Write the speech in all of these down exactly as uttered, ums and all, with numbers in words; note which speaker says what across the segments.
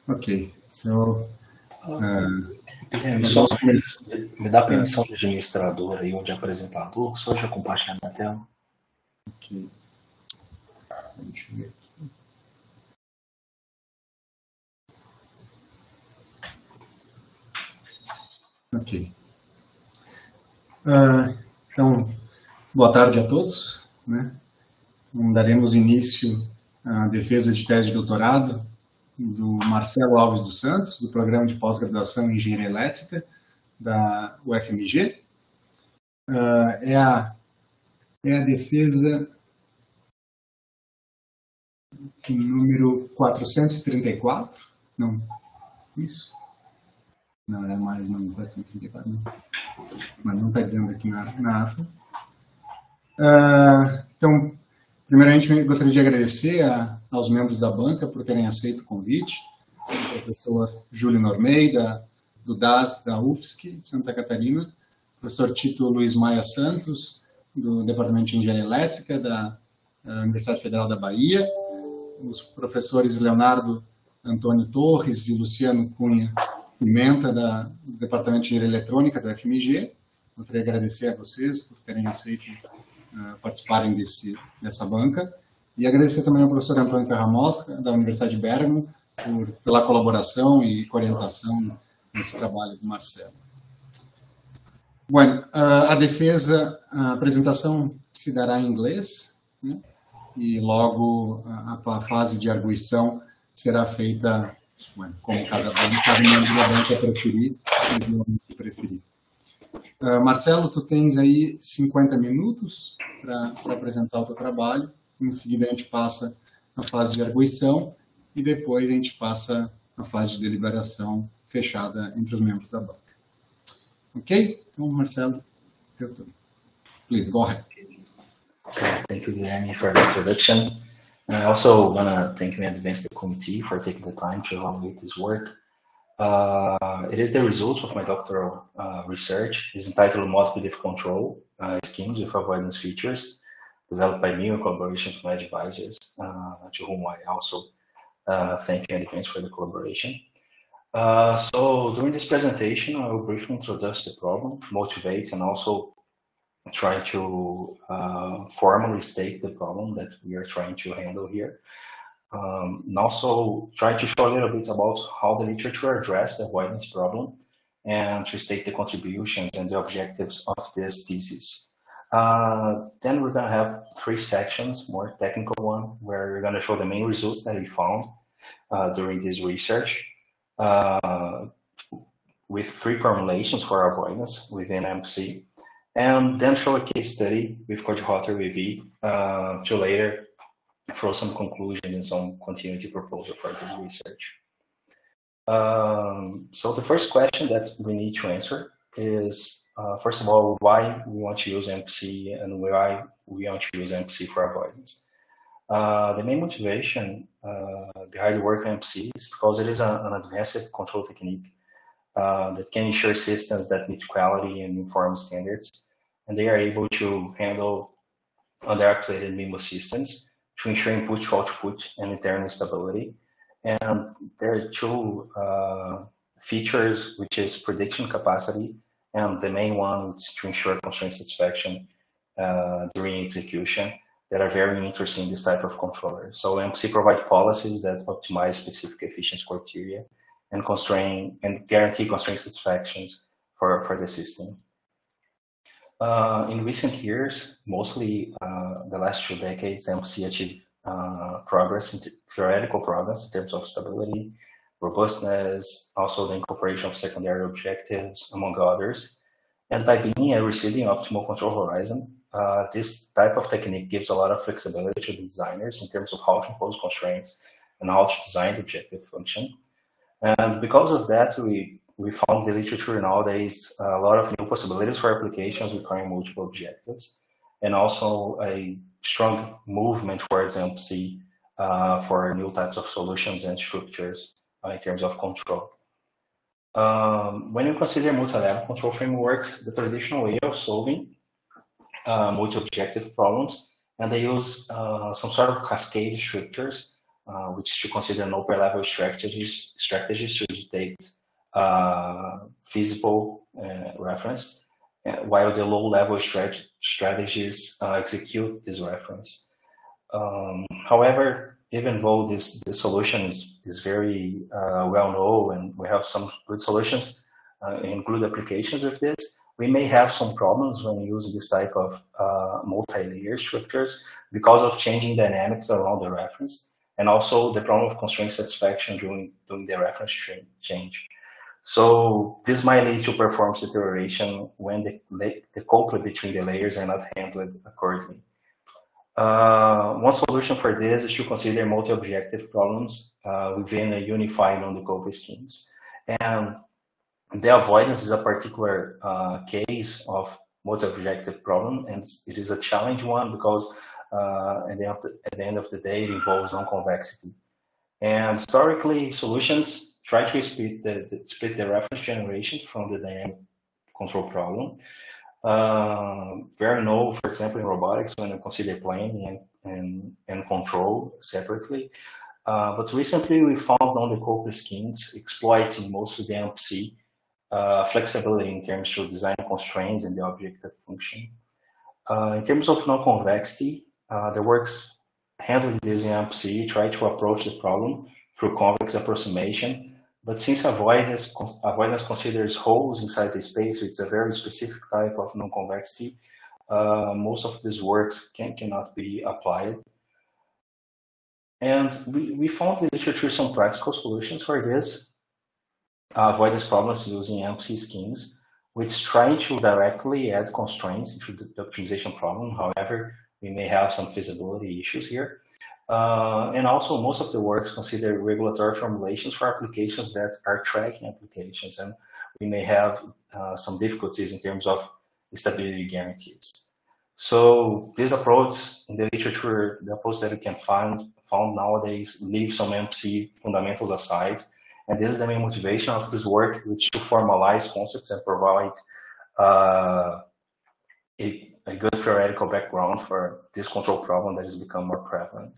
Speaker 1: Ok. So, uh,
Speaker 2: Guilherme, só me dá permissão de administrador aí, ou de apresentador, só já compartilhar minha tela.
Speaker 1: Ok. Deixa eu ver aqui. Ok. Uh, então, boa tarde a todos, né? Então, daremos início à defesa de tese de doutorado do Marcelo Alves dos Santos, do Programa de Pós-Graduação em Engenharia Elétrica, da U F M G. Uh, é, a, é a defesa número quatrocentos e trinta e quatro. Não, isso? Não, é mais, não, quatrocentos e trinta e quatro, não. Mas não está dizendo aqui na, na ata. Uh, então, primeiramente, gostaria de agradecer a, aos membros da banca por terem aceito o convite. O professor Júlio Normeida, do D A S, da U F S C de Santa Catarina, o professor Tito Luiz Maia Santos, do Departamento de Engenharia Elétrica, da Universidade Federal da Bahia, os professores Leonardo Antônio Torres e Luciano Cunha Pimenta, da, do Departamento de Engenharia Eletrônica, da U F M G. Gostaria de agradecer a vocês por terem aceito uh, participarem desse, dessa banca. E agradecer também ao professor Antônio Ferramosca, da Universidade de Bergamo, por, pela colaboração e orientação nesse trabalho do Marcelo. Bueno, a defesa, a apresentação se dará em inglês, né? E logo a, a fase de arguição será feita, bueno, como cada, cada membro da banca preferir, e preferir. Uh, Marcelo, tu tens aí cinquenta minutos para apresentar o teu trabalho. Em seguida a gente passa a fase de arguição e depois a gente passa a fase de deliberação fechada entre os membros da banca. Ok? Então, Marcelo, teu turno. Please, go ahead.
Speaker 2: So, thank you, Guilherme, for the introduction. And I also want to thank in advance the committee for taking the time to evaluate this work. Uh, it is the result of my doctoral uh, research. It's entitled Multiplicative Control uh, Schemes with Avoidance Features, developed by me in collaboration with my advisors, uh, to whom I also uh, thank you in advance for the collaboration. Uh, so during this presentation, I will briefly introduce the problem, motivate, and also try to uh, formally state the problem that we are trying to handle here. Um, and also try to show a little bit about how the literature addressed the avoidance problem and to state the contributions and the objectives of this thesis. Uh, then we're going to have three sections, more technical one, where we're going to show the main results that we found uh, during this research uh, with three formulations for avoidance within M C, and then show a case study with Code-Rotter V V uh, to later throw some conclusions and some continuity proposal for this research. Um, so the first question that we need to answer is, uh, first of all, why we want to use M C and why we want to use M C for avoidance. Uh, the main motivation uh, behind the work on M C is because it is a, an advanced control technique uh, that can ensure systems that meet quality and uniform standards, and they are able to handle underactuated MIMO systems to ensure input to output and internal stability. And there are two uh, features, which is prediction capacity, and the main one is to ensure constraint satisfaction uh, during execution, that are very interesting in this type of controller. So M C provide policies that optimize specific efficiency criteria and constrain and guarantee constraint satisfactions for, for the system. Uh, in recent years, mostly uh, the last two decades, M C achieved uh, progress, in theoretical progress in terms of stability, robustness, also the incorporation of secondary objectives, among others. And by being a receding optimal control horizon, uh, this type of technique gives a lot of flexibility to the designers in terms of how to impose constraints and how to design the objective function. And because of that, we we found the literature nowadays a lot of new possibilities for applications requiring multiple objectives, and also a strong movement towards M C uh, for new types of solutions and structures uh, in terms of control. Um, when you consider multi-level control frameworks, the traditional way of solving uh, multi-objective problems, and they use uh, some sort of cascade structures uh, which is to consider an upper level strategies, strategies to detect uh, feasible uh, reference, uh, while the low level strat strategies uh, execute this reference. Um, however, even though this, this solution is, is very uh, well known and we have some good solutions, uh, and good applications with this, we may have some problems when using this type of uh, multi-layer structures because of changing dynamics around the reference, and also the problem of constraint satisfaction during, during the reference change. So this might lead to performance deterioration when the, the couple between the layers are not handled accordingly. Uh, one solution for this is to consider multi-objective problems uh, within a unified non-decoupled schemes. And the avoidance is a particular uh, case of multi-objective problem, and it is a challenge one because uh, at, the end of the, at the end of the day, it involves non-convexity. And historically, solutions try to split the, the, split the reference generation from the dynamic control problem. Uh, very known, for example, in robotics, when you consider planning and, and, and control separately. Uh, but recently, we found non-decoupled schemes exploiting mostly the A M P C uh, flexibility in terms of design constraints and the objective function. Uh, in terms of non-convexity, uh, the works handling this in A M P C try to approach the problem through convex approximation. But since avoidance, avoidance considers holes inside the space, it's a very specific type of non-convexity, uh, most of these works can, cannot be applied. And we, we found in the literature some practical solutions for this, uh, avoidance problems using A M P C schemes, which try to directly add constraints into the optimization problem. However, we may have some feasibility issues here. Uh, and also, most of the works consider regulatory formulations for applications that are tracking applications, and we may have uh, some difficulties in terms of stability guarantees. So this approach in the literature, the approach that we can find found nowadays, leave some A M P C fundamentals aside, and this is the main motivation of this work, which is to formalize concepts and provide uh, a, a good theoretical background for this control problem that has become more prevalent.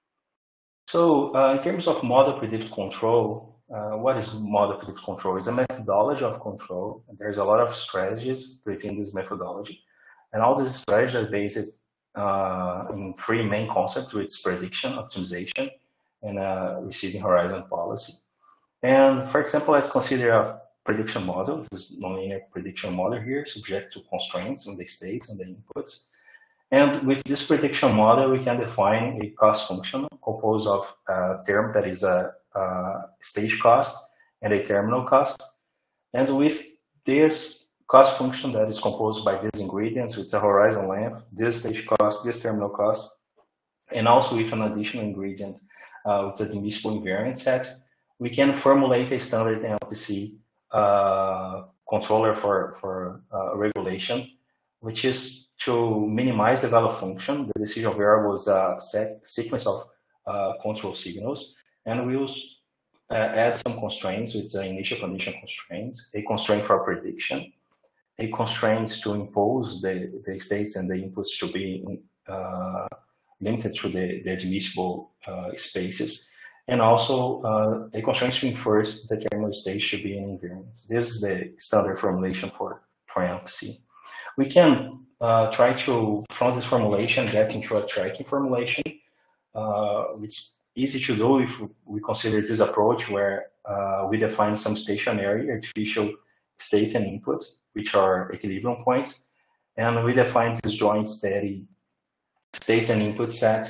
Speaker 2: So uh, in terms of model predictive control, uh, what is model predictive control? It's a methodology of control. There's a lot of strategies within this methodology. And all these strategies are based uh, in three main concepts, which is prediction, optimization, and uh, receding horizon policy. And for example, let's consider a prediction model. This is nonlinear prediction model here, subject to constraints in the states and the inputs. And with this prediction model, we can define a cost function composed of a term that is a, a stage cost and a terminal cost. And with this cost function that is composed by these ingredients, with a horizon length, this stage cost, this terminal cost, and also with an additional ingredient uh, with a admissible invariant set, we can formulate a standard M P C uh, controller for, for uh, regulation, which is to minimize the value function. The decision variable is a set sequence of uh, control signals, and we'll uh, add some constraints with the initial condition constraints, a constraint for prediction, a constraint to impose the, the states and the inputs to be uh, limited to the, the admissible uh, spaces, and also uh, a constraint to enforce the terminal state should be an invariant. This is the standard formulation for, for M P C. We can uh, try to, from this formulation, get into a tracking formulation. Uh, it's easy to do if we consider this approach where uh, we define some stationary artificial state and input, which are equilibrium points, and we define this joint steady states and input set,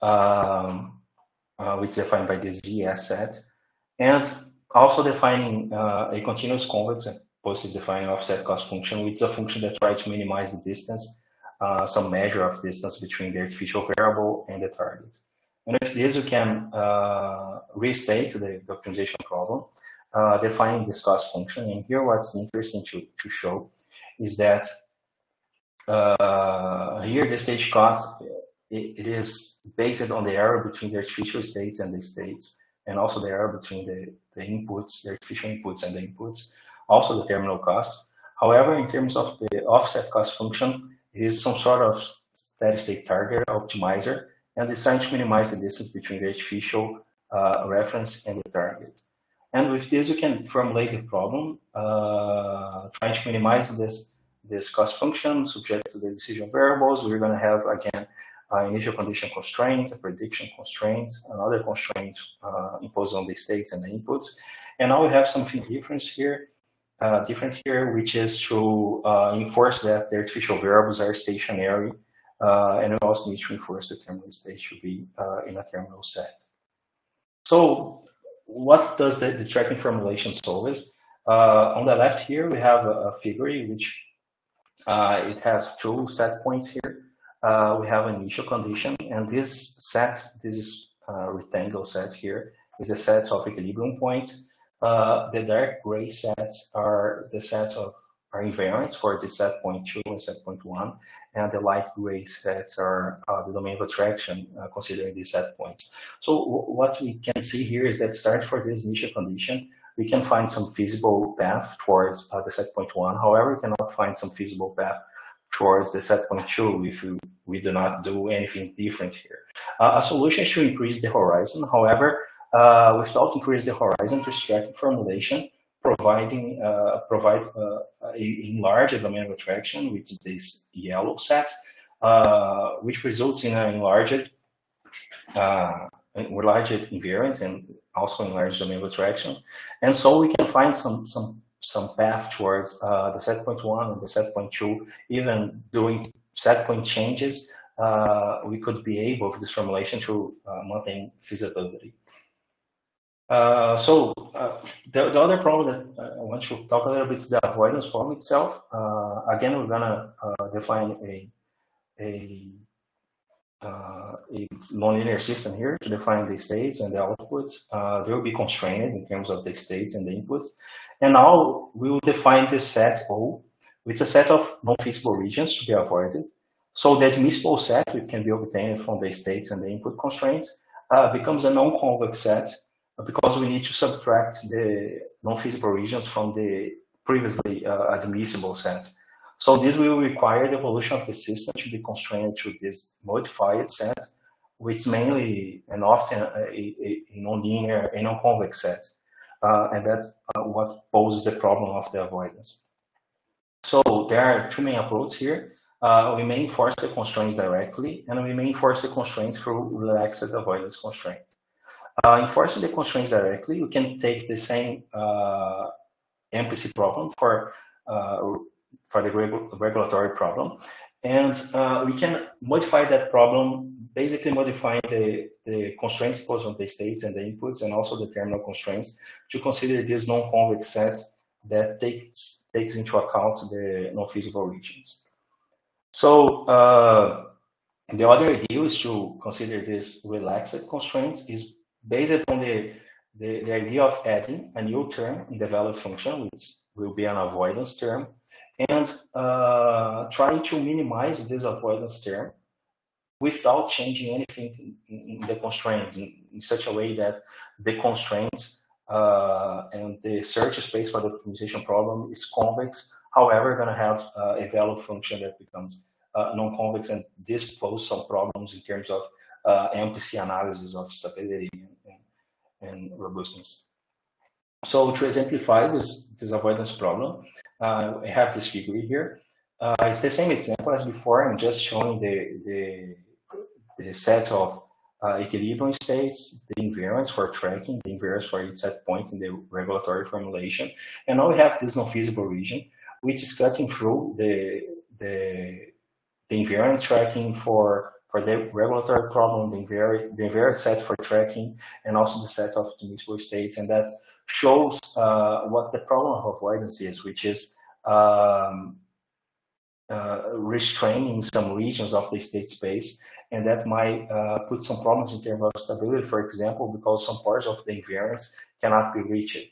Speaker 2: um, uh, which is defined by the Z S set, and also defining uh, a continuous convex and positive defining offset cost function, which is a function that tries to minimize the distance, uh, some measure of distance between the artificial variable and the target. And with this, we can uh, restate the, the optimization problem, uh, defining this cost function. And here, what's interesting to, to show is that uh, here the stage cost, it, it is based on the error between the artificial states and the states, and also the error between the, the inputs, the artificial inputs and the inputs, also the terminal cost. However, in terms of the offset cost function, it is some sort of steady state target optimizer, and is trying to minimize the distance between the artificial uh, reference and the target. And with this, we can formulate the problem, uh, trying to minimize this, this cost function subject to the decision variables. We're going to have, again, uh, initial condition constraint, a prediction constraint, another constraint uh, imposed on the states and the inputs. And now we have something different here, uh, different here, which is to uh, enforce that the artificial variables are stationary, uh, and we also need to enforce the terminal state should be uh, in a terminal set. So what does the, the tracking formulation solve is? Uh, on the left here, we have a, a figure which uh, it has two set points here. Uh, we have an initial condition, and this set, this uh, rectangle set here, is a set of equilibrium points. Uh, the dark gray sets are the set of are invariants for the set point two and set point one, and the light gray sets are uh, the domain of attraction, uh, considering these set points. So what we can see here is that start for this initial condition, we can find some feasible path towards uh, the set point one. However, we cannot find some feasible path towards the set point two if we, we do not do anything different here. Uh, a solution is to increase the horizon. However, uh, without increase the horizon, to tracking formulation, providing uh, provide uh, a enlarged domain of attraction, which is this yellow set, uh, which results in an enlarged, uh, enlarged invariant and also enlarged domain of attraction. And so we can find some some some path towards uh, the set point one and the set point two, even doing set point changes. Uh, we could be able with this formulation to uh, maintain feasibility. Uh, so uh, the, the other problem that I want to talk a little bit is the avoidance problem itself. Uh, again, we're gonna uh, define a a, uh, a nonlinear system here to define the states and the outputs. Uh, they will be constrained in terms of the states and the inputs. And now we will define the set O, which is a set of non-feasible regions to be avoided. So that admissible set, which can be obtained from the states and the input constraints, uh, becomes a non-convex set, because we need to subtract the non-feasible regions from the previously uh, admissible sets. So this will require the evolution of the system to be constrained to this modified set, which is mainly and often a, a, a non-linear, a non-convex set. Uh, and that's uh, what poses the problem of the avoidance. So there are two main approaches here. Uh, we may enforce the constraints directly, and we may enforce the constraints through relaxed avoidance constraint. Uh, enforcing the constraints directly, we can take the same uh, M P C problem for uh, for the regu regulatory problem, and uh, we can modify that problem, basically modifying the, the constraints posed on the states and the inputs, and also the terminal constraints, to consider this non-convex set that takes takes into account the non-feasible regions. So uh, the other idea is to consider this relaxed constraints is based on the, the, the idea of adding a new term in the value function, which will be an avoidance term, and uh, trying to minimize this avoidance term without changing anything in, in the constraints in, in such a way that the constraints uh, and the search space for the optimization problem is convex. However, we're going to have uh, a value function that becomes uh, non-convex, and this poses some problems in terms of Uh, M P C analysis of stability and, and, and robustness. So to exemplify this, this avoidance problem, uh, I have this figure here. Uh, it's the same example as before. I'm just showing the, the, the set of uh, equilibrium states, the invariants for tracking, the invariants for each set point in the regulatory formulation. And now we have this non-feasible region, which is cutting through the, the, the invariant tracking for for the regulatory problem, the invariant, the invariant set for tracking, and also the set of admissible states. And that shows uh, what the problem of avoidance is, which is um, uh, restraining some regions of the state space. And that might uh, put some problems in terms of stability, for example, because some parts of the invariants cannot be reached.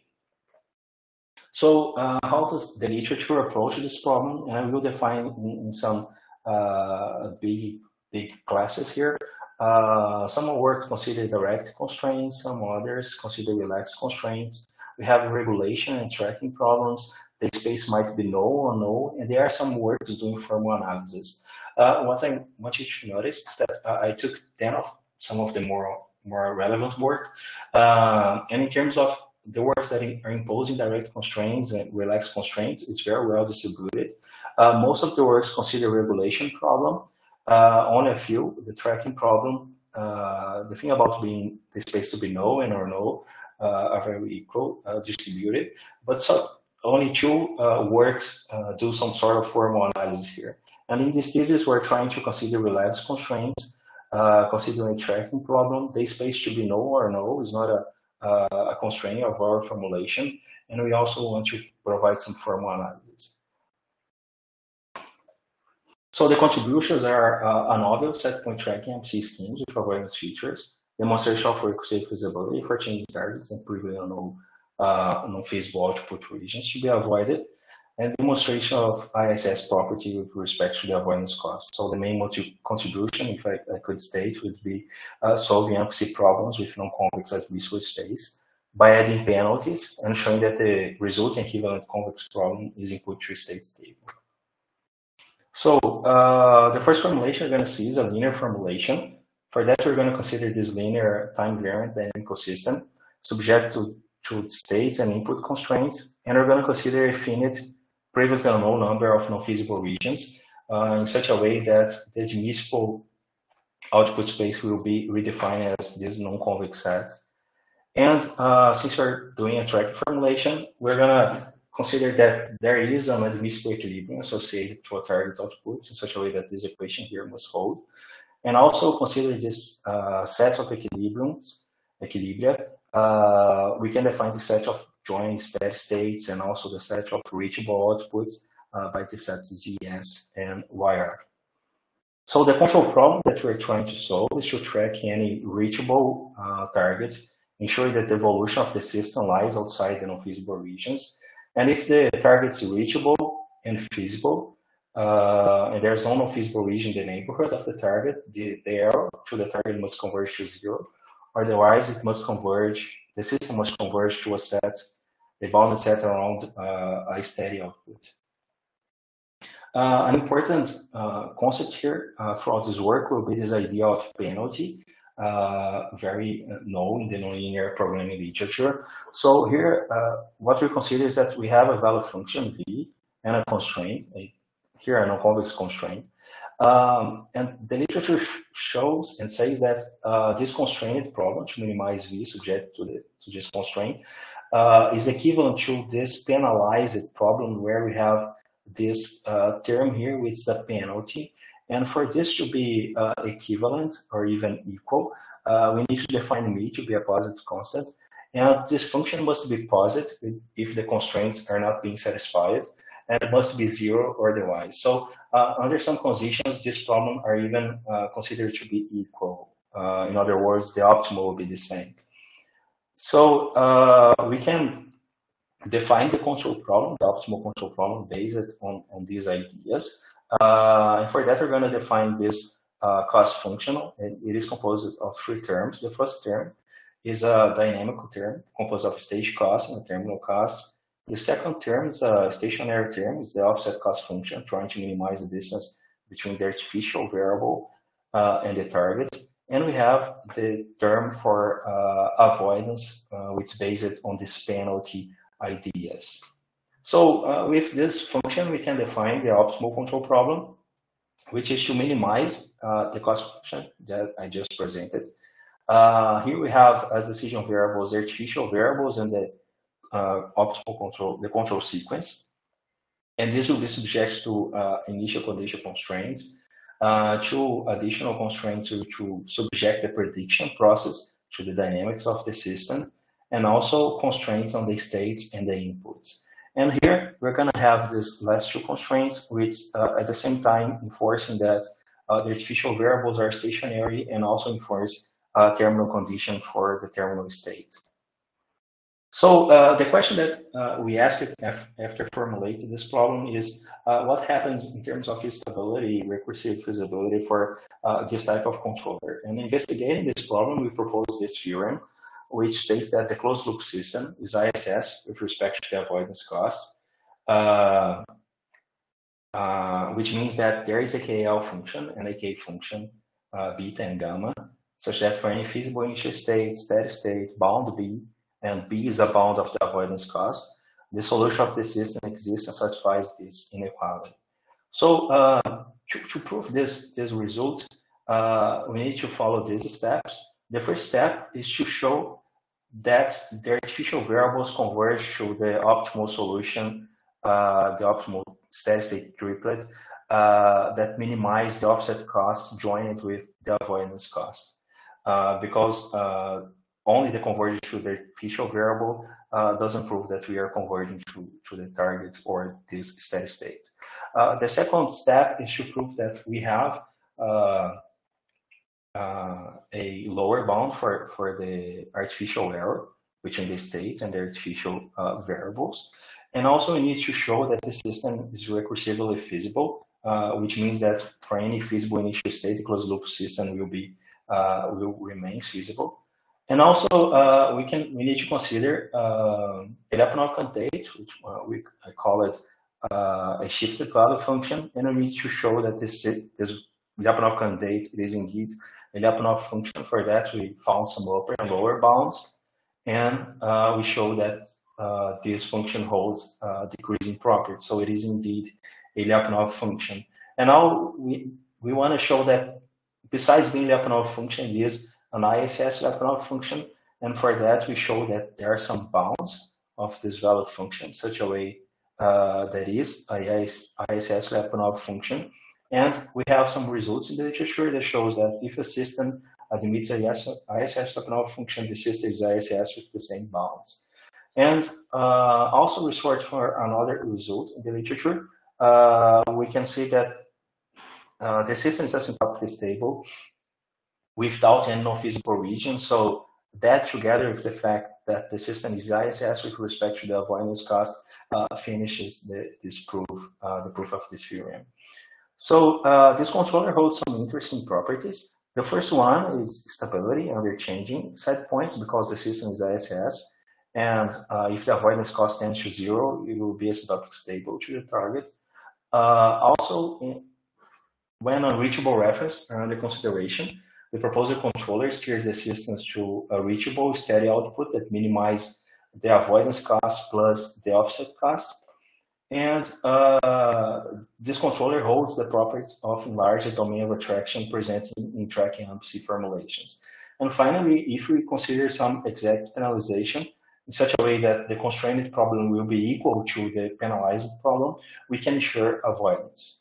Speaker 2: So uh, how does the literature approach this problem? And I will define in, in some uh, big big classes here. Uh, some work consider direct constraints, some others consider relaxed constraints. We have regulation and tracking problems. The space might be null or no, and there are some works doing formal analysis. Uh, what I want you to notice is that uh, I took ten of some of the more, more relevant work. Uh, and in terms of the works that are imposing direct constraints and relaxed constraints, it's very well distributed. Uh, most of the works consider regulation problem. Uh, only a few, the tracking problem. Uh, the thing about being the space to be no and or no uh, are very equal, uh, distributed. But so only two uh, works uh, do some sort of formal analysis here. And in this thesis, we're trying to consider relaxed constraints, uh, considering tracking problem. The space to be no or no is not a, uh, a constraint of our formulation. And we also want to provide some formal analysis. So the contributions are uh, a novel set point tracking M C schemes with avoidance features, demonstration of recursive feasibility for changing targets and previously unknown uh, non-feasible output regions to be avoided, and demonstration of I S S property with respect to the avoidance cost. So the main contribution, if I, I could state, would be uh, solving M C problems with non-convex admissible space by adding penalties and showing that the resulting equivalent convex problem is input to a state stable. So uh, the first formulation we're going to see is a linear formulation. For that, we're going to consider this linear time-variant dynamical system subject to, to states and input constraints, and we're going to consider a finite, previously unknown number of non-feasible regions uh, in such a way that the admissible output space will be redefined as this non-convex set. And uh, since we're doing a tracking formulation, we're going to consider that there is an admissible equilibrium associated to a target output in such a way that this equation here must hold. And also consider this uh, set of equilibriums, equilibria. Uh, we can define the set of joint steady states and also the set of reachable outputs uh, by the sets Z S and Y R. So the control problem that we're trying to solve is to track any reachable uh, targets, ensure that the evolution of the system lies outside the non-feasible regions. And if the target is reachable and feasible, uh, and there's no non-feasible region in the neighborhood of the target, the, the error to the target must converge to zero. Otherwise, it must converge, the system must converge to a set, a bounded set around uh, a steady output. Uh, an important uh, concept here uh, throughout this work will be this idea of penalty. Uh, very known in the nonlinear programming literature. So here, uh, what we consider is that we have a value function V and a constraint, a, here a non-convex constraint. Um, and the literature shows and says that uh, this constrained problem, to minimize V subject to, the, to this constraint, uh, is equivalent to this penalized problem where we have this uh, term here with the penalty. And for this to be uh, equivalent or even equal, uh, we need to define me to be a positive constant. And this function must be positive if the constraints are not being satisfied, and it must be zero or otherwise. So uh, under some conditions, this problem are even uh, considered to be equal. Uh, in other words, the optimal will be the same. So uh, we can define the control problem, the optimal control problem, based on, on these ideas. Uh, and for that, we're going to define this uh, cost function. And it is composed of three terms. The first term is a dynamical term composed of stage cost and terminal cost. The second term is a stationary term, is the offset cost function, trying to minimize the distance between the artificial variable uh, and the target. And we have the term for uh, avoidance, uh, which is based on this penalty ideas. So uh, with this function, we can define the optimal control problem, which is to minimize uh, the cost function that I just presented. Uh, here we have as decision variables, the artificial variables and the uh, optimal control, the control sequence. And this will be subject to uh, initial condition constraints, uh, two additional constraints to, to subject the prediction process to the dynamics of the system, and also constraints on the states and the inputs. And here we're going to have these last two constraints, which uh, at the same time enforcing that uh, the artificial variables are stationary and also enforce a terminal condition for the terminal state. So uh, the question that uh, we asked after formulating this problem is uh, what happens in terms of stability, recursive feasibility for uh, this type of controller. And investigating this problem, we propose this theorem, which states that the closed loop system is I S S with respect to the avoidance cost. Uh, uh, which means that there is a K L function and a K function, uh, beta and gamma, such that for any feasible initial state, steady state, bound B, and B is a bound of the avoidance cost, the solution of the system exists and satisfies this inequality. So uh, to, to prove this, this result, uh, we need to follow these steps. The first step is to show that the artificial variables converge to the optimal solution, uh, the optimal steady state triplet, uh, that minimize the offset cost joined with the avoidance cost. Uh, because uh, only the convergence to the artificial variable uh, doesn't prove that we are converging to, to the target or this steady state. Uh, the second step is to prove that we have uh, uh, a lower bound for, for the artificial error between the states and the artificial uh, variables. And also we need to show that the system is recursively feasible, uh, which means that for any feasible initial state, the closed loop system will be uh, will remain feasible. And also uh, we can we need to consider uh, a Lyapunov candidate, which uh, we I call it uh, a shifted value function, and we need to show that this this Lyapunov candidate is indeed a Lyapunov function. For that, we found some upper and lower bounds, and uh, we show that uh, this function holds uh, decreasing properties. So it is indeed a Lyapunov function. And now we we want to show that besides being Lyapunov function, it is an I S S Lyapunov function, and for that we show that there are some bounds of this value function, such a way uh, that is a I S S Lyapunov function. And we have some results in the literature that shows that if a system admits a I S S Lyapunov function, the system is I S S with the same bounds. And uh, also we sort for another result in the literature. Uh, we can see that uh, the system is asymptotically stable without any non-feasible region. So that, together with the fact that the system is I S S with respect to the avoidance cost, uh, finishes the, this proof, uh, the proof of this theorem. So uh, this controller holds some interesting properties. The first one is stability under changing set points, because the system is I S S, and uh, if the avoidance cost tends to zero, it will be asymptotically stable to the target. Uh, also, in, when unreachable reference are under consideration, the proposed controller steers the systems to a reachable steady output that minimizes the avoidance cost plus the offset cost. And uh, this controller holds the properties of enlarged domain of attraction presented in tracking A M P C formulations. And finally, if we consider some exact penalization in such a way that the constrained problem will be equal to the penalized problem, we can ensure avoidance.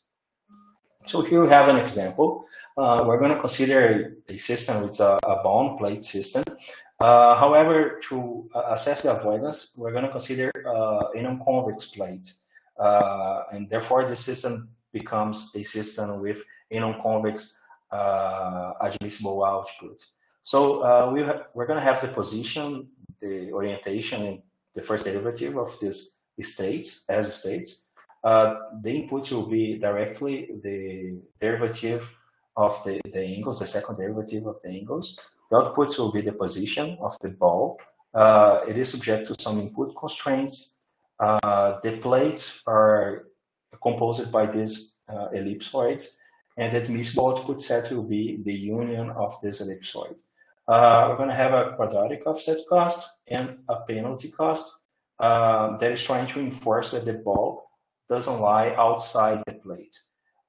Speaker 2: So here we have an example. Uh, we're going to consider a system with a, a bound plate system. Uh, however, to uh, assess the avoidance, we're going to consider uh, a non-convex plate. Uh, and therefore, the system becomes a system with a non-convex uh, admissible output. So uh, we we're going to have the position, the orientation, and the first derivative of these states as states. Uh, the inputs will be directly the derivative of the, the angles, the second derivative of the angles. The outputs will be the position of the ball. Uh, it is subject to some input constraints. Uh, the plates are composed by these uh, ellipsoids, and the admissible output set will be the union of this ellipsoid. Uh, we're going to have a quadratic offset cost and a penalty cost uh, that is trying to enforce that the ball doesn't lie outside the plate.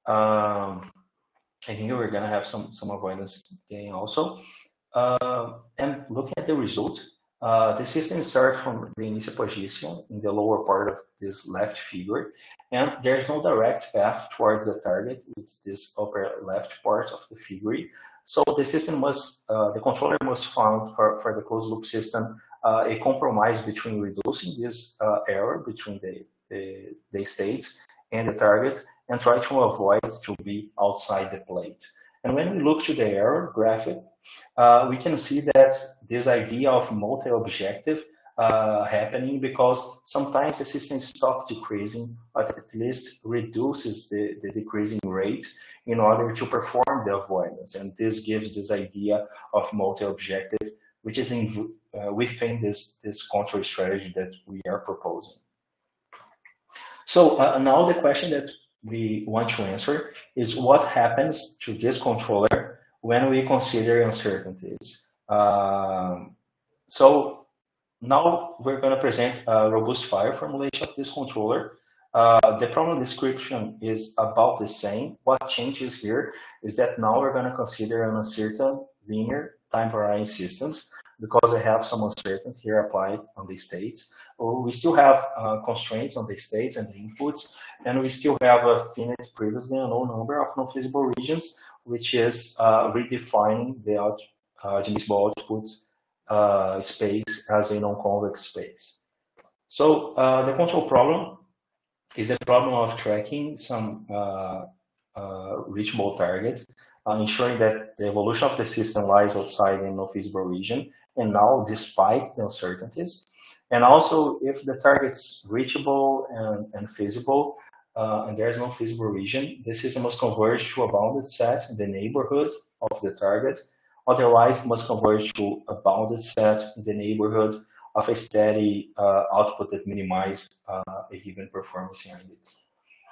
Speaker 2: Um, and here we're going to have some, some avoidance gain also. Uh, and looking at the result, uh, the system starts from the initial position in the lower part of this left figure, and there's no direct path towards the target with this upper left part of the figure. So the system must, uh, the controller must find for, for the closed loop system uh, a compromise between reducing this uh, error between the, the, the states and the target, and try to avoid to be outside the plate. And when we look to the error graphic, uh, we can see that this idea of multi-objective uh, happening because sometimes the system stops decreasing, but at least reduces the, the decreasing rate in order to perform the avoidance. And this gives this idea of multi-objective, which is in, uh, within this, this control strategy that we are proposing. So uh, now the question that we want to answer is what happens to this controller when we consider uncertainties. Um, so now we're going to present a robust fire formulation of this controller. Uh, the problem description is about the same. What changes here is that now we're going to consider an uncertain linear time varying systems because we have some uncertainty here applied on the states. We still have uh, constraints on the states and the inputs, and we still have a finite previously unknown number of non-feasible regions, which is uh, redefining the out, uh, admissible output uh, space as a non-convex space. So uh, the control problem is a problem of tracking some uh, uh, reachable targets, uh, ensuring that the evolution of the system lies outside a non-feasible region, and now despite the uncertainties. And also, if the target's reachable and, and feasible, uh, and there's no feasible region, the system must converge to a bounded set in the neighborhood of the target. Otherwise, it must converge to a bounded set in the neighborhood of a steady uh, output that minimizes uh, a given performance index.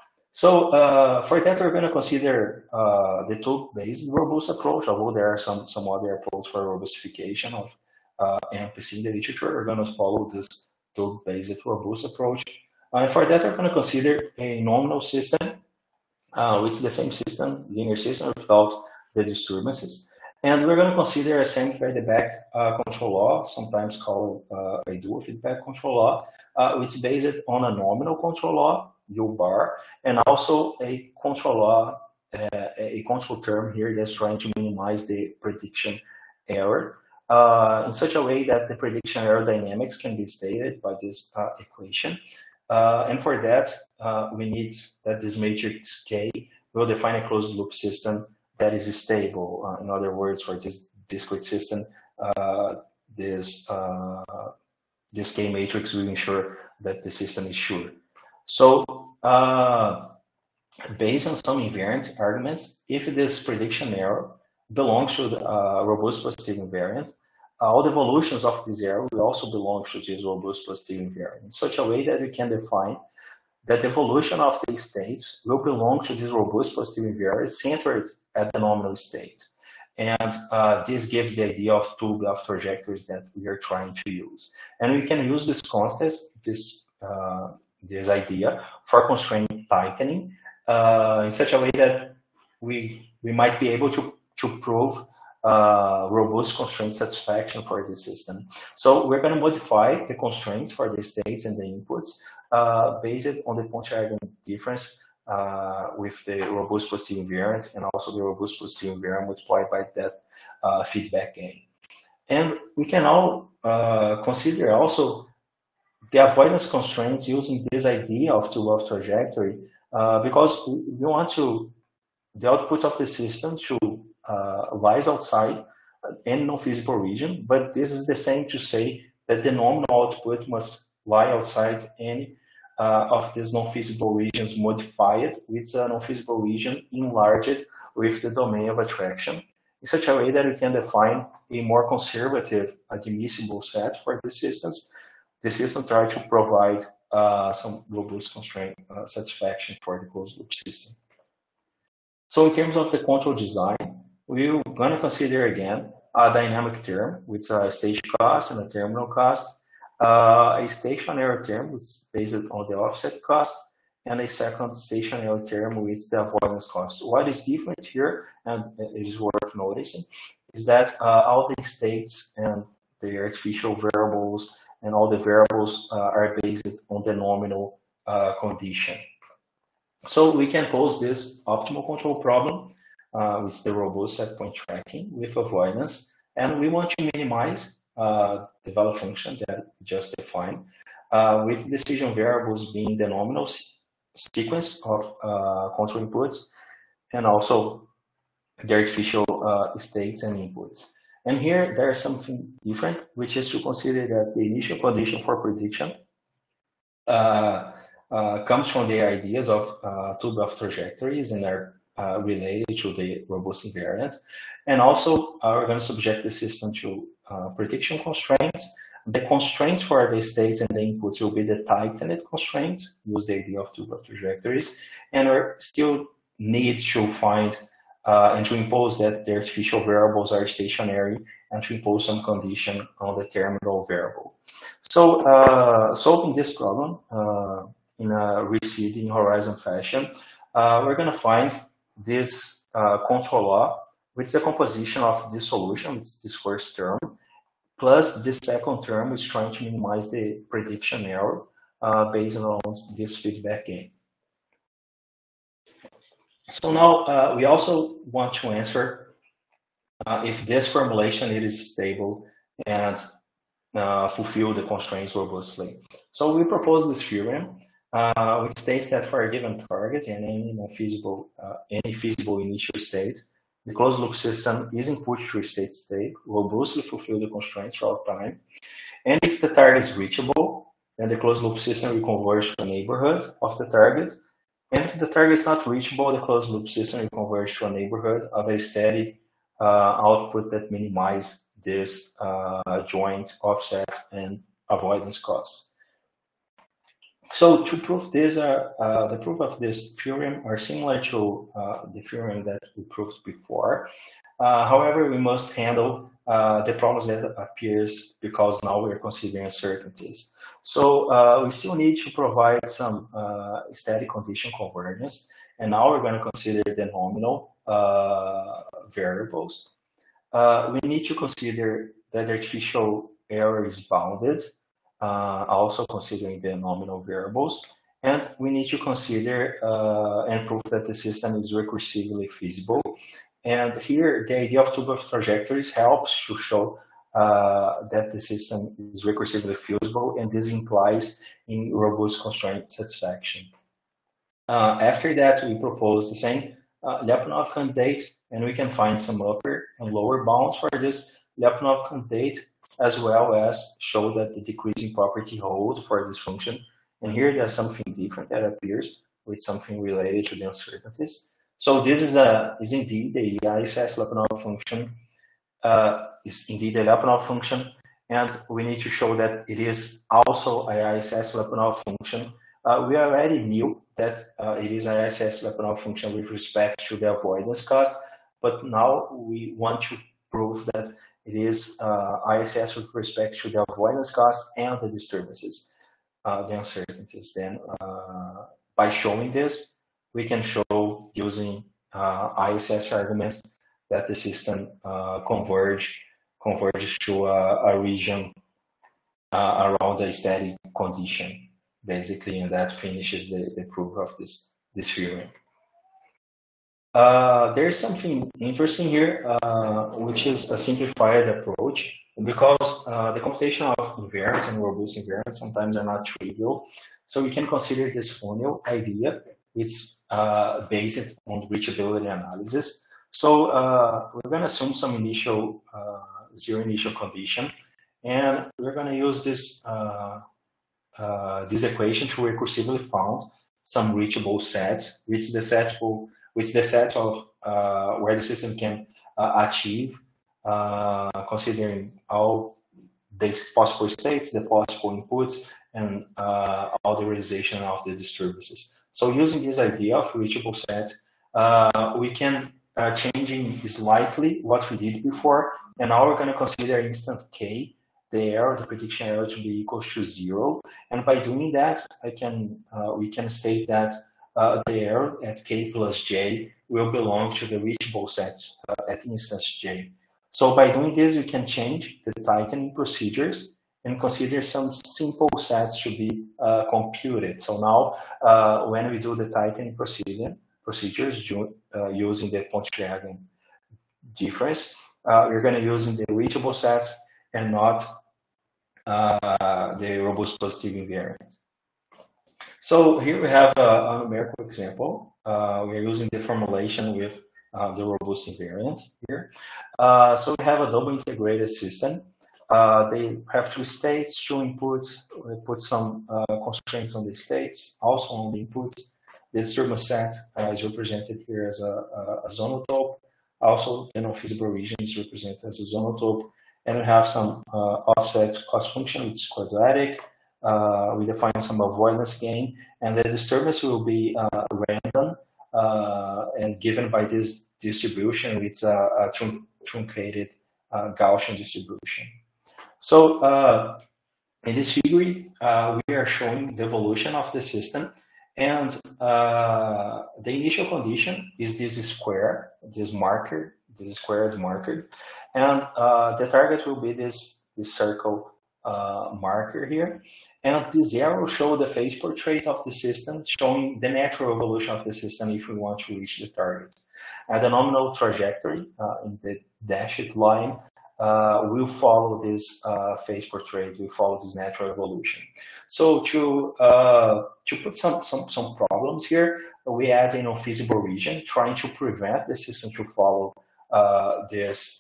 Speaker 2: So uh, for that, we're going to consider uh, the tool-based robust approach, although there are some, some other approaches for robustification of uh, M P C in the literature. We're going to follow this tool-based robust approach. Uh, and for that, we're going to consider a nominal system, uh, which is the same system, linear system, without the disturbances. And we're going to consider a same feedback uh, control law, sometimes called uh, a dual feedback control law, uh, which is based on a nominal control law, U bar, and also a control law, uh, a control term here that's trying to minimize the prediction error uh, in such a way that the prediction error dynamics can be stated by this uh, equation. Uh, and for that, uh, we need that this matrix K will define a closed loop system that is stable. Uh, in other words, for this discrete system, uh, this, uh, this K matrix will ensure that the system is sure. So uh, based on some invariant arguments, if this prediction error belongs to the uh, robust positive invariant, all the evolutions of this error will also belong to this robust positive invariant in such a way that we can define that the evolution of the state will belong to this robust positive invariant centered at the nominal state. And uh, this gives the idea of two graph trajectories that we are trying to use. And we can use this concept, this, uh, this idea for constraint tightening uh, in such a way that we, we might be able to, to prove uh, robust constraint satisfaction for the system. So we're going to modify the constraints for the states and the inputs uh, based on the Pontryagin difference uh, with the robust positive invariant and also the robust positive invariant multiplied by that uh, feedback gain. And we can all uh, consider also the avoidance constraints using this idea of two-off trajectory uh, because we want to, the output of the system to uh, lies outside any non-feasible region, but this is the same to say that the nominal output must lie outside any uh, of these non-feasible regions modified with a non-feasible region enlarged with the domain of attraction in such a way that we can define a more conservative admissible set for the systems. The system tries to provide uh, some robust constraint uh, satisfaction for the closed loop system. So in terms of the control design, we're going to consider again a dynamic term with a stage cost and a terminal cost, uh, a stationary term which is based on the offset cost, and a second stationary term with the avoidance cost. What is different here, and it is worth noticing, is that uh, all the states and the artificial variables and all the variables uh, are based on the nominal uh, condition. So we can pose this optimal control problem uh, with the robust set point tracking with avoidance, and we want to minimize uh, the value function that we just defined uh, with decision variables being the nominal sequence of uh, control inputs and also the artificial uh, states and inputs. And here there's something different, which is to consider that the initial condition for prediction uh, uh, comes from the ideas of uh, two-graph trajectories and are uh, related to the robust invariants. And also uh, we're going to subject the system to uh, prediction constraints The constraints for the states and the inputs will be the tightened constraints, use the idea of two trajectories, and we still need to find uh, and to impose that the artificial variables are stationary and to impose some condition on the terminal variable. So uh, solving this problem uh, in a receding horizon fashion, uh, we're going to find this uh, control law, which is the composition of this solution, it's this first term, plus this second term is trying to minimize the prediction error uh, based on this feedback gain. So now uh, we also want to answer uh, if this formulation it is stable and uh, fulfill the constraints robustly. So we propose this theorem, uh, which states that for a given target and any feasible, uh, any feasible initial state, the closed loop system is input to a state state, robustly fulfill the constraints throughout time. And if the target is reachable, then the closed loop system will converge to a neighborhood of the target. And if the target is not reachable, the closed loop system will converge to a neighborhood of a steady uh, output that minimizes this uh, joint offset and avoidance cost. So to prove this, uh, uh, the proof of this theorem are similar to uh, the theorem that we proved before. Uh, however, we must handle uh, the problems that appears because now we are considering uncertainties. So uh, we still need to provide some uh, steady condition convergence, and now we're going to consider the nominal uh, variables. Uh, we need to consider that the artificial error is bounded, uh, also considering the nominal variables, and we need to consider uh, and prove that the system is recursively feasible. And here, the idea of tubular trajectories helps to show uh, that the system is recursively feasible, and this implies in robust constraint satisfaction. Uh, after that, we propose the same uh, Lyapunov candidate, and we can find some upper and lower bounds for this Lyapunov candidate, as well as show that the decreasing property holds for this function. And here there's something different that appears with something related to the uncertainties. So this is a is indeed the I S S Lyapunov function, uh, is indeed a Lyapunov function, and we need to show that it is also a I S S Lyapunov function. Uh, we already knew that uh, it is an I S S Lyapunov function with respect to the avoidance cost, but now we want to prove that it is uh, I S S with respect to the avoidance cost and the disturbances, uh, the uncertainties. Then uh, by showing this, we can show using uh, I S S arguments that the system uh, converge, converges to a, a region uh, around a steady condition, basically, and that finishes the, the proof of this, this theorem. Uh, there's something interesting here, uh, which is a simplified approach, because uh, the computation of invariants and robust invariants sometimes are not trivial. So we can consider this funnel idea. It's uh, based on reachability analysis. So uh, we're going to assume some initial uh, zero initial condition, and we're going to use this uh, uh, this equation to recursively found some reachable sets, which the set will, which the set of uh, where the system can uh, achieve, uh, considering all the possible states, the possible inputs, and uh, all the realization of the disturbances. So using this idea of reachable set, uh, we can uh, changing slightly what we did before, and now we're going to consider instant k, the error, the prediction error, to be equals to zero. And by doing that, I can uh, we can state that uh, the error at k plus j will belong to the reachable set uh, at instance j. So by doing this, we can change the tightening procedures and consider some simple sets to be uh, computed. So now, uh, when we do the tightening procedure, procedures uh, using the Pontryagin difference, uh, we're going to use the reachable sets and not uh, the robust positive invariant. So here we have a, a numerical example. Uh, we're using the formulation with uh, the robust invariant here. Uh, so we have a double integrated system. Uh, they have two states, two inputs. We put some uh, constraints on the states, also on the inputs. The disturbance set uh, is represented here as a, a, a zonotope. Also, the non-feasible region is represented as a zonotope. and we have some uh, offset cost function, which is quadratic. Uh, we define some avoidance gain, and the disturbance will be uh, random uh, and given by this distribution with a, a trun truncated uh, Gaussian distribution. So uh, in this figure, uh, we are showing the evolution of the system, and uh, the initial condition is this square, this marker, this squared marker, and uh, the target will be this, this circle uh, marker here. And this arrow shows the phase portrait of the system, showing the natural evolution of the system if we want to reach the target. And the nominal trajectory uh, in the dashed line uh, will follow this uh, phase portrait, will follow this natural evolution. So to uh, to put some, some, some problems here, we add a non-feasible region, trying to prevent the system to follow uh, this,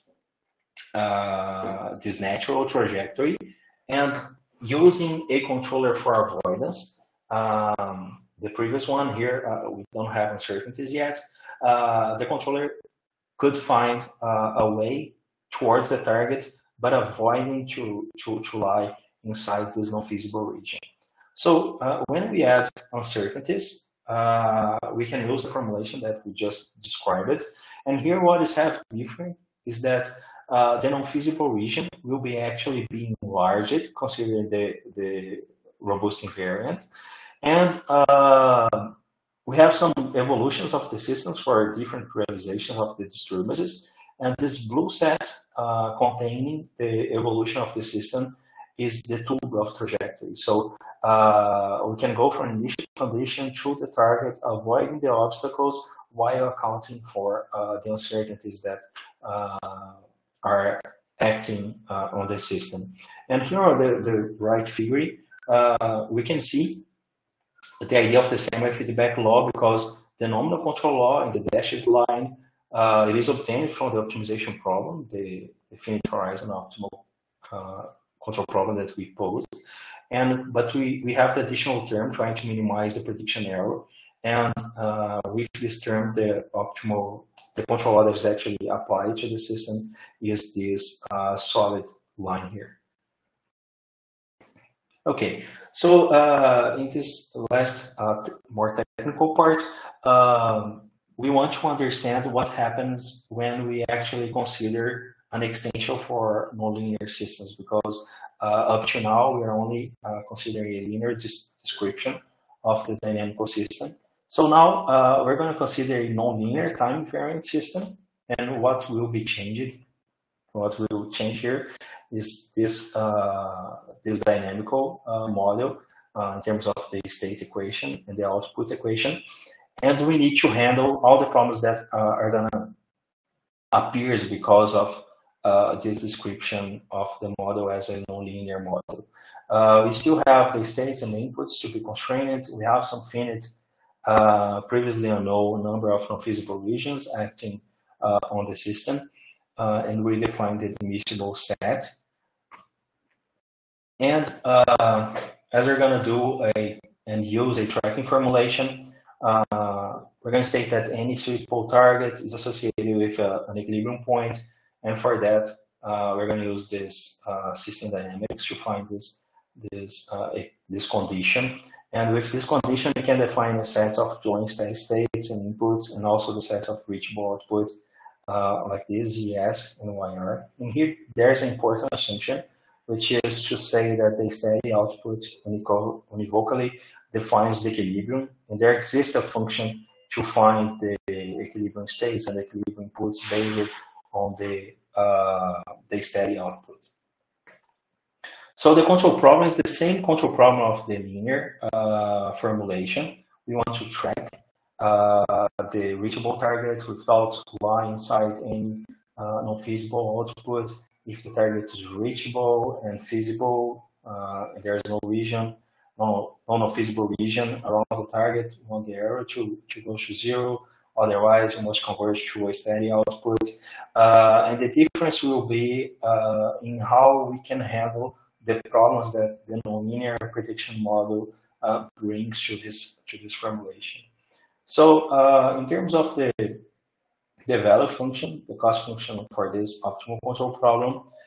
Speaker 2: uh, this natural trajectory, and using a controller for avoidance. Um, the previous one here, uh, we don't have uncertainties yet. Uh, the controller could find uh, a way towards the target, but avoiding to, to, to lie inside this non-feasible region. So uh, when we add uncertainties, uh, we can use the formulation that we just described. And here what is half different is that uh, the non-feasible region will be actually be enlarged considering the, the robust invariant. And uh, we have some evolutions of the systems for different realizations of the disturbances. And this blue set uh, containing the evolution of the system is the tube of trajectory. So uh, we can go from initial condition to the target, avoiding the obstacles while accounting for uh, the uncertainties that uh, are acting uh, on the system. And here on the, the right figure, uh, we can see the idea of the semi-feedback law, because the nominal control law in the dashed line, uh, it is obtained from the optimization problem, the finite horizon optimal uh, control problem that we posed. And but we, we have the additional term trying to minimize the prediction error. And uh, with this term, the optimal, the control law that is actually applied to the system is this uh, solid line here. Okay, so uh, in this last uh, more technical part, um, we want to understand what happens when we actually consider an extension for nonlinear systems, because uh, up to now we are only uh, considering a linear description of the dynamical system. So now uh, we're going to consider a nonlinear time invariant system, and what will be changed, what will change here is this uh, this dynamical uh, model uh, in terms of the state equation and the output equation, and we need to handle all the problems that uh, are going to appear because of uh, this description of the model as a nonlinear model. Uh, we still have the states and inputs to be constrained. We have some finite, uh, previously unknown number of non-feasible regions acting uh, on the system, uh, and we define the admissible set. And uh, as we're going to do a and use a tracking formulation, uh, we're going to state that any suitable target is associated with uh, an equilibrium point, and for that uh, we're going to use this uh, system dynamics to find this this uh, this condition. And with this condition, we can define a set of joint steady states and inputs, and also the set of reachable outputs uh, like this, G S and Y R. And here there's an important assumption, which is to say that the steady output univocally defines the equilibrium, and there exists a function to find the equilibrium states and the equilibrium inputs based on the, uh, the steady output. So the control problem is the same control problem of the linear uh, formulation. We want to track uh, the reachable target without lying inside any uh, non-feasible output. If the target is reachable and feasible, uh, and there is no region, no, no, no feasible region around the target, we want the error to, to go to zero. Otherwise, we must converge to a steady output. Uh, and the difference will be uh, in how we can handle the problems that the nonlinear prediction model uh, brings to this, to this formulation. So uh, in terms of the the value function, the cost function for this optimal control problem,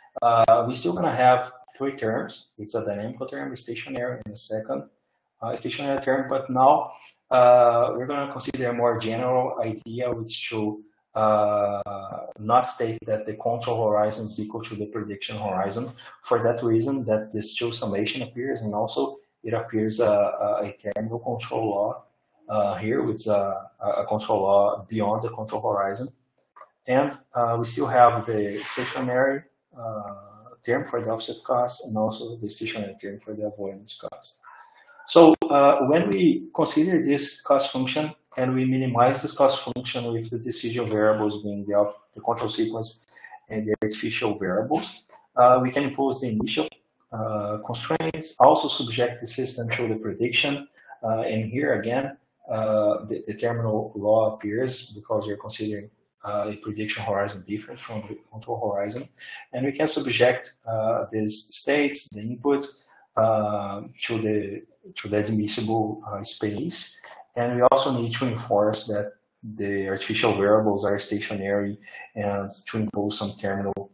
Speaker 2: uh, we're still going to have three terms. It's a dynamical term, a stationary, and a second uh, stationary term. But now uh, we're going to consider a more general idea, which to uh, not state that the control horizon is equal to the prediction horizon. For that reason, that this two summation appears, and also it appears a, a terminal control law uh, here, with a, a control law beyond the control horizon. And uh, we still have the stationary uh, term for the offset cost, and also the stationary term for the avoidance cost. So uh, when we consider this cost function and we minimize this cost function with the decision variables being the, the control sequence and the artificial variables, uh, we can impose the initial uh, constraints, also subject the system to the prediction. Uh, and here again, uh, the, the terminal law appears because we're considering uh, a prediction horizon different from the control horizon. And we can subject uh, these states, the inputs, uh, to the to the admissible uh, space, and we also need to enforce that the artificial variables are stationary and to impose some terminal,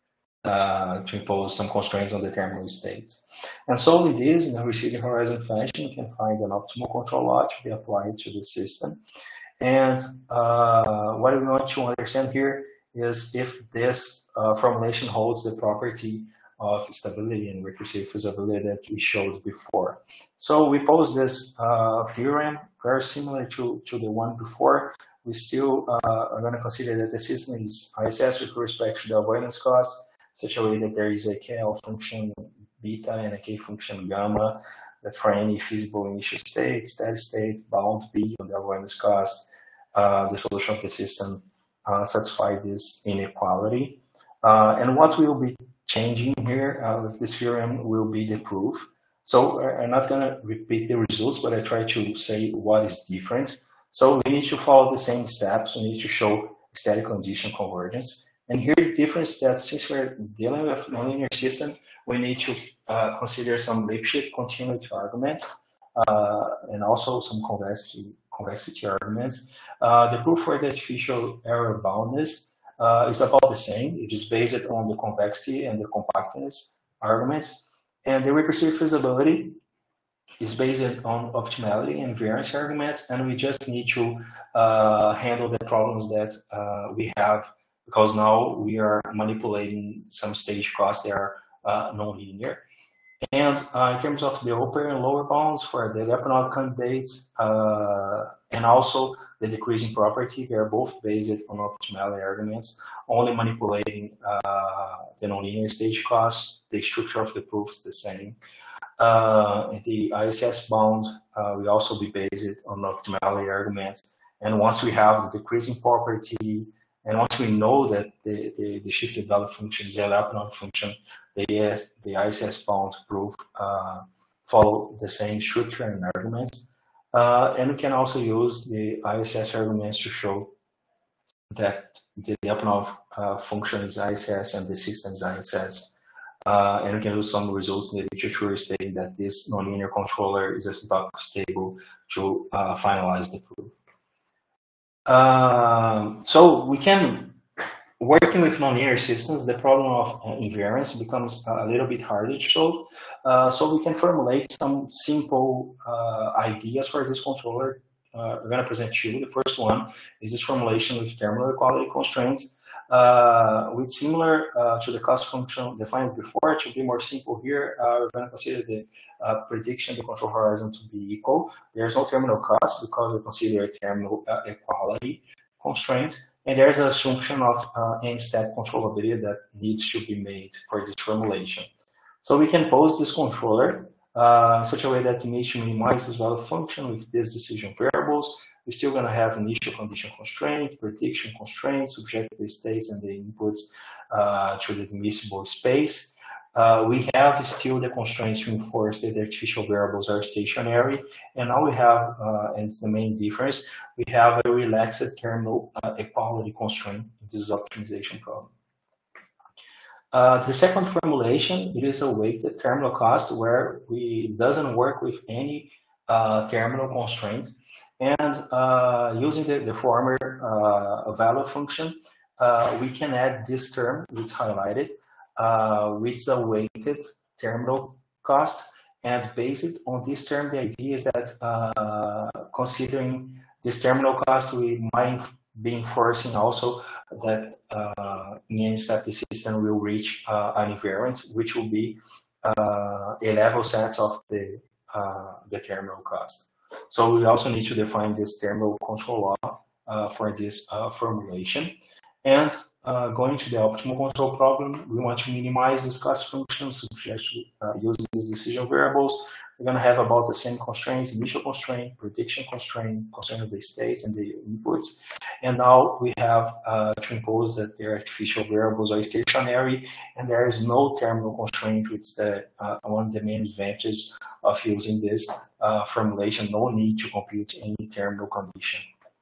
Speaker 2: uh, to impose some constraints on the terminal states. And so with this, in a receding horizon fashion, you can find an optimal control law to be applied to the system. And uh, what we want to understand here is if this uh, formulation holds the property of stability and recursive feasibility that we showed before. So we pose this uh, theorem very similar to, to the one before. We still uh, are going to consider that the system is I S S with respect to the avoidance cost, such a way that there is a K L function beta and a K function gamma, that for any feasible initial state, steady state, bound B on the avoidance cost, uh, the solution of the system uh, satisfy this inequality. Uh, and what will be changing here uh, with this theorem will be the proof. So uh, I'm not going to repeat the results, but I try to say what is different. So we need to follow the same steps. We need to show static condition convergence. And here the difference is that since we're dealing with a nonlinear system, we need to uh, consider some Lipschitz continuity arguments uh, and also some convexity, convexity arguments. Uh, the proof for the artificial error boundness Uh, is about the same. It is based on the convexity and the compactness arguments. And the recursive feasibility is based on optimality and variance arguments. And we just need to uh, handle the problems that uh, we have, because now we are manipulating some stage costs that are uh, non-linear. And uh, in terms of the upper and lower bounds for the Lyapunov candidates, uh, and also the decreasing property, they are both based on optimality arguments, only manipulating uh, the nonlinear stage cost. The structure of the proof is the same. Uh, and the I S S bound uh, will also be based on optimality arguments. And once we have the decreasing property, and once we know that the, the, the shifted value function is a Lyapunov function, the, the I S S bound proof uh, follow the same structure and arguments. Uh, and we can also use the I S S arguments to show that the Lyapunov uh, function is I S S and the system is I S S. Uh, and we can use some results in the literature stating that this nonlinear controller is asymptotic stable to uh, finalize the proof. Uh, so we can, working with nonlinear systems, the problem of uh, invariance becomes a little bit harder to solve. Uh, so we can formulate some simple uh, ideas for this controller. Uh, we're going to present two. The first one is this formulation with terminal equality constraints. Uh, with similar uh, to the cost function defined before. To be more simple here, uh, we're going to consider the uh, prediction of the control horizon to be equal. There's no terminal cost because we consider a terminal uh, equality constraint. And there's an assumption of uh, any step controllability that needs to be made for this formulation. So we can pose this controller uh, in such a way that we need to minimize this value function with these decision variables. We're still going to have initial condition constraint, prediction constraint, subject the states and the inputs uh, to the admissible space. Uh, we have still the constraints to enforce that the artificial variables are stationary. And now we have, uh, and it's the main difference, we have a relaxed terminal uh, equality constraint in this optimization problem. Uh, the second formulation, it is a weighted terminal cost where we doesn't work with any uh, terminal constraint. And uh, using the, the former uh, value function, uh, we can add this term, which is highlighted, uh, with a weighted terminal cost. And based on this term, the idea is that uh, considering this terminal cost, we might be enforcing also that uh, in any step the system will reach uh, an invariant, which will be uh, a level set of the, uh, the terminal cost. So we also need to define this terminal control law uh, for this uh, formulation. And uh, going to the optimal control problem, we want to minimize this cost function subject to uh, using these decision variables. We're going to have about the same constraints: initial constraint, prediction constraint, constraint of the states and the inputs. And now we have uh, to impose that their artificial variables are stationary, and there is no terminal constraint, which is the, uh, one of the main advantages of using this uh, formulation. No need to compute any terminal condition.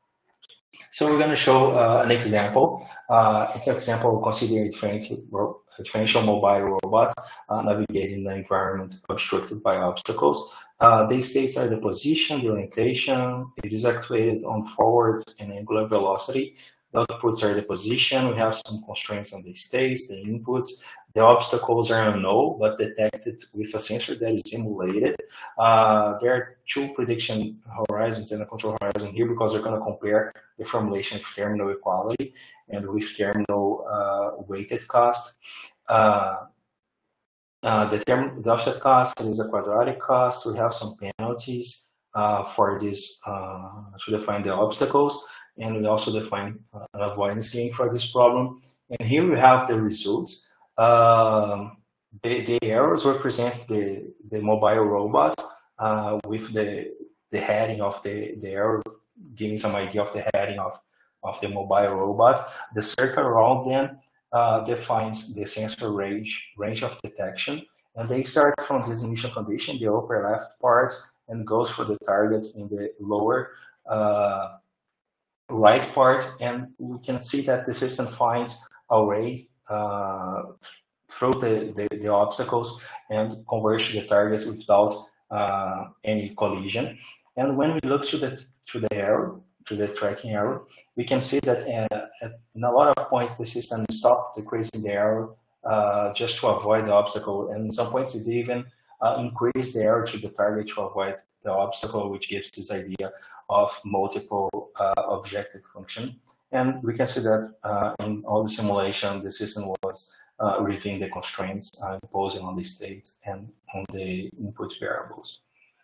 Speaker 2: So we're going to show uh, an example. Uh, it's an example considering a differential, differential mobile robot uh, navigating the environment obstructed by obstacles. Uh, these states are the position, the orientation. It is actuated on forward and angular velocity. The outputs are the position. We have some constraints on the states, the inputs. The obstacles are unknown, but detected with a sensor that is simulated. Uh, there are two prediction horizons and a control horizon here because we're going to compare the formulation of terminal equality and with terminal uh, weighted cost. Uh, uh, the, term, the offset cost is a quadratic cost. We have some penalties uh, for this uh, to define the obstacles. And we also define uh, an avoidance gain for this problem. And here we have the results. Um, the, the arrows represent the, the mobile robot uh, with the, the heading of the, the arrow, giving some idea of the heading of, of the mobile robot. The circle around them uh, defines the sensor range, range of detection. And they start from this initial condition, the upper left part, and goes for the target in the lower uh, right part, and we can see that the system finds a way uh, through the, the, the obstacles and converge to the target without uh, any collision. And when we look to the to the arrow, to the tracking arrow, we can see that uh, at in a lot of points the system stopped decreasing the arrow uh, just to avoid the obstacle, and in some points it even uh, increased the arrow to the target to avoid the obstacle, which gives this idea of multiple uh, objective function. And we can see that uh, in all the simulation, the system was uh, reviewing the constraints uh, imposing on the states and on the input variables.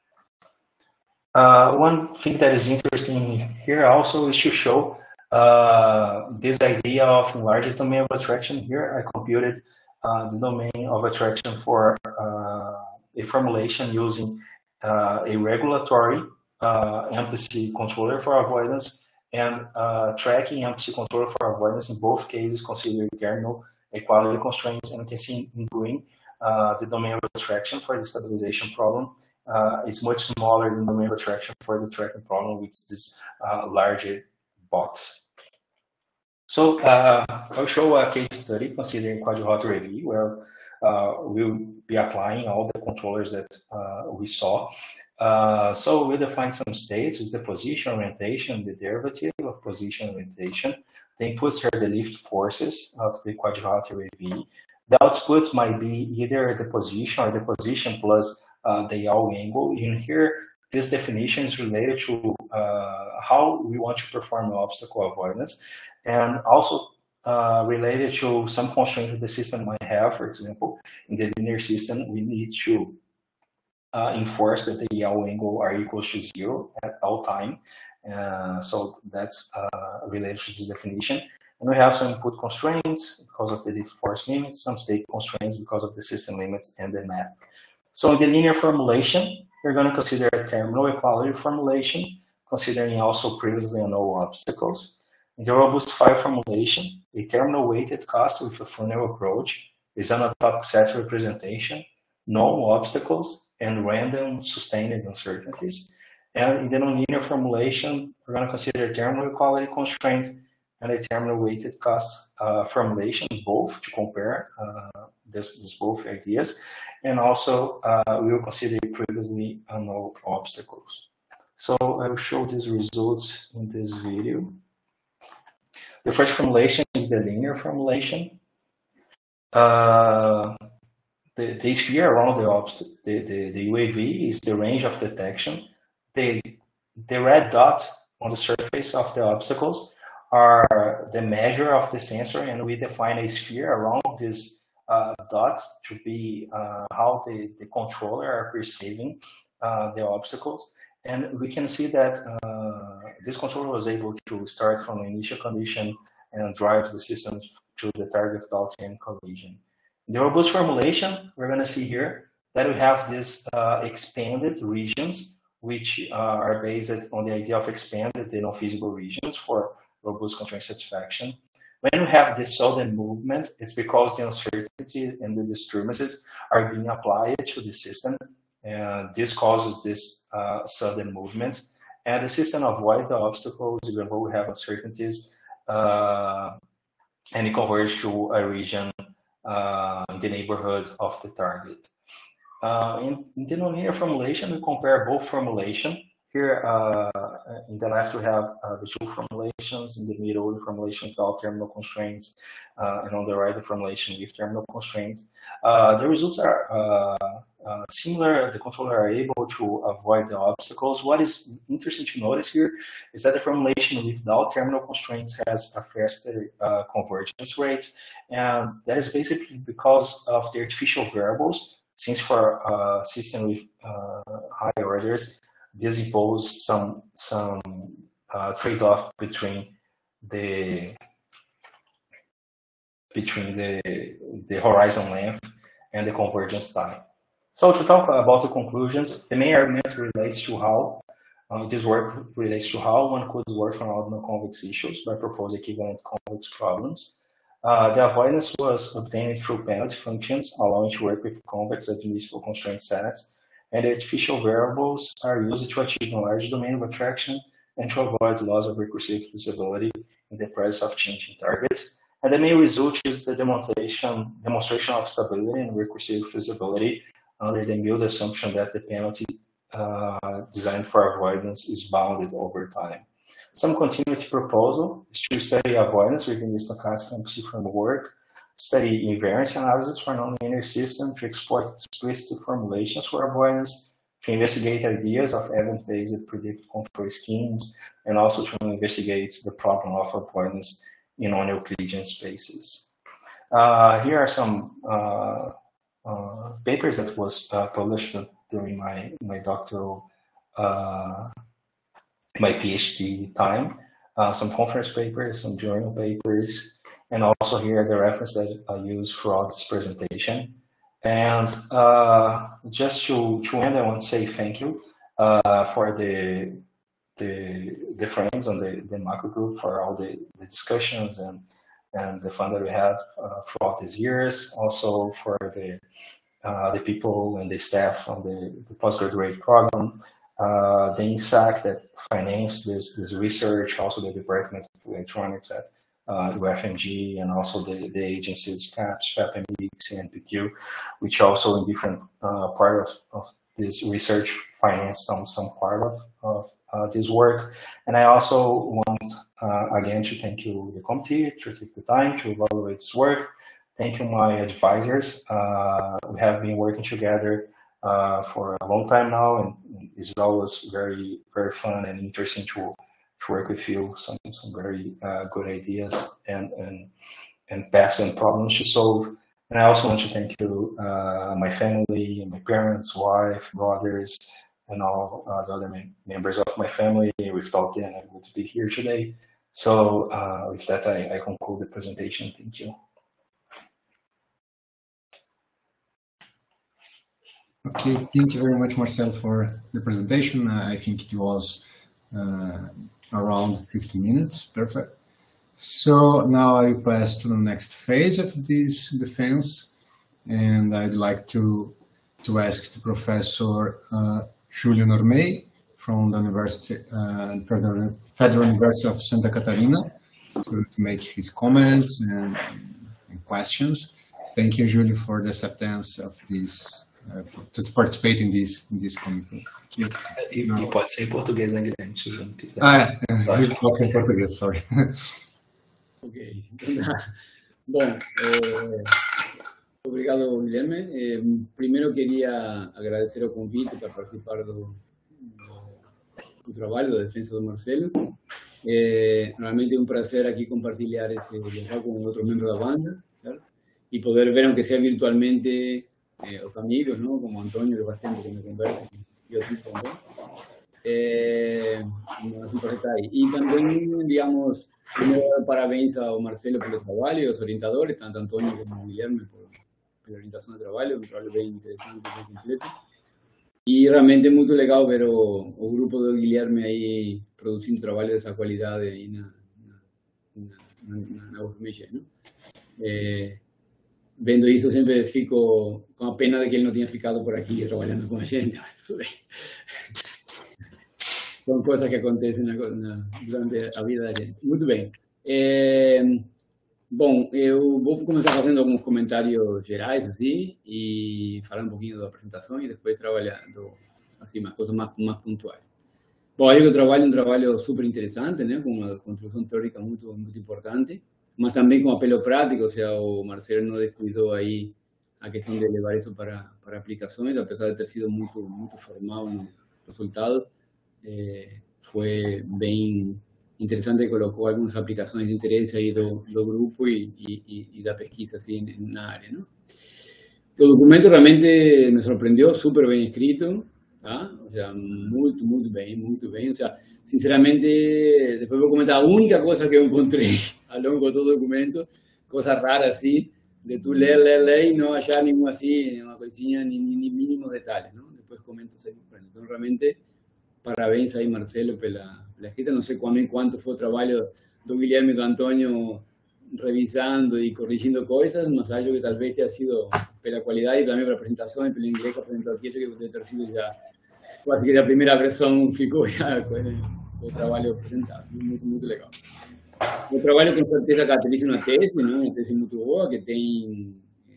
Speaker 2: Uh, one thing that is interesting here also is to show uh, this idea of enlarged domain of attraction. Here I computed uh, the domain of attraction for uh, a formulation using uh, a regulatory uh, M P C controller for avoidance and uh, tracking M P C controller for avoidance. In both cases, considering terminal equality constraints. And you can see in green uh, the domain of attraction for the stabilization problem uh, is much smaller than the domain of attraction for the tracking problem with this uh, larger box. So uh, I'll show a case study considering quadrilateral review where uh, we'll be applying all the controllers that uh, we saw. Uh, so we define some states with the position, orientation, the derivative of position, orientation. The inputs are the lift forces of the quadrilateral review. The output might be either the position or the position plus uh, the yaw angle. In here, this definition is related to uh, how we want to perform obstacle avoidance, and also uh, related to some constraints the system might have. For example, in the linear system, we need to uh, enforce that the yaw angle are equal to zero at all time. Uh, so that's uh, related to this definition. And we have some input constraints because of the lift force limits, some state constraints because of the system limits and the map. So in the linear formulation, we're going to consider a terminal equality formulation, considering also previously unknown obstacles. In the robust file formulation, a terminal weighted cost with a funnel approach is an atopic set representation, known obstacles, and random sustained uncertainties. And in the nonlinear formulation, we're going to consider a terminal equality constraint and a terminal weighted cost uh, formulation, both to compare uh, this, this both ideas. And also, uh, we will consider previously unknown obstacles. So I will show these results in this video. The first formulation is the linear formulation. Uh, the, the sphere around the, the, the, the U A V is the range of detection. The, the red dot on the surface of the obstacles are the measure of the sensor, and we define a sphere around this uh, dot to be uh, how the, the controller are perceiving uh, the obstacles. And we can see that uh, this controller was able to start from an initial condition and drives the system to the target without any collision. The robust formulation, we're going to see here that we have these uh, expanded regions, which uh, are based on the idea of expanded the non-feasible regions for robust constraint satisfaction. When we have this sudden movement, it's because the uncertainty and the disturbances are being applied to the system, and this causes this uh, sudden movement. And the system avoids the obstacles even though we have uncertainties, uh, and it converges to a region uh, in the neighborhood of the target. Uh, in, in the nonlinear formulation, we compare both formulation. Here, uh, in the left, we have uh, the two formulations. In the middle, the formulation without terminal constraints, uh, and on the right, the formulation with terminal constraints. Uh, the results are uh, uh, similar. The controller are able to avoid the obstacles. What is interesting to notice here is that the formulation without terminal constraints has a faster uh, convergence rate, and that is basically because of the artificial variables. Since for a system with uh, high orders, this imposes some some uh, trade-off between the between the the horizon length and the convergence time. So to talk about the conclusions, the main argument relates to how uh, this work relates to how one could work from non-convex issues by proposing equivalent convex problems. Uh, the avoidance was obtained through penalty functions, allowing to work with convex admissible constraint sets, and the artificial variables are used to achieve a large domain of attraction and to avoid loss of recursive feasibility in the presence of changing targets. And the main result is the demonstration, demonstration of stability and recursive feasibility under the mild assumption that the penalty uh, designed for avoidance is bounded over time. Some continuity proposal is to study avoidance within the stochastic M C framework, study invariance analysis for nonlinear systems to exploit explicit formulations for avoidance, to investigate ideas of event-based predictive control schemes, and also to investigate the problem of avoidance in non-Euclidean spaces. Uh, here are some uh, uh, papers that was uh, published during my, my doctoral uh, my PhD time, uh, some conference papers, some journal papers, and also here the reference that I use throughout this presentation. And uh, just to, to end, I want to say thank you uh, for the, the, the friends and the, the macro group for all the, the discussions and, and the fun that we had uh, throughout these years. Also for the, uh, the people and the staff on the, the postgraduate program. Uh, the I N S A C that financed this, this research, also the Department of Electronics at uh, U F M G, and also the, the agencies, SHAP, M B, C N P Q, which also in different uh, part of, of this research financed some, some part of, of uh, this work. And I also want, uh, again, to thank you, the committee, to take the time to evaluate this work. Thank you, my advisors. Uh, we have been working together Uh, for a long time now, and it's always very, very fun and interesting to, to work with you. Some, some very uh, good ideas and, and, and paths and problems to solve. And I also want to thank you, uh, my family, my parents, wife, brothers, and all uh, the other members of my family. Without them, I would be here today. So uh, with that, I, I conclude the presentation. Thank you.
Speaker 1: Okay, thank you very much, Marcelo, for the presentation. Uh, I think it was uh, around fifty minutes, perfect. So now I pass to the next phase of this defense, and I'd like to to ask the Professor uh, Júlio Normey from the University, uh, Federal, Federal University of Santa Catarina to, to make his comments and, and questions. Thank you, Júlio, for the acceptance of this. Uh, to participate in this in this committee.
Speaker 2: E, e pode ser em português, né, Guilherme, se não quiser.
Speaker 1: Ah, é, é. Pode ser em português, sorry.
Speaker 3: Ok. Bom, é, Obrigado, Guilherme. Eh, primeiro queria agradecer o convite para participar do, do, do trabalho da defesa do Marcelo. É realmente é um prazer aqui compartilhar esse local com outros membros da banda, certo? E poder ver, aunque seja virtualmente, eh, os amigos, ¿no? Como Antônio, que bastante que me conversa, e o tipo também. É um prazer estar aí. E também, digamos, primeiro parabéns ao Marcelo pelo trabalho, aos orientadores, tanto Antônio como Guilherme, por, pela orientação do trabalho, um trabalho bem interessante, bem completo. E realmente é muito legal ver o, o grupo do Guilherme aí produzindo trabalho dessa qualidade aí na, na, na, na U F M G, né? É, vendo isso, sempre fico com a pena de que ele não tinha ficado por aqui trabalhando com a gente, mas tudo bem. São coisas que acontecem na, na, durante a vida da gente. Muito bem. É, bom, eu vou começar fazendo alguns comentários gerais, assim, e falar um pouquinho da apresentação e depois trabalhando, assim, umas coisas mais, mais pontuais. Bom, acho que eu trabalho um trabalho super interessante, né, com uma contribuição teórica muito, muito importante, mas também com apelo prático, ou seja, o Marcelo não descuidou aí a questão de levar isso para, para aplicações, apesar de ter sido muito, muito formal no resultado, eh, foi bem interessante, colocou algumas aplicações de interesse aí do, do grupo e, e, e da pesquisa assim, na área, ¿no? O documento realmente me surpreendeu, super bem escrito, tá? O sea, muito, muito bem, muito bem. O sea, sinceramente, depois vou comentar a única coisa que eu encontrei ao longo do documento, coisa rara assim, de tu ler, ler, ler e não achar nenhuma assim, uma coisinha, nem, nem mínimos detalhes, ¿no? Depois comento isso aí. Então, realmente, parabéns aí, Marcelo, pela, pela escrita. Não sei quando, quanto foi o trabalho do Guilherme e do Antônio revisando e corrigindo coisas, mas acho que talvez tenha sido pela qualidade e também pela apresentação e pelo inglês que apresentou aqui, acho que deve ter sido já, quase que a primeira versão ficou já com o trabalho apresentado. Muito, muito legal. O trabalho com certeza caracteriza uma tese, né? Uma tese muito boa, que tem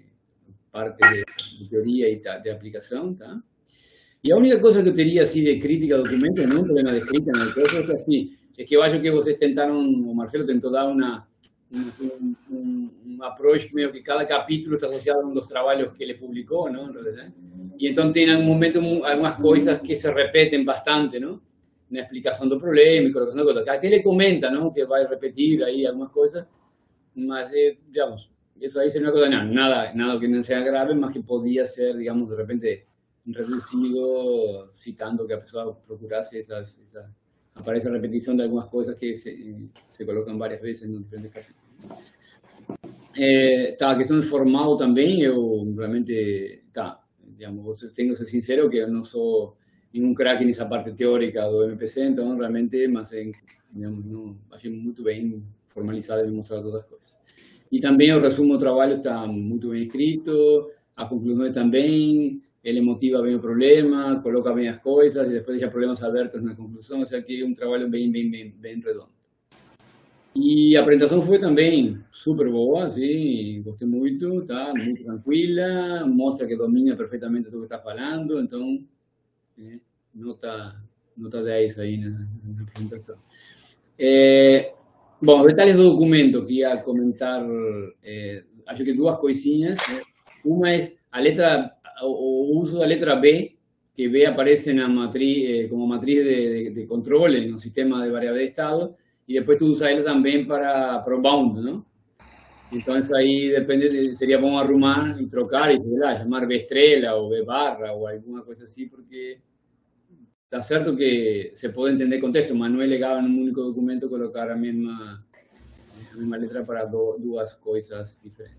Speaker 3: parte de, de teoria e de aplicação, tá? E a única coisa que eu teria assim, de crítica ao documento, não um problema de escrita, não, coisa, é, assim, é que eu acho que vocês tentaram, o Marcelo tentou dar uma, um, um, um approach meio que cada capítulo está associado a um dos trabalhos que ele publicou, não? E então tem em algum momento algumas coisas que se repetem bastante, não? Na explicação do problema e colocação de coisas. Aqui ele comenta, não? Que vai repetir aí algumas coisas, mas, eh, digamos, isso aí seria uma coisa, não, nada, nada que não seja grave, mas que podia ser, digamos, de repente, reduzido, citando que a pessoa procurasse essas, essas aparece a repetição de algumas coisas que se, se colocam várias vezes em diferentes capítulos. É, tá, a questão formal também, eu realmente, tá, digamos, tenho que ser sincero que eu não sou nenhum craque nessa parte teórica do M P C, então realmente, mas digamos, não, achei muito bem formalizado e mostrado todas as coisas. E também o resumo do trabalho está muito bem escrito, as conclusões também, ele motiva bem o problema, coloca bem as coisas e depois deixa problemas abertos na conclusão, ou seja, que é um trabalho bem, bem, bem, bem redondo. E a apresentação foi também super boa, assim, gostei muito, tá? Muito tranquila, mostra que domina perfeitamente tudo que está falando, então, é, nota, nota dez aí na, na apresentação. É, bom, detalhes do documento que ia comentar, é, acho que duas coisinhas. Né? Uma é a letra, o uso da letra B, que B aparece na matriz, eh, como matriz de, de, de controle no sistema de variável de estado, e depois tu usa ele também para, para o bound, não? Então, isso aí depende, de, seria bom arrumar e trocar, e sei lá, chamar B estrela ou B barra ou alguma coisa assim, porque está certo que se pode entender contexto, mas não é legal em um único documento colocar a mesma, a mesma letra para do, duas coisas diferentes.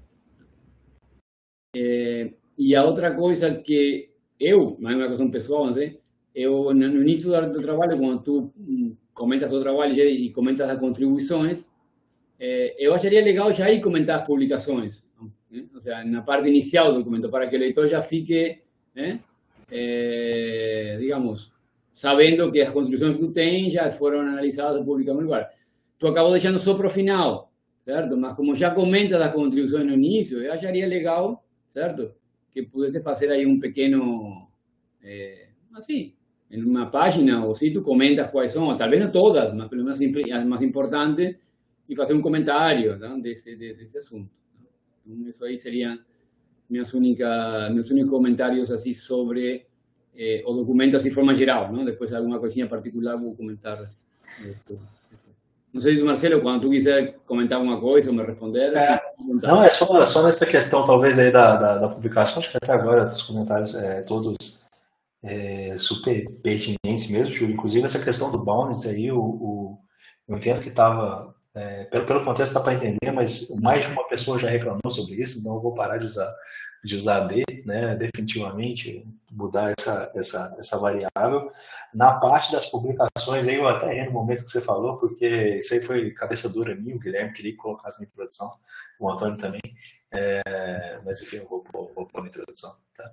Speaker 3: É, e a outra coisa que eu, mais uma questão pessoal, não sei, eu, no início do trabalho, quando tu comentas o trabalho e comentas as contribuições, eh, eu acharia legal já ir comentar as publicações, né? Ou seja, na parte inicial do documento, para que o leitor já fique, né, eh, digamos, sabendo que as contribuições que tu tens já foram analisadas e publicadas no lugar. Tu acabou deixando só para o final, certo? Mas como já comentas as contribuições no início, eu acharia legal, certo? Que pudesse fazer aí um pequeno, eh, assim, em uma página, ou se tu comentas quais são, talvez não todas, mas pelo menos as mais importantes, e fazer um comentário, tá? desse, desse assunto. Então, isso aí seria minhas únicas, meus únicos comentários assim sobre eh, o documento assim de forma geral, não? Depois alguma coisinha particular vou comentar. Eh, não sei se Marcelo, quando tu quiser comentar alguma coisa ou me responder.
Speaker 2: É, não, é só, só nessa questão talvez aí da, da, da publicação, acho que até agora os comentários é, todos é, super pertinentes mesmo, Júlio. Inclusive essa questão do bounce aí, o, o, eu entendo que estava, é, pelo, pelo contexto dá para entender, mas mais de uma pessoa já reclamou sobre isso, então eu vou parar de usar, de usar B, né, definitivamente, mudar essa, essa, essa variável. Na parte das publicações, aí eu até errei no momento que você falou, porque isso aí foi cabeça dura minha, o Guilherme queria que colocasse na introdução, o Antônio também, é, mas enfim, eu vou, vou, vou pôr na introdução. Tá?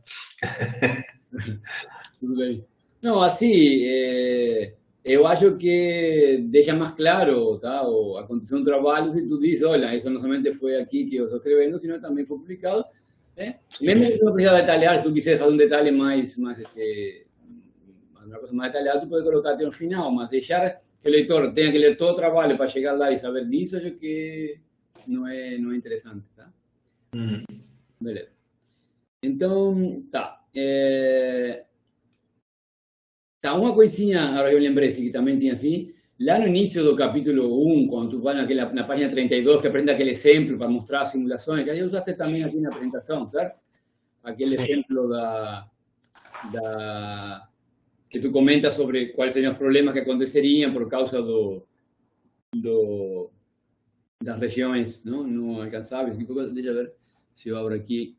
Speaker 3: Tudo bem. Não, assim, é, eu acho que deixa mais claro, tá, a condução do trabalho se tu diz, olha, isso não somente foi aqui que eu estou escrevendo, sino também foi publicado. Né? Mesmo que tu não precisa detalhar, se tu quiser fazer um detalhe mais, mais este, uma coisa mais detalhada, tu pode colocar até no final, mas deixar que o leitor tenha que ler todo o trabalho para chegar lá e saber disso, acho que não é, não é interessante, tá?
Speaker 2: Uhum.
Speaker 3: Beleza. Então, tá. É... Tá, uma coisinha, agora eu lembrei que também tinha assim, lá no início do capítulo um, quando tu vai naquela, na página trinta e dois, que aprende aquele exemplo para mostrar as simulações, que aí usaste também aqui na apresentação, certo? Aquele Sim. exemplo da, da, que tu comenta sobre quais seriam os problemas que aconteceriam por causa do, do, das regiões não, não alcançáveis. Deixa eu ver se eu abro aqui.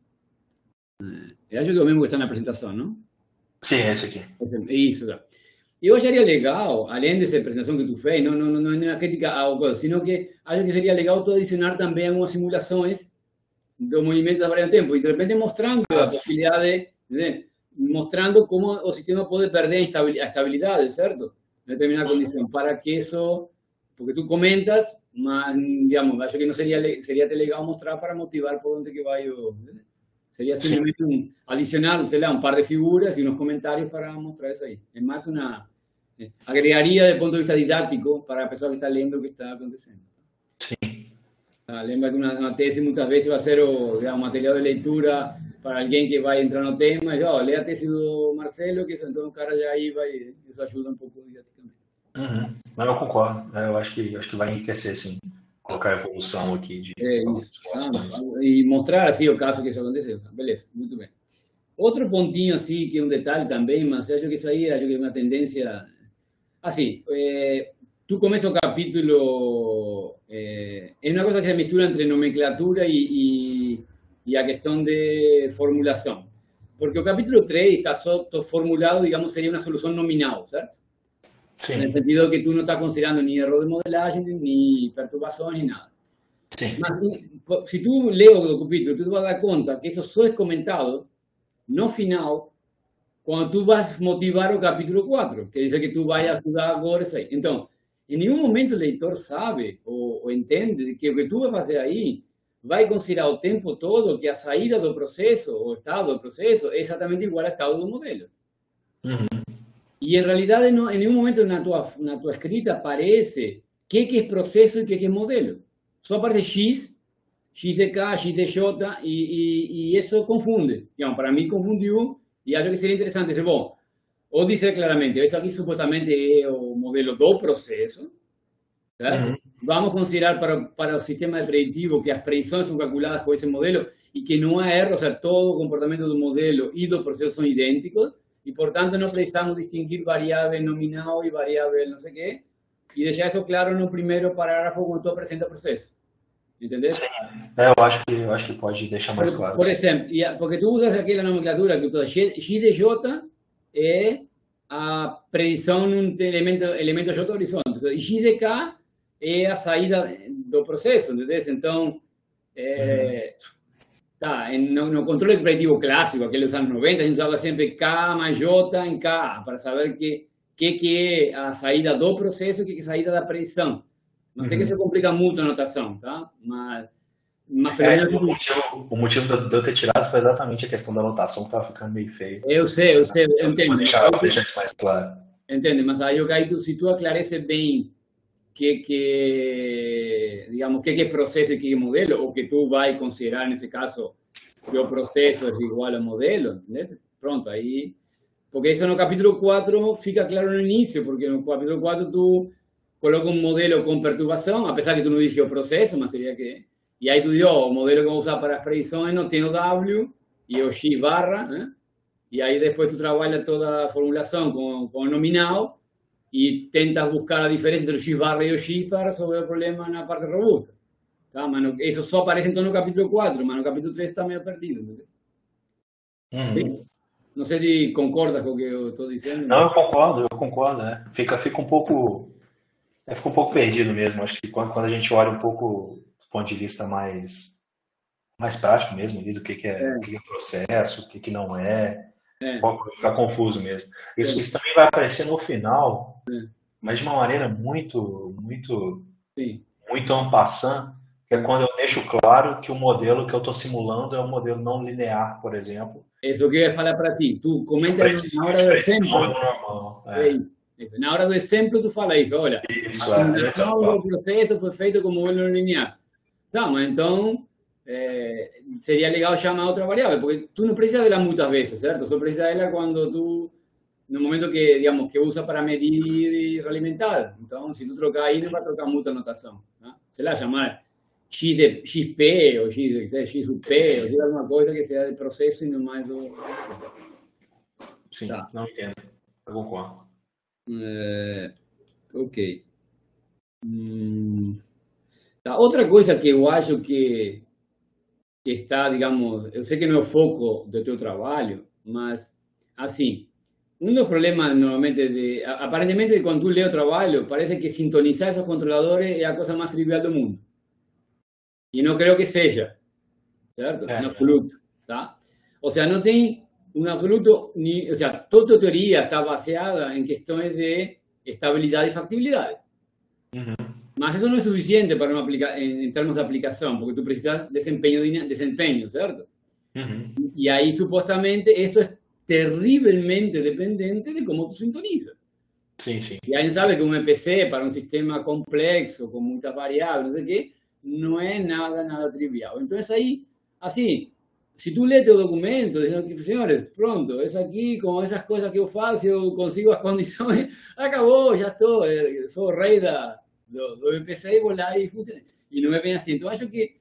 Speaker 3: Eu acho que é o mesmo que está na apresentação, não?
Speaker 2: Sim, é esse aqui.
Speaker 3: Isso. Eu acharia legal, além dessa apresentação que tu fez, não, não, não é uma crítica ao coisa, sino que acho que seria legal tu adicionar também algumas simulações dos movimentos da variação do tempo, e de repente mostrando a possibilidade, né, mostrando como o sistema pode perder a estabilidade, certo? Em determinada condição, para que isso, porque tu comentas, mas, digamos, acho que não seria, seria até legal mostrar para motivar por onde que vai o... Né? Sería simplemente un, adicionar, sei lá, un par de figuras y unos comentarios para mostrar eso ahí. Es más una... Eh, agregaría desde el punto de vista didáctico para la persona que está leyendo lo que está aconteciendo.
Speaker 2: Sí.
Speaker 3: Ah, lembra que una, una tesis muchas veces va a ser o, digamos, material de lectura para alguien que va a entrar no tema. Y yo, oh, lea a tesis do Marcelo, que então o cara já aí vai... Isso ajuda um pouco didaticamente.
Speaker 2: Uhum. Mas eu concordo. Eu acho que, acho que vai enriquecer, sim. Colocar a evolução aqui de...
Speaker 3: É isso. Ah, e mostrar assim o caso que isso aconteceu. Beleza, muito bem. Outro pontinho assim, que é um detalhe também, mas acho que isso aí acho que é uma tendência... Assim, é, tu começa o capítulo... É, é uma coisa que se mistura entre nomenclatura e, e, e a questão de formulação. Porque o capítulo três está só formulado, digamos, seria uma solução nominal, certo?
Speaker 2: Sim.
Speaker 3: No sentido que tú no estás considerando ni error de modelaje, ni perturbaciones, ni nada.
Speaker 2: Sí.
Speaker 3: Mas, si tú lees el capítulo, tú te vas a dar cuenta que eso solo es comentado, no final, cuando tú vas a motivar el capítulo cuatro, que dice que tú vayas a estudiar ahora isso aí. Então, em nenhum momento o leitor sabe ou, ou entende que o que tu vai fazer aí vai considerar o tempo todo que a saída do processo, o estado do processo, é exatamente igual ao estado do modelo.
Speaker 2: Uhum.
Speaker 3: Y en realidad no, en ningún momento en la tua, na tua escrita aparece qué que es proceso y qué que es modelo. Solo aparece X, X de K, X de J, y, y, y eso confunde. Digamos, para mí confundió, y algo que sería interesante es, bom, o dizer claramente, eso aquí supuestamente es o modelo do proceso, ¿verdad? Uh-huh. Vamos a considerar para, para el sistema de predictivo que las predicciones son calculadas por ese modelo y que no hay error, o sea, todo comportamiento del modelo y del proceso son idénticos. Y por tanto no precisamos distinguir variable nominal y variable no sé qué. Y deixar eso claro no primeiro parágrafo quando tu apresenta o processo. Entendeu?
Speaker 2: É, eu acho que eu acho que pode deixar mais
Speaker 3: por,
Speaker 2: claro.
Speaker 3: Por exemplo, porque tu usas aquela nomenclatura que tu X de J é a predição num elemento elemento J horizonte. E X de K é a saída do processo, entendeu? Então, é, uhum. Tá, no, no controle predictivo clássico, aquele dos anos noventa, a gente usava sempre K mais J em K, para saber que que, que é a saída do processo e que é a saída da predição. Não sei uhum. que isso complica muito a notação, tá? Mas, mas
Speaker 2: é, o, motivo, o motivo de eu ter tirado foi exatamente a questão da notação, que estava ficando meio feio.
Speaker 3: Eu sei, eu sei, eu entendo.
Speaker 2: Vou deixar, vou deixar isso mais claro.
Speaker 3: Entende, mas aí eu caí, se tu aclarece bem que, que digamos, que, que é processo e que é modelo, ou que tu vai considerar, nesse caso, que o processo é igual ao modelo, entendeu? Pronto, aí... Porque isso no capítulo quatro fica claro no início, porque no capítulo quatro tu coloca um modelo com perturbação, apesar que tu não diz que é o processo, mas seria que... E aí tu diz, oh, o modelo que vou usar para as predições não tem o W e o X barra, né? E aí depois tu trabalha toda a formulação com, com o nominal e tentas buscar a diferença entre o X barra e o X para resolver o problema na parte robusta. Tá? Mas no, isso só aparece então no capítulo quatro, mas no capítulo três está meio perdido.
Speaker 2: Uhum.
Speaker 3: Não sei se concorda com o que eu estou dizendo.
Speaker 2: Não, eu concordo, eu concordo, né? Fica, fica um pouco, é, fica um pouco perdido mesmo. Acho que quando, quando a gente olha um pouco do ponto de vista mais, mais prático mesmo, ali, do que, que, é,
Speaker 3: É.
Speaker 2: o que, que é processo, o que, que não é,
Speaker 3: É.
Speaker 2: pode ficar confuso mesmo. Isso,
Speaker 3: É.
Speaker 2: isso também vai aparecer no final,
Speaker 3: É.
Speaker 2: mas de uma maneira muito, muito,
Speaker 3: Sim.
Speaker 2: muito en passant, que é quando eu deixo claro que o modelo que eu estou simulando é um modelo não linear, por exemplo.
Speaker 3: Isso que eu ia falar para ti. Tu comenta
Speaker 2: Predição,
Speaker 3: na hora do exemplo.
Speaker 2: normal.
Speaker 3: É. Isso. Na hora do exemplo, tu fala isso. Olha,
Speaker 2: Isso,
Speaker 3: a
Speaker 2: é.
Speaker 3: simulação do processo foi feito com modelo linear. Tá, mas então é, seria legal chamar outra variável, porque tu não precisa dela muitas vezes, certo? Só precisa dela quando tu, no momento que, digamos, que usa para medir e realimentar. Então, se tu trocar aí, não vai trocar muita anotação. Tá? Sei lá, chamar X de, X P ou X, X sub P, ou seja, alguma coisa que seja de processo e não mais do...
Speaker 2: Sim,
Speaker 3: tá.
Speaker 2: Não entendo. Eu concordo.
Speaker 3: É, ok. Hum, tá. Outra coisa que eu acho que, que está, digamos, eu sei que não é o foco do teu trabalho, mas, assim, um dos problemas, normalmente, de, aparentemente, quando tu lê o trabalho, parece que sintonizar esses controladores é a coisa mais trivial do mundo. E não creio que seja, certo?
Speaker 2: É.
Speaker 3: No absoluto, tá? Ou seja, não tem um absoluto, ni, ou seja, toda a teoria está baseada em questões de estabilidade e factibilidade.
Speaker 2: Uhum.
Speaker 3: Mas isso não é suficiente para uma aplica em, em termos de aplicação, porque tu precisas de desempenho, desempenho, certo?
Speaker 2: Uhum.
Speaker 3: E aí, supostamente, isso é terrivelmente dependente de como tu sintoniza.
Speaker 2: Sim, sim.
Speaker 3: E a gente sabe que um E P C, para um sistema complexo, com muitas variáveis, não sei o quê, não é nada, nada trivial. Então, isso aí, assim, se tu lê teu documento, dizendo que, senhores, pronto, isso aqui, com essas coisas que eu faço, eu consigo as condições, acabou, já estou, sou o rei da, do, do E P C, vou lá e funciona. E não é bem assim. Então, acho que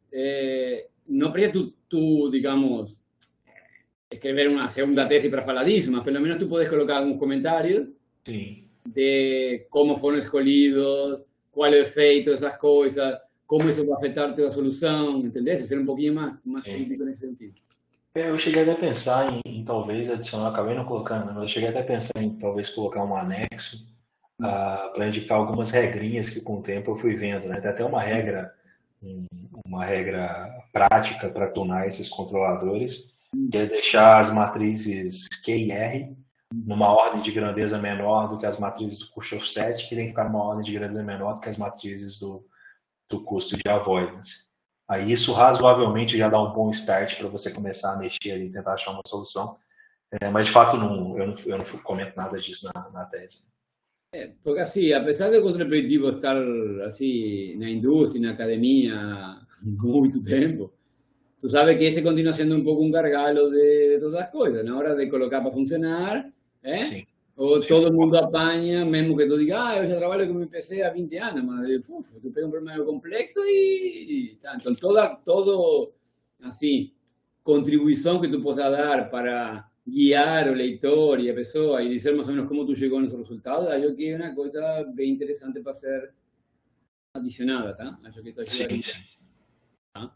Speaker 3: é, não precisa tu, tu, digamos, escrever uma segunda tese para falar disso, mas pelo menos tu podes colocar alguns comentários
Speaker 2: Sim.
Speaker 3: de como foram escolhidos, qual é o efeito dessas coisas, como isso vai afetar a tua solução, entendeu? Ser um pouquinho mais, mais crítico nesse sentido.
Speaker 2: Eu cheguei até a pensar em, em talvez adicionar, acabei não colocando, mas eu cheguei até a pensar em talvez colocar um anexo uh, para indicar algumas regrinhas que com o tempo eu fui vendo, né? Tem até uma regra, um, uma regra prática para tunar esses controladores, que é deixar as matrizes Q e R numa ordem de grandeza menor do que as matrizes do Khrushchev, que tem que ficar numa ordem de grandeza menor do que as matrizes do do custo de avoidance. Aí isso razoavelmente já dá um bom start para você começar a mexer ali e tentar achar uma solução. É, mas de fato não, eu, não, eu não comento nada disso na, na tese.
Speaker 3: É, porque assim, apesar do controle preditivo estar assim na indústria, na academia há muito tempo, tu sabes que esse continua sendo um pouco um gargalo de todas as coisas. Na hora de colocar para funcionar, é?
Speaker 2: Sim.
Speaker 3: Ou todo mundo apanha, mesmo que tu diga, ah, eu já trabalho com meu P C há vinte anos, mas uf, tu pega um problema complexo e, e tá. Então, toda, todo, assim, contribuição que tu possa dar para guiar o leitor e a pessoa e dizer mais ou menos como tu chegou nos resultados, acho que é uma coisa bem interessante para ser adicionada, tá? Acho que isso ajuda
Speaker 2: sim,
Speaker 3: a
Speaker 2: sim.
Speaker 3: tá?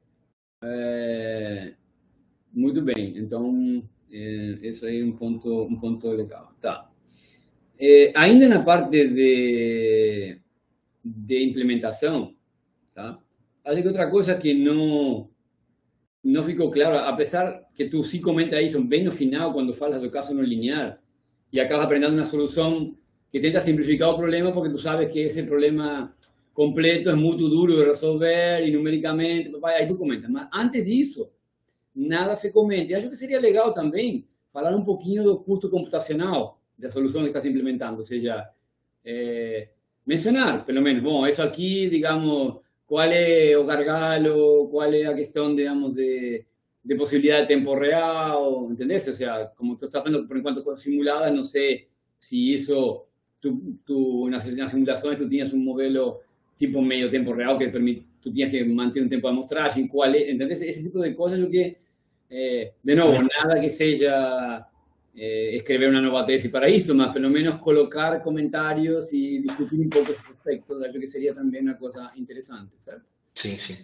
Speaker 3: É, muito bem, então... É, esse aí é um ponto, um ponto legal. Tá. É, ainda na parte de, de implementação, tá? Acho que outra coisa que não, não ficou claro, apesar que tu sim comenta isso bem no final, quando falas do caso não linear, e acabas aprendendo uma solução que tenta simplificar o problema, porque tu sabes que esse problema completo é muito duro de resolver, e numericamente, aí tu comenta. Mas antes disso, nada se comenta. E acho que seria legal também falar um pouquinho do custo computacional da solução que está se implementando. Ou seja, é, mencionar, pelo menos, bom, isso aqui, digamos, qual é o gargalo, qual é a questão, digamos, de, de posibilidad de tiempo real, ¿entendés? O sea, como tú estás haciendo por enquanto cosas simuladas, no sé si eso, tú, tú, en las, en las simulaciones tú tienes un modelo tipo medio tiempo real que permite, tú tienes que mantener un tiempo de amostragem, cuál es, ¿entendés? Ese tipo de cosas, yo que, eh, de nuevo, nada que seja eh, escrever una nueva tesis para eso, más pelo menos colocar comentarios y discutir un poco esos aspectos, yo que sería también una cosa interesante, ¿cierto?
Speaker 2: Sim, sim.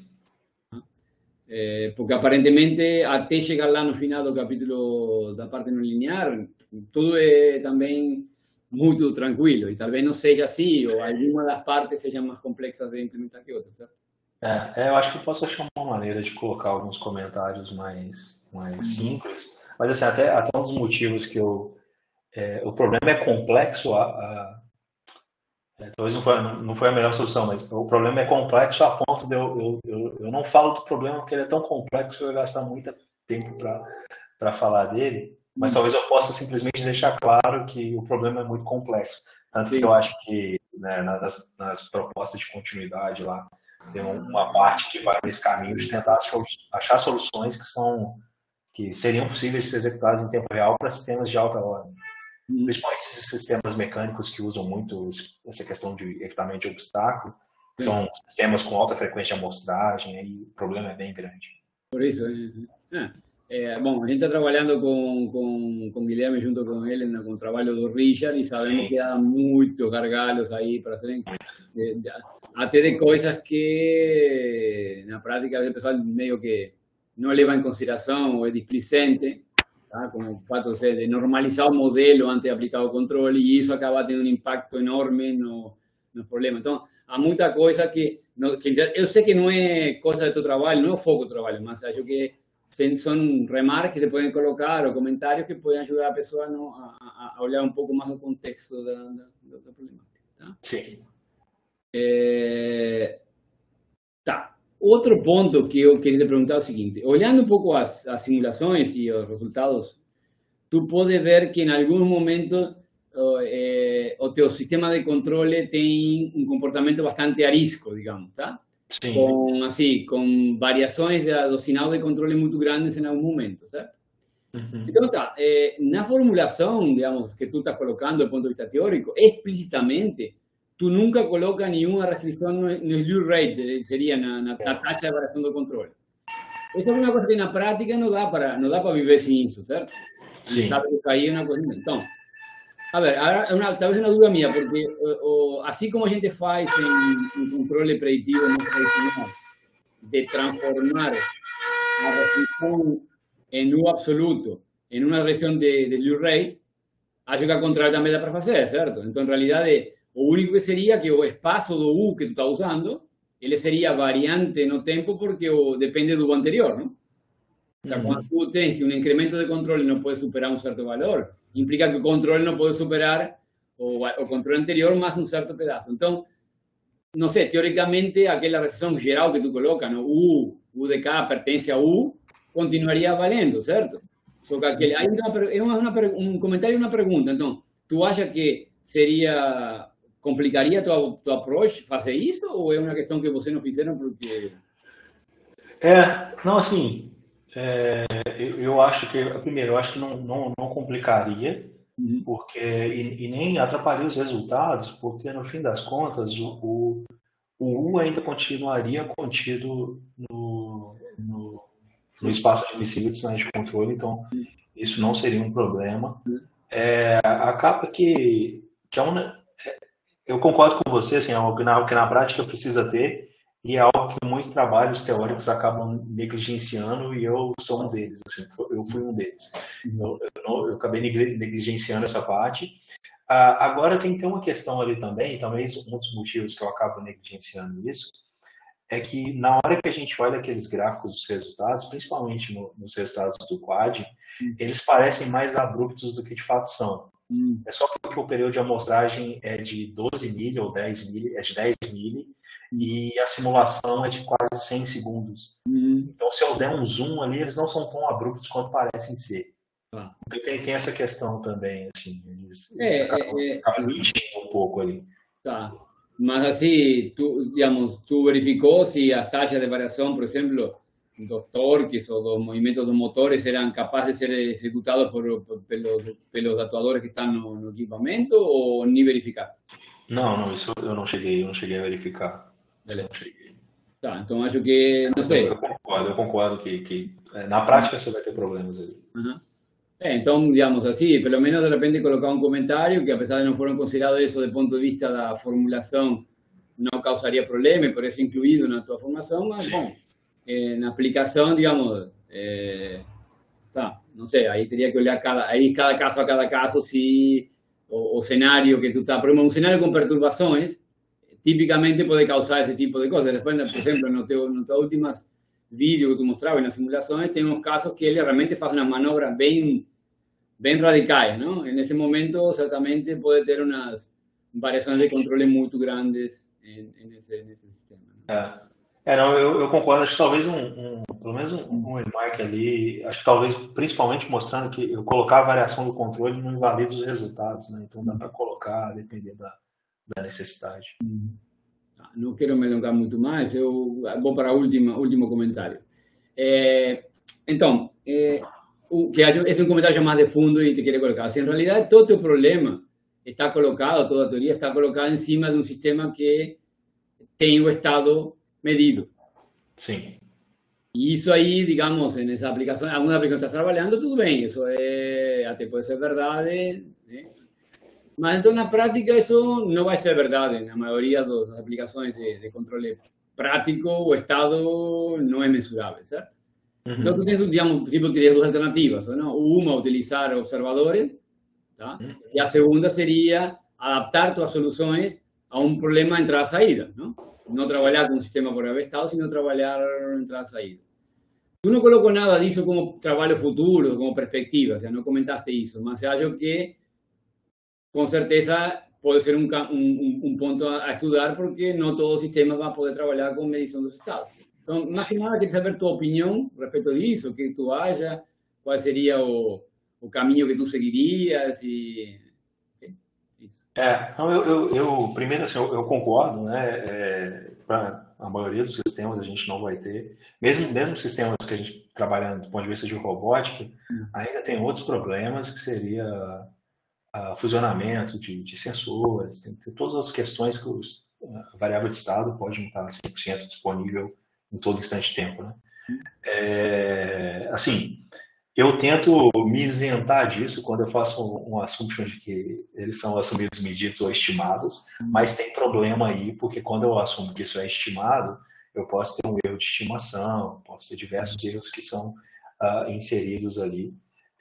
Speaker 3: Eh, porque aparentemente até chegar lá no final do capítulo da parte não linear, tudo é também muito tranquilo, e talvez não seja assim, ou alguma das partes sejam mais complexas de implementar que outras, certo?
Speaker 2: É, é, eu acho que eu posso achar uma maneira de colocar alguns comentários mais, mais simples, mas assim, até, até um dos motivos que eu... É, o problema é complexo, a, a, é, talvez não foi, não foi a melhor solução, mas o problema é complexo a ponto de eu, eu, eu, eu não falo do problema porque ele é tão complexo que eu ia gastar muito tempo para falar dele, mas hum. talvez eu possa simplesmente deixar claro que o problema é muito complexo. Tanto Sim. que eu acho que né, nas, nas propostas de continuidade lá, tem uma parte que vai nesse caminho de tentar achar soluções que são que seriam possíveis de ser executadas em tempo real para sistemas de alta ordem. Hum. Principalmente esses sistemas mecânicos que usam muito essa questão de evitamento de obstáculo, que são sistemas com alta frequência de amostragem, aí o problema é bem grande.
Speaker 3: Por isso, é, é, bom, a gente está trabalhando com, com, com Guilherme junto com ele com o trabalho do Richard e sabemos sim, que sim. há muitos gargalos aí para serem, de, de, até de coisas que na prática o pessoal meio que não leva em consideração ou é displicente, tá? Como o fato de normalizar o modelo antes de aplicar o controle e isso acaba tendo um impacto enorme no, no problema. Então, há muita coisa que, no, que eu sei que não é coisa do teu trabalho, não é o foco do trabalho, mas acho que são remarcas que se podem colocar ou comentários que podem ajudar a pessoa no, a, a olhar um pouco mais o contexto da, da, da problemática. Tá?
Speaker 2: Sim.
Speaker 3: É, tá. Outro ponto que eu queria te perguntar é o seguinte: olhando um pouco as, as simulações e os resultados, tu pode ver que em alguns momentos eh, o teu sistema de controle tem um comportamento bastante arisco, digamos, tá?
Speaker 2: Sim.
Speaker 3: Com, assim, com variações do sinal de controle muito grandes em algum momento, certo?
Speaker 2: Uhum.
Speaker 3: Então, tá, eh, na formulação, digamos, que tu estás colocando do ponto de vista teórico, explicitamente, tu nunca coloca nenhuma restrição no, no slew rate, seria na, na, na taxa de variação do controle. Isso é uma coisa que na prática não dá para não dá para viver sem isso, certo?
Speaker 2: Sim.
Speaker 3: Sabe que aí é uma coisa. Então, a ver, agora, uma, talvez uma dúvida minha, porque o, o, assim como a gente faz em, em controle preditivo no tradicional, de transformar a restrição em U absoluto em uma restrição de, de slew rate, acho que ao contrário também dá para fazer, certo? Então, em realidade, o único que seria que o espaço do U que tu está usando, ele seria variante no tempo porque o, depende do anterior, não? Então, quando tu tens que um incremento de controle não pode superar um certo valor, implica que o controle não pode superar o, o controle anterior mais um certo pedaço. Então, não sei, teoricamente, aquela restrição geral que tu coloca, no U, U de K pertence a U, continuaria valendo, certo? Só que aquele, aí é uma, uma, um comentário e uma pergunta. Então, tu acha que seria... complicaria tua, tua approach fazer isso ou é uma questão que vocês não fizeram porque...
Speaker 2: É, não, assim, é, eu, eu acho que, primeiro, eu acho que não, não, não complicaria, uhum. porque, e, e nem atrapalharia os resultados, porque no fim das contas o, o, o U ainda continuaria contido no, no, no espaço admissível de sinais de controle, então isso não seria um problema. É, acaba que, que é uma... Eu concordo com você, assim, é algo que na, que na prática precisa ter e é algo que muitos trabalhos teóricos acabam negligenciando e eu sou um deles, assim, eu fui um deles. Eu, eu, eu acabei negligenciando essa parte. Ah, agora tem que ter uma questão ali também, talvez um dos motivos que eu acabo negligenciando isso, é que na hora que a gente olha aqueles gráficos dos resultados, principalmente no, nos resultados do quad, eles parecem mais abruptos do que de fato são. Hum. É só porque o período de amostragem é de doze mili ou dez mili, é de dez mili, e a simulação é de quase cem segundos. Hum. Então, se eu der um zoom ali, eles não são tão abruptos quanto parecem ser. Ah. Então, tem, tem essa questão também, assim, eles
Speaker 3: é,
Speaker 2: acabam,
Speaker 3: é,
Speaker 2: acabam mentindo um pouco ali.
Speaker 3: Tá. Mas assim, tu, digamos, tu verificou se as taxas de variação, por exemplo, dos torques ou dos movimentos dos motores eram capazes de ser executados por, por pelos, pelos atuadores que estão no, no equipamento ou nem verificar?
Speaker 2: Não, não, isso eu não cheguei, eu não cheguei a verificar. Isso eu não cheguei.
Speaker 3: Tá, então acho que, não sei.
Speaker 2: Eu, eu concordo, eu concordo que, que na prática você vai ter problemas ali.
Speaker 3: Uhum. É, então, digamos assim, pelo menos de repente colocar um comentário que, apesar de não foram considerados isso do ponto de vista da formulação, não causaria problema e poderia ser incluído na tua formação, mas, bom, eh, na aplicação, digamos, eh, tá, não sei, aí teria que olhar cada, aí cada caso a cada caso se o, o cenário que tu está, por exemplo, um cenário com perturbações, tipicamente pode causar esse tipo de coisas. Depois, por exemplo, no teu, no teu últimas vídeos que tu mostrava nas simulações, tem uns casos que ele realmente faz umas manobras bem, bem radicais, não? Nesse momento, certamente, pode ter umas variações de controle muito grandes nesse, nesse sistema. Não?
Speaker 2: É. É, não, eu, eu concordo. Acho que talvez um, um pelo menos um, um remark ali, acho que talvez principalmente mostrando que eu colocar a variação do controle não invalida os resultados, né? Então dá para colocar, depender da, da necessidade.
Speaker 3: Não quero me alongar muito mais, eu vou para o último, último comentário. É, então, é, o, que esse é um comentário mais de fundo e te queria colocar. Assim, em realidade, todo o teu problema está colocado, toda a teoria está colocada em cima de um sistema que tem o estado medido.
Speaker 2: Sim.
Speaker 3: E isso aí, digamos, nessa aplicação, algumas aplicações que estás trabalhando, tudo bem, isso é, até pode ser verdade, né? Mas então, na prática, isso não vai ser verdade. Na maioria das aplicações de, de controle prático, o estado não é mensurável, certo? Uhum. Então, tu tens, digamos, sempre terias duas alternativas, não? Uma, utilizar observadores, tá? Uhum. E a segunda seria adaptar tuas soluções a um problema entrada-saída, não? Não trabalhar com um sistema por haver estado, sino trabalhar entrada-saída. Tu não colocou nada disso como trabalho futuro, como perspectiva, o sea, não comentaste isso, mas eu acho que com certeza pode ser um, um, um ponto a estudar, porque não todo o sistema vai poder trabalhar com medição dos estados. Então, mais que nada, queria saber tua opinião a respeito disso, o que tu acha, qual seria o, o caminho que tu seguirias e... Isso.
Speaker 2: É, então eu, eu, eu primeiro assim, eu, eu concordo, né? É, para a maioria dos sistemas a gente não vai ter, mesmo mesmo sistemas que a gente trabalhando do ponto de vista de robótica, hum. ainda tem outros problemas que seria uh, funcionamento de, de sensores, tem, tem todas as questões que os, a variável de estado pode não estar cem por cento disponível em todo instante de tempo, né? Hum. É, assim, eu tento me isentar disso quando eu faço um, um assumption de que eles são assumidos, medidos ou estimados, mas tem problema aí, porque quando eu assumo que isso é estimado, eu posso ter um erro de estimação, posso ter diversos erros que são uh, inseridos ali.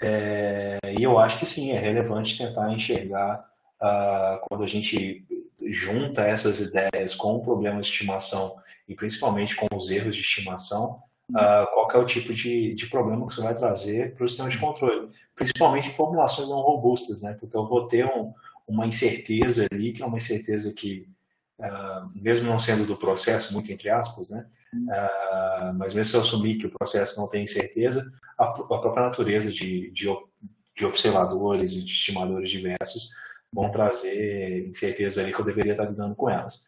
Speaker 2: É, e eu acho que sim, é relevante tentar enxergar uh, quando a gente junta essas ideias com o problema de estimação e principalmente com os erros de estimação, Uh, qual é o tipo de, de problema que você vai trazer para o sistema de controle, principalmente em formulações não robustas, né? Porque eu vou ter um, uma incerteza ali, que é uma incerteza que, uh, mesmo não sendo do processo, muito entre aspas, né? Uh, mas mesmo se eu assumir que o processo não tem incerteza, a, a própria natureza de, de, de observadores e de estimadores diversos vão trazer incerteza ali que eu deveria estar lidando com elas.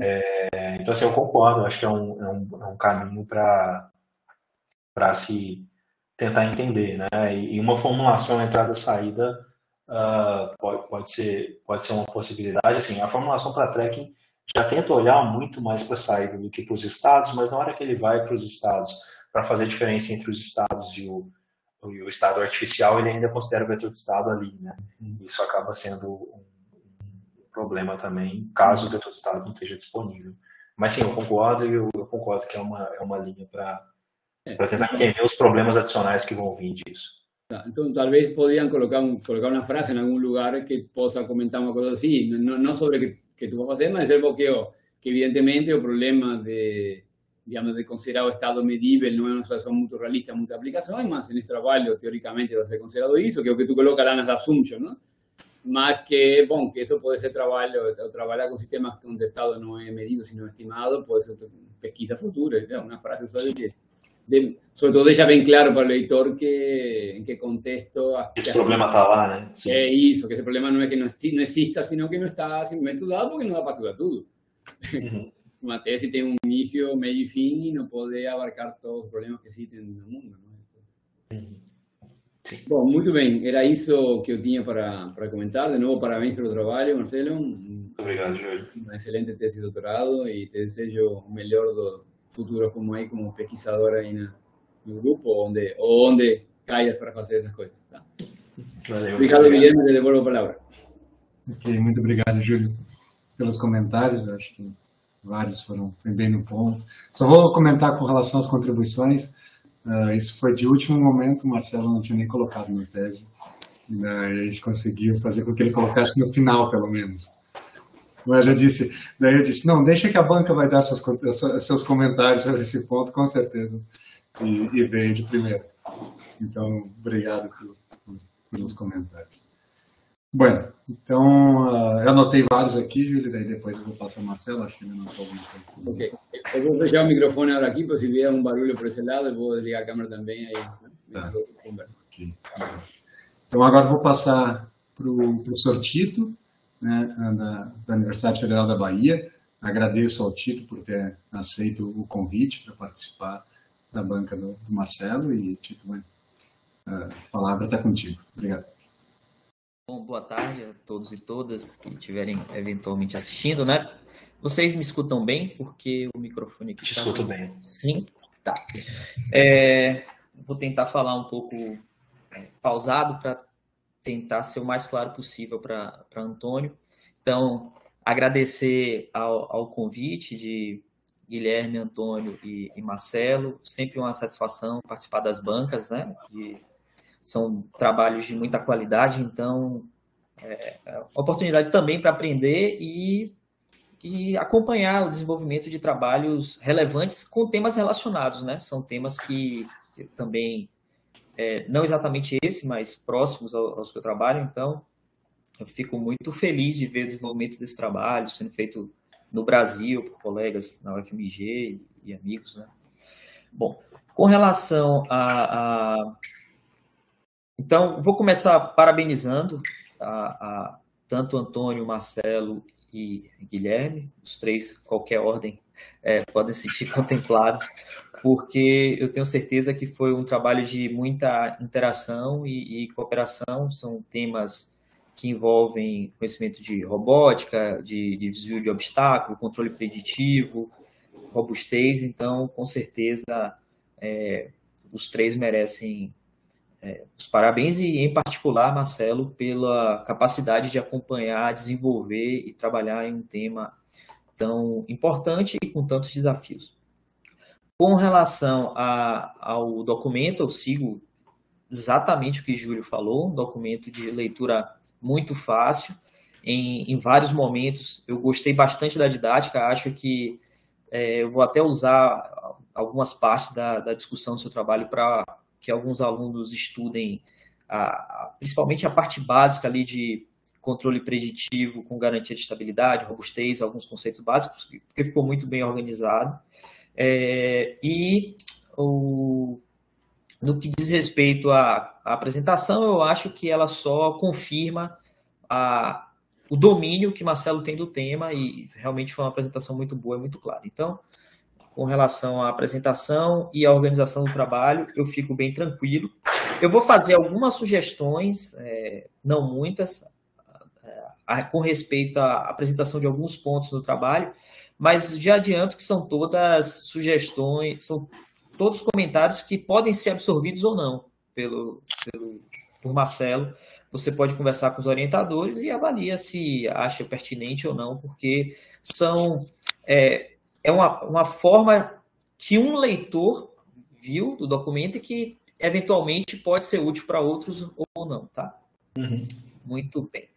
Speaker 2: É, então, assim, eu concordo, acho que é um, é um, é um caminho para para se tentar entender, né? E uma formulação entrada-saída uh, pode, pode, ser, pode ser uma possibilidade. Assim, a formulação para tracking já tenta olhar muito mais para a saída do que para os estados, mas na hora que ele vai para os estados, para fazer a diferença entre os estados e o, e o estado artificial, ele ainda considera o vetor de estado ali, né? Isso acaba sendo um problema também, caso o vetor de estado não esteja disponível. Mas sim, eu concordo e eu, eu concordo que é uma, é uma linha para para tentar entender os problemas adicionais que vão vir disso.
Speaker 3: Então, talvez poderiam colocar, um, colocar uma frase em algum lugar que possa comentar uma coisa assim, não, não sobre o que, que tu vai fazer, mas dizer porque, ó, que evidentemente o problema de, digamos, de considerar o estado medível não é uma situação muito realista em muitas aplicações, mas nesse trabalho, teoricamente, vai ser considerado isso, que é o que tu coloca lá nas assumptions, não? Mas que, bom, que isso pode ser trabalho, trabalhar com sistemas onde o estado não é medido, sino estimado, pode ser pesquisa futura, é uma frase só de que De, sobre todo deixa bem claro para o leitor que, em que contexto...
Speaker 2: Esse problema está lá, né?
Speaker 3: Sim. É isso, que esse problema não é que não, não exista, sino que não está simplesmente estudado porque não dá para estudar tudo.
Speaker 2: Uhum.
Speaker 3: uma tese tem um início, meio e fim e não pode abarcar todos os problemas que existem no mundo, não?
Speaker 2: Sim.
Speaker 3: Bom, muito bem, era isso que eu tinha para, para comentar. De novo, parabéns pelo trabalho, Marcelo.
Speaker 2: Obrigado, Júlio.
Speaker 3: Uma excelente tese de doutorado e te desejo o melhor do futuro como aí como pesquisador aí na, no grupo, onde, ou onde caias para fazer essas coisas. Tá?
Speaker 2: Valeu,
Speaker 3: obrigado,
Speaker 2: obrigado.
Speaker 3: Guilherme, te devolvo a palavra.
Speaker 1: Ok, muito obrigado, Júlio, pelos comentários. Eu acho que vários foram bem no ponto. Só vou comentar com relação às contribuições. Uh, isso foi de último momento, o Marcelo não tinha nem colocado na tese. Uh, e a gente conseguiu fazer com que ele colocasse no final, pelo menos. Mas eu disse, daí eu disse, não, deixa que a banca vai dar seus, seus comentários sobre esse ponto, com certeza. E, e veio de primeira. Então, obrigado por, por, pelos comentários. Bom, então, uh, eu anotei vários aqui, Júlio, daí depois eu vou passar ao Marcelo, acho que ele anotou alguma coisa.
Speaker 3: Ok, eu vou fechar o microfone agora aqui, para se vier um barulho por esse lado, eu vou desligar a câmera também, aí
Speaker 1: Tá.
Speaker 3: okay.
Speaker 1: Então, agora eu vou passar para o professor Tito, né, da, da Universidade Federal da Bahia. Agradeço ao Tito por ter aceito o convite para participar da banca do, do Marcelo, e Tito, a palavra está contigo. Obrigado.
Speaker 4: Bom, boa tarde a todos e todas que estiverem eventualmente assistindo, né? Vocês me escutam bem? Porque o microfone aqui...
Speaker 2: Te
Speaker 4: tá...
Speaker 2: escuto bem.
Speaker 4: Sim? Tá. É, vou tentar falar um pouco é, pausado para tentar ser o mais claro possível para Antônio. Então, agradecer ao, ao convite de Guilherme, Antônio e, e Marcelo. Sempre uma satisfação participar das bancas, né? E são trabalhos de muita qualidade, então é uma oportunidade também para aprender e, e acompanhar o desenvolvimento de trabalhos relevantes com temas relacionados, né? São temas que, que também, é, não exatamente esse, mas próximos aos que eu trabalho, então eu fico muito feliz de ver o desenvolvimento desse trabalho sendo feito no Brasil, por colegas na U F M G e amigos, né? Bom, com relação a... a Então, vou começar parabenizando a, a, tanto Antônio, Marcelo e Guilherme, os três, qualquer ordem, é, podem se sentir contemplados, porque eu tenho certeza que foi um trabalho de muita interação e, e cooperação. São temas que envolvem conhecimento de robótica, de, de desvio de obstáculo, controle preditivo, robustez. Então, com certeza, é, os três merecem É, os parabéns e, em particular, Marcelo, pela capacidade de acompanhar, desenvolver e trabalhar em um tema tão importante e com tantos desafios. Com relação a, ao documento, eu sigo exatamente o que Júlio falou, um documento de leitura muito fácil. Em, em vários momentos, eu gostei bastante da didática, acho que é, eu vou até usar algumas partes da, da discussão do seu trabalho para que alguns alunos estudem a, a, principalmente a parte básica ali de controle preditivo com garantia de estabilidade, robustez, alguns conceitos básicos, porque ficou muito bem organizado. É, e o, no que diz respeito à, à apresentação, eu acho que ela só confirma a, o domínio que Marcelo tem do tema, e realmente foi uma apresentação muito boa e muito clara. Então, com relação à apresentação e à organização do trabalho, eu fico bem tranquilo. Eu vou fazer algumas sugestões, é, não muitas, é, com respeito à apresentação de alguns pontos do trabalho, mas já adianto que são todas sugestões, são todos comentários que podem ser absorvidos ou não pelo, pelo, por Marcelo. Você pode conversar com os orientadores e avalia se acha pertinente ou não, porque são... É, É uma, uma forma que um leitor viu do documento e que, eventualmente, pode ser útil para outros ou não, tá?
Speaker 2: Uhum.
Speaker 4: Muito bem.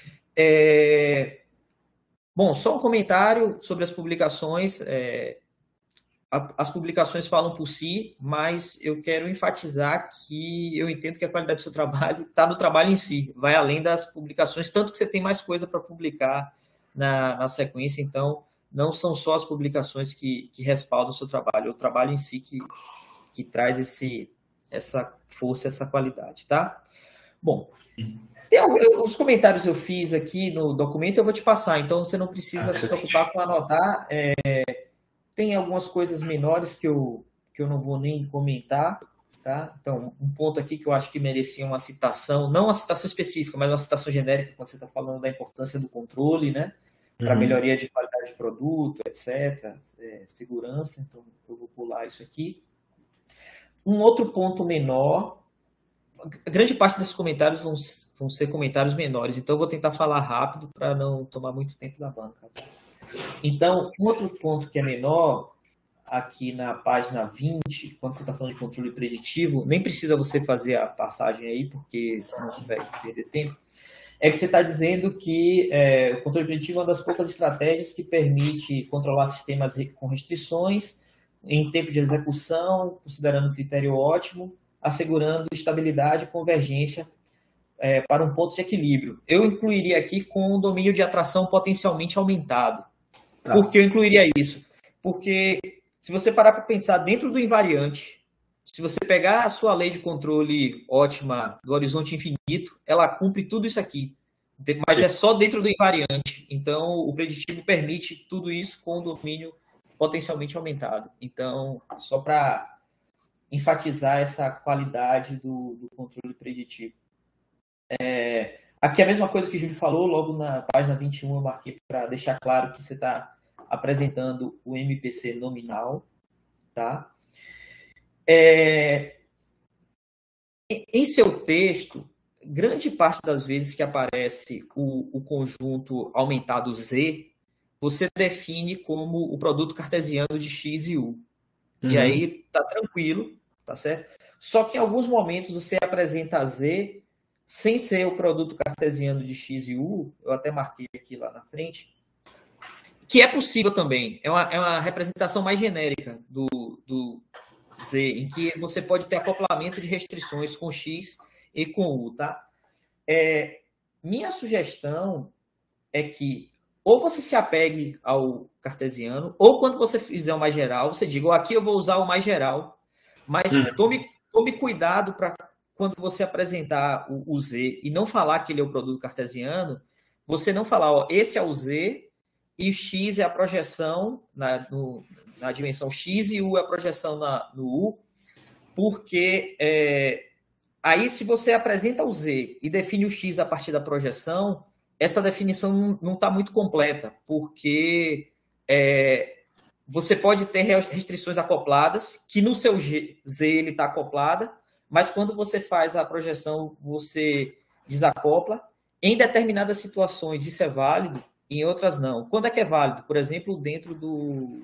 Speaker 4: É... Bom, só um comentário sobre as publicações. É... As publicações falam por si, mas eu quero enfatizar que eu entendo que a qualidade do seu trabalho está no trabalho em si, vai além das publicações, tanto que você tem mais coisa para publicar na, na sequência, então... Não são só as publicações que, que respaldam o seu trabalho, é o trabalho em si que, que traz esse, essa força, essa qualidade, tá? Bom, Tem, eu, os comentários eu fiz aqui no documento, eu vou te passar, então você não precisa ah, se preocupar com anotar. É, tem algumas coisas menores que eu, que eu não vou nem comentar, tá? Então, um ponto aqui que eu acho que merecia uma citação, não uma citação específica, mas uma citação genérica, quando você está falando da importância do controle, né? Para uhum. melhoria de qualidade de produto, etcétera, é, segurança, então eu vou pular isso aqui. Um outro ponto menor, a grande parte desses comentários vão, vão ser comentários menores, então eu vou tentar falar rápido para não tomar muito tempo da banca. Então, um outro ponto que é menor, aqui na página vinte, quando você está falando de controle preditivo, nem precisa você fazer a passagem aí, porque senão você vai perder tempo, é que você está dizendo que é, o controle preditivo é uma das poucas estratégias que permite controlar sistemas com restrições em tempo de execução, considerando o critério ótimo, assegurando estabilidade e convergência é, para um ponto de equilíbrio. Eu incluiria aqui com o domínio de atração potencialmente aumentado. Tá. Por que eu incluiria isso? Porque se você parar para pensar dentro do invariante, se você pegar a sua lei de controle ótima do horizonte infinito, ela cumpre tudo isso aqui. Mas Sim. é só dentro do invariante. Então, o preditivo permite tudo isso com o domínio potencialmente aumentado. Então, só para enfatizar essa qualidade do, do controle preditivo. É, aqui a mesma coisa que o Júlio falou, logo na página vinte e um eu marquei para deixar claro que você está apresentando o M P C nominal, tá? É, em seu texto, grande parte das vezes que aparece o, o conjunto aumentado Z, você define como o produto cartesiano de X e U. Uhum. E aí tá tranquilo, tá certo? Só que em alguns momentos você apresenta Z sem ser o produto cartesiano de X e U, eu até marquei aqui lá na frente, que é possível também. É uma, é uma representação mais genérica do, do Z, em que você pode ter acoplamento de restrições com X e com U, tá? É, minha sugestão é que ou você se apegue ao cartesiano, ou quando você fizer o mais geral, você diga, oh, aqui eu vou usar o mais geral, mas hum. tome, tome cuidado para quando você apresentar o, o Z e não falar que ele é o produto cartesiano, você não falar, ó, esse é o Z e X é a projeção na, no, na dimensão X e U é a projeção na, no U, porque é, aí se você apresenta o Z e define o X a partir da projeção, essa definição não está muito completa, porque é, você pode ter restrições acopladas, que no seu Z ele está acoplada, mas quando você faz a projeção, você desacopla. Em determinadas situações isso é válido, em outras não. Quando é que é válido? Por exemplo, dentro do,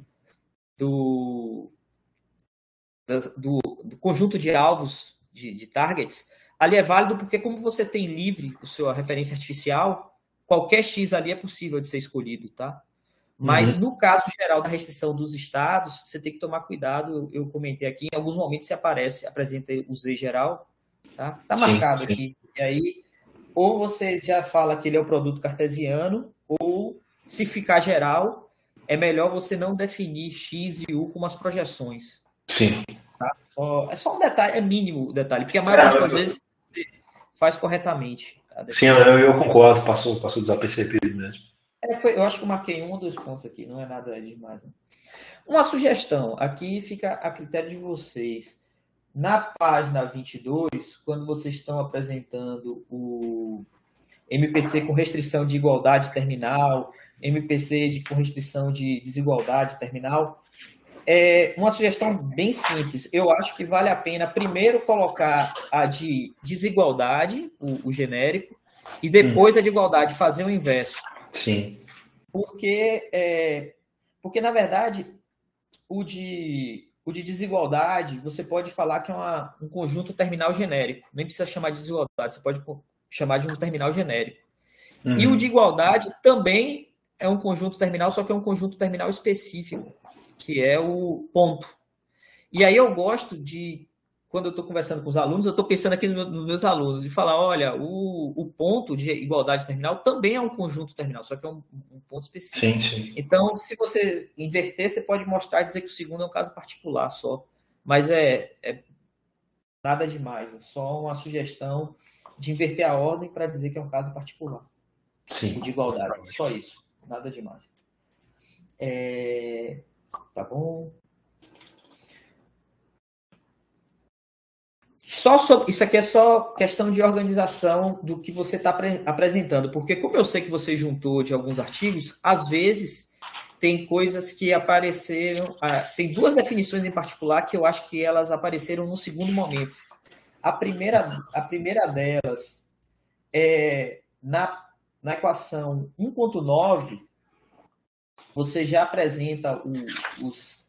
Speaker 4: do, do, do conjunto de alvos, de, de targets, ali é válido porque como você tem livre a sua referência artificial, qualquer X ali é possível de ser escolhido, tá? Mas uhum. no caso geral da restrição dos estados, você tem que tomar cuidado, eu, eu comentei aqui, em alguns momentos você aparece, apresenta o Z geral, tá? Tá sim, marcado sim. aqui. E aí, ou você já fala que ele é o produto cartesiano, ou se ficar geral, é melhor você não definir X e U com as projeções.
Speaker 5: Sim.
Speaker 4: Tá? Só, é só um detalhe, é mínimo o detalhe, porque a maior parte das vezes faz corretamente.
Speaker 5: Sim, eu, eu concordo, passou, passou desapercebido mesmo.
Speaker 4: É, foi, eu acho que eu marquei um ou dois pontos aqui, não é nada demais. Não. Uma sugestão, aqui fica a critério de vocês. Na página vinte e dois, quando vocês estão apresentando o M P C com restrição de igualdade terminal, M P C de, com restrição de desigualdade terminal, é uma sugestão bem simples. Eu acho que vale a pena primeiro colocar a de desigualdade, o, o genérico, e depois hum. a de igualdade, fazer o inverso.
Speaker 5: Sim.
Speaker 4: Porque, é, porque na verdade, o de, o de desigualdade, você pode falar que é uma, um conjunto terminal genérico. Nem precisa chamar de desigualdade, você pode chamar de um terminal genérico. Uhum. E o de igualdade também é um conjunto terminal, só que é um conjunto terminal específico, que é o ponto. E aí eu gosto de, quando eu estou conversando com os alunos, eu estou pensando aqui nos no meus alunos, de falar, olha, o, o ponto de igualdade terminal também é um conjunto terminal, só que é um, um ponto específico.
Speaker 5: Sim, sim.
Speaker 4: Então, se você inverter, você pode mostrar e dizer que o segundo é um caso particular só. Mas é, é nada demais, é só uma sugestão de inverter a ordem para dizer que é um caso particular.
Speaker 2: Sim.
Speaker 4: De igualdade. Só isso. Nada demais. É... Tá bom. Só sobre... Isso aqui é só questão de organização do que você está apresentando. Porque como eu sei que você juntou de alguns artigos, às vezes tem coisas que apareceram... Ah, tem duas definições em particular que eu acho que elas apareceram no segundo momento. A primeira, a primeira delas é na, na equação um ponto nove, você já apresenta o, os,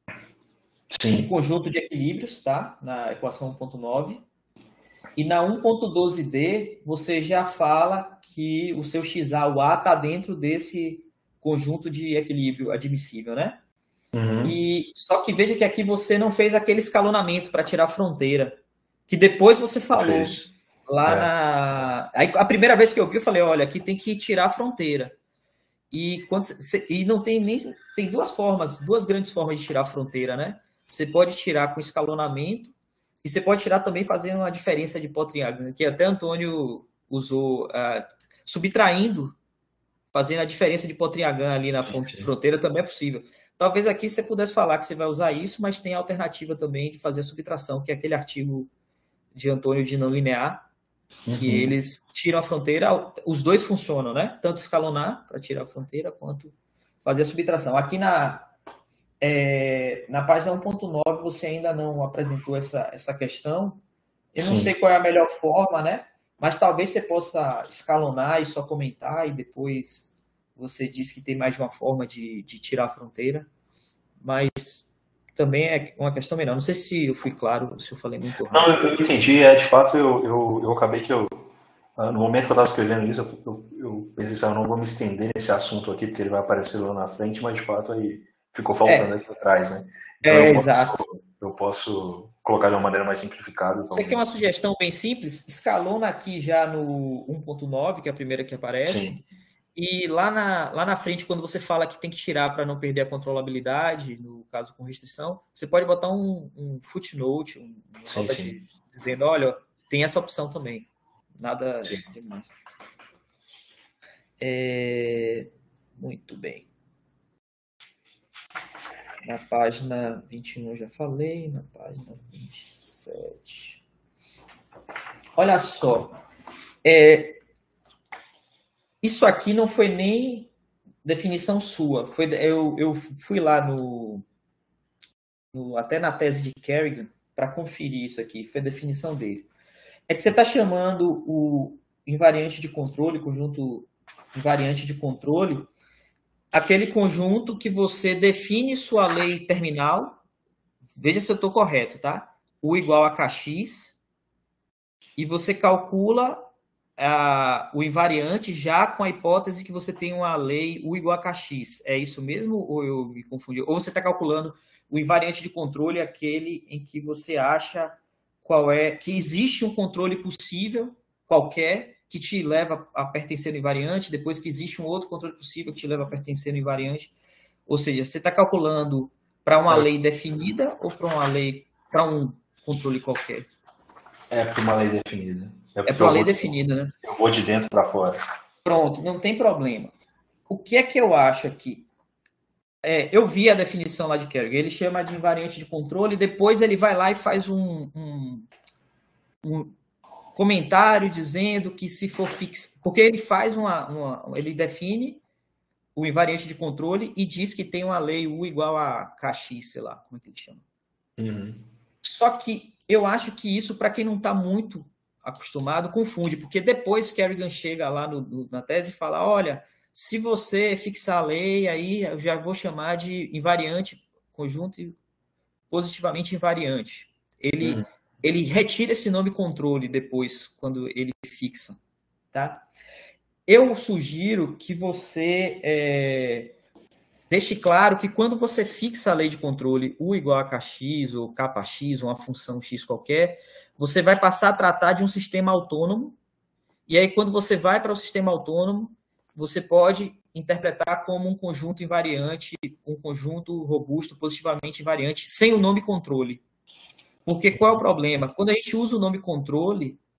Speaker 2: Sim.
Speaker 4: o conjunto de equilíbrios, tá? Na equação um ponto nove. E na um ponto doze D, você já fala que o seu X A, o A, está dentro desse conjunto de equilíbrio admissível, né?
Speaker 2: Uhum.
Speaker 4: E, só que veja que aqui você não fez aquele escalonamento para tirar a fronteira, que depois você falou
Speaker 2: Fez.
Speaker 4: lá
Speaker 2: É.
Speaker 4: na... Aí, a primeira vez que eu vi, eu falei, olha, aqui tem que tirar a fronteira. E, quando você... e não tem nem... Tem duas formas, duas grandes formas de tirar a fronteira, né? Você pode tirar com escalonamento e você pode tirar também fazendo uma diferença de Poitras, que até Antônio usou, uh, subtraindo, fazendo a diferença de Poitras ali na
Speaker 2: Sim.
Speaker 4: fronteira também é possível. Talvez aqui você pudesse falar que você vai usar isso, mas tem a alternativa também de fazer a subtração, que é aquele artigo de Antônio de não linear, que
Speaker 2: Uhum.
Speaker 4: eles tiram a fronteira, os dois funcionam, né? Tanto escalonar para tirar a fronteira, quanto fazer a subtração. Aqui na, é, na página um ponto nove você ainda não apresentou essa, essa questão. Eu não
Speaker 2: Sim.
Speaker 4: sei qual é a melhor forma, né? Mas talvez você possa escalonar e só comentar, e depois você diz que tem mais de uma forma de, de tirar a fronteira. Mas também é uma questão menor. Não sei se eu fui claro, se eu falei muito rápido.
Speaker 2: Não, eu entendi. É, de fato, eu, eu, eu acabei que eu... No momento que eu estava escrevendo isso, eu, eu, eu pensei assim, eu não vou me estender nesse assunto aqui, porque ele vai aparecer lá na frente, mas, de fato, aí ficou faltando
Speaker 4: É.
Speaker 2: aqui atrás, né? Então,
Speaker 4: É,
Speaker 2: eu posso,
Speaker 4: exato.
Speaker 2: eu posso colocar de uma maneira mais simplificada.
Speaker 4: Isso aqui é uma sugestão bem simples. Escalona aqui já no um ponto nove, que é a primeira que aparece.
Speaker 2: Sim.
Speaker 4: E lá na, lá na frente, quando você fala que tem que tirar para não perder a controlabilidade, no caso com restrição, você pode botar um, um footnote, um, uma
Speaker 2: Sim,
Speaker 4: nota
Speaker 2: sim.
Speaker 4: de- dizendo, olha, tem essa opção também. Nada demais. É, muito bem. Na página vinte e um eu já falei, na página vinte e sete. Olha só. É, isso aqui não foi nem definição sua. Foi, eu, eu fui lá no, no até na tese de Kerrigan para conferir isso aqui. Foi a definição dele. É que você está chamando o invariante de controle, conjunto invariante de controle, aquele conjunto que você define sua lei terminal. Veja se eu estou correto, tá? U igual a Kx, e você calcula uh, o invariante já com a hipótese que você tem uma lei U igual a Kx. É isso mesmo ou eu me confundi? Ou você está calculando o invariante de controle, aquele em que você acha qual é, que existe um controle possível, qualquer, que te leva a pertencer ao invariante, depois que existe um outro controle possível que te leva a pertencer ao invariante. Ou seja, você está calculando para uma lei definida ou para uma lei, para um controle qualquer?
Speaker 2: É para uma lei definida.
Speaker 4: É para uma lei definida, né?
Speaker 2: Eu vou de dentro para fora.
Speaker 4: Pronto, não tem problema. O que é que eu acho aqui? É, eu vi a definição lá de Kerrigan, ele chama de invariante de controle, depois ele vai lá e faz um, um, um comentário dizendo que se for fixo, porque ele faz uma, uma, ele define o invariante de controle e diz que tem uma lei U igual a Kx, sei lá, como é que ele chama.
Speaker 2: Uhum.
Speaker 4: Só que eu acho que isso, para quem não está muito acostumado, confunde, porque depois Kerrigan chega lá no, no, na tese e fala, olha, se você fixar a lei, aí eu já vou chamar de invariante, conjunto positivamente invariante. Ele, uhum. ele retira esse nome controle depois, quando ele fixa. Tá? Eu sugiro que você é, deixe claro que quando você fixa a lei de controle U igual a Kx ou Kx, uma função x qualquer, você vai passar a tratar de um sistema autônomo, e aí quando você vai para o sistema autônomo, você pode interpretar como um conjunto invariante, um conjunto robusto, positivamente invariante, sem o nome controle. Porque qual é o problema? Quando a gente usa o nome controle,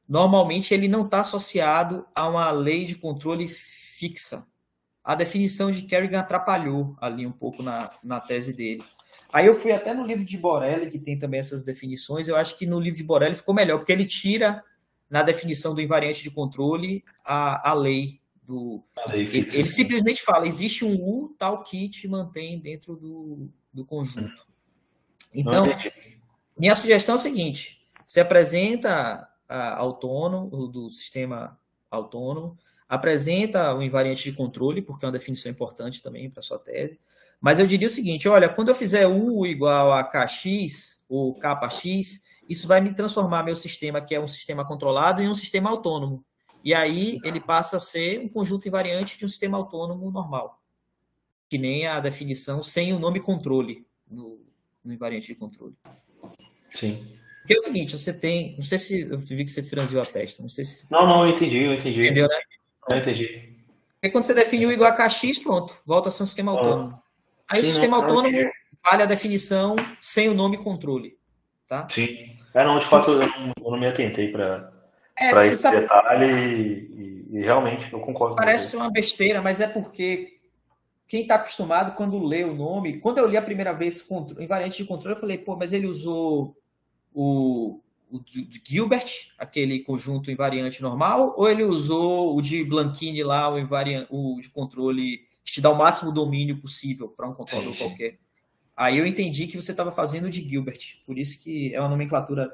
Speaker 4: normalmente ele não está associado a uma lei de controle fixa. A definição de Kerrigan atrapalhou ali um pouco na, na tese dele. Aí eu fui até no livro de Borelli, que tem também essas definições. Eu acho que no livro de Borelli ficou melhor, porque ele tira na definição do invariante de controle a, a lei do... A lei fixa, ele, ele simplesmente fala, existe um U tal que te mantém dentro do, do conjunto. Então, minha sugestão é a seguinte, você apresenta a, autônomo, do sistema autônomo, apresenta o invariante de controle, porque é uma definição importante também para a sua tese, mas eu diria o seguinte, olha, quando eu fizer U igual a Kx, ou Kx, isso vai me transformar meu sistema, que é um sistema controlado, em um sistema autônomo. E aí ele passa a ser um conjunto invariante de um sistema autônomo normal, que nem a definição sem o nome controle no, no invariante de controle.
Speaker 5: Sim.
Speaker 4: Porque é o seguinte, você tem... Não sei se eu vi que você franziu a testa. Não sei se...
Speaker 5: Não, não, eu entendi, eu entendi.
Speaker 4: Entendeu, né?
Speaker 5: Eu entendi.
Speaker 4: Porque quando você define o igual a Kx, pronto, volta a ser um sistema autônomo. Aí Sim, o sistema não, autônomo não vale a definição sem o nome controle. Tá?
Speaker 5: Sim. É, não, de fato, eu não, eu não me atentei para é, esse sabe... detalhe e, e, e realmente eu concordo com você.
Speaker 4: Parece uma besteira, mas é porque quem está acostumado, quando lê o nome... Quando eu li a primeira vez invariante de controle, eu falei, pô, mas ele usou o... o de Gilbert, aquele conjunto invariante normal, ou ele usou o de Blanchini lá, o, invariante, o de controle que te dá o máximo domínio possível para um controlador sim, qualquer. Sim. Aí eu entendi que você estava fazendo o de Gilbert, por isso que é uma nomenclatura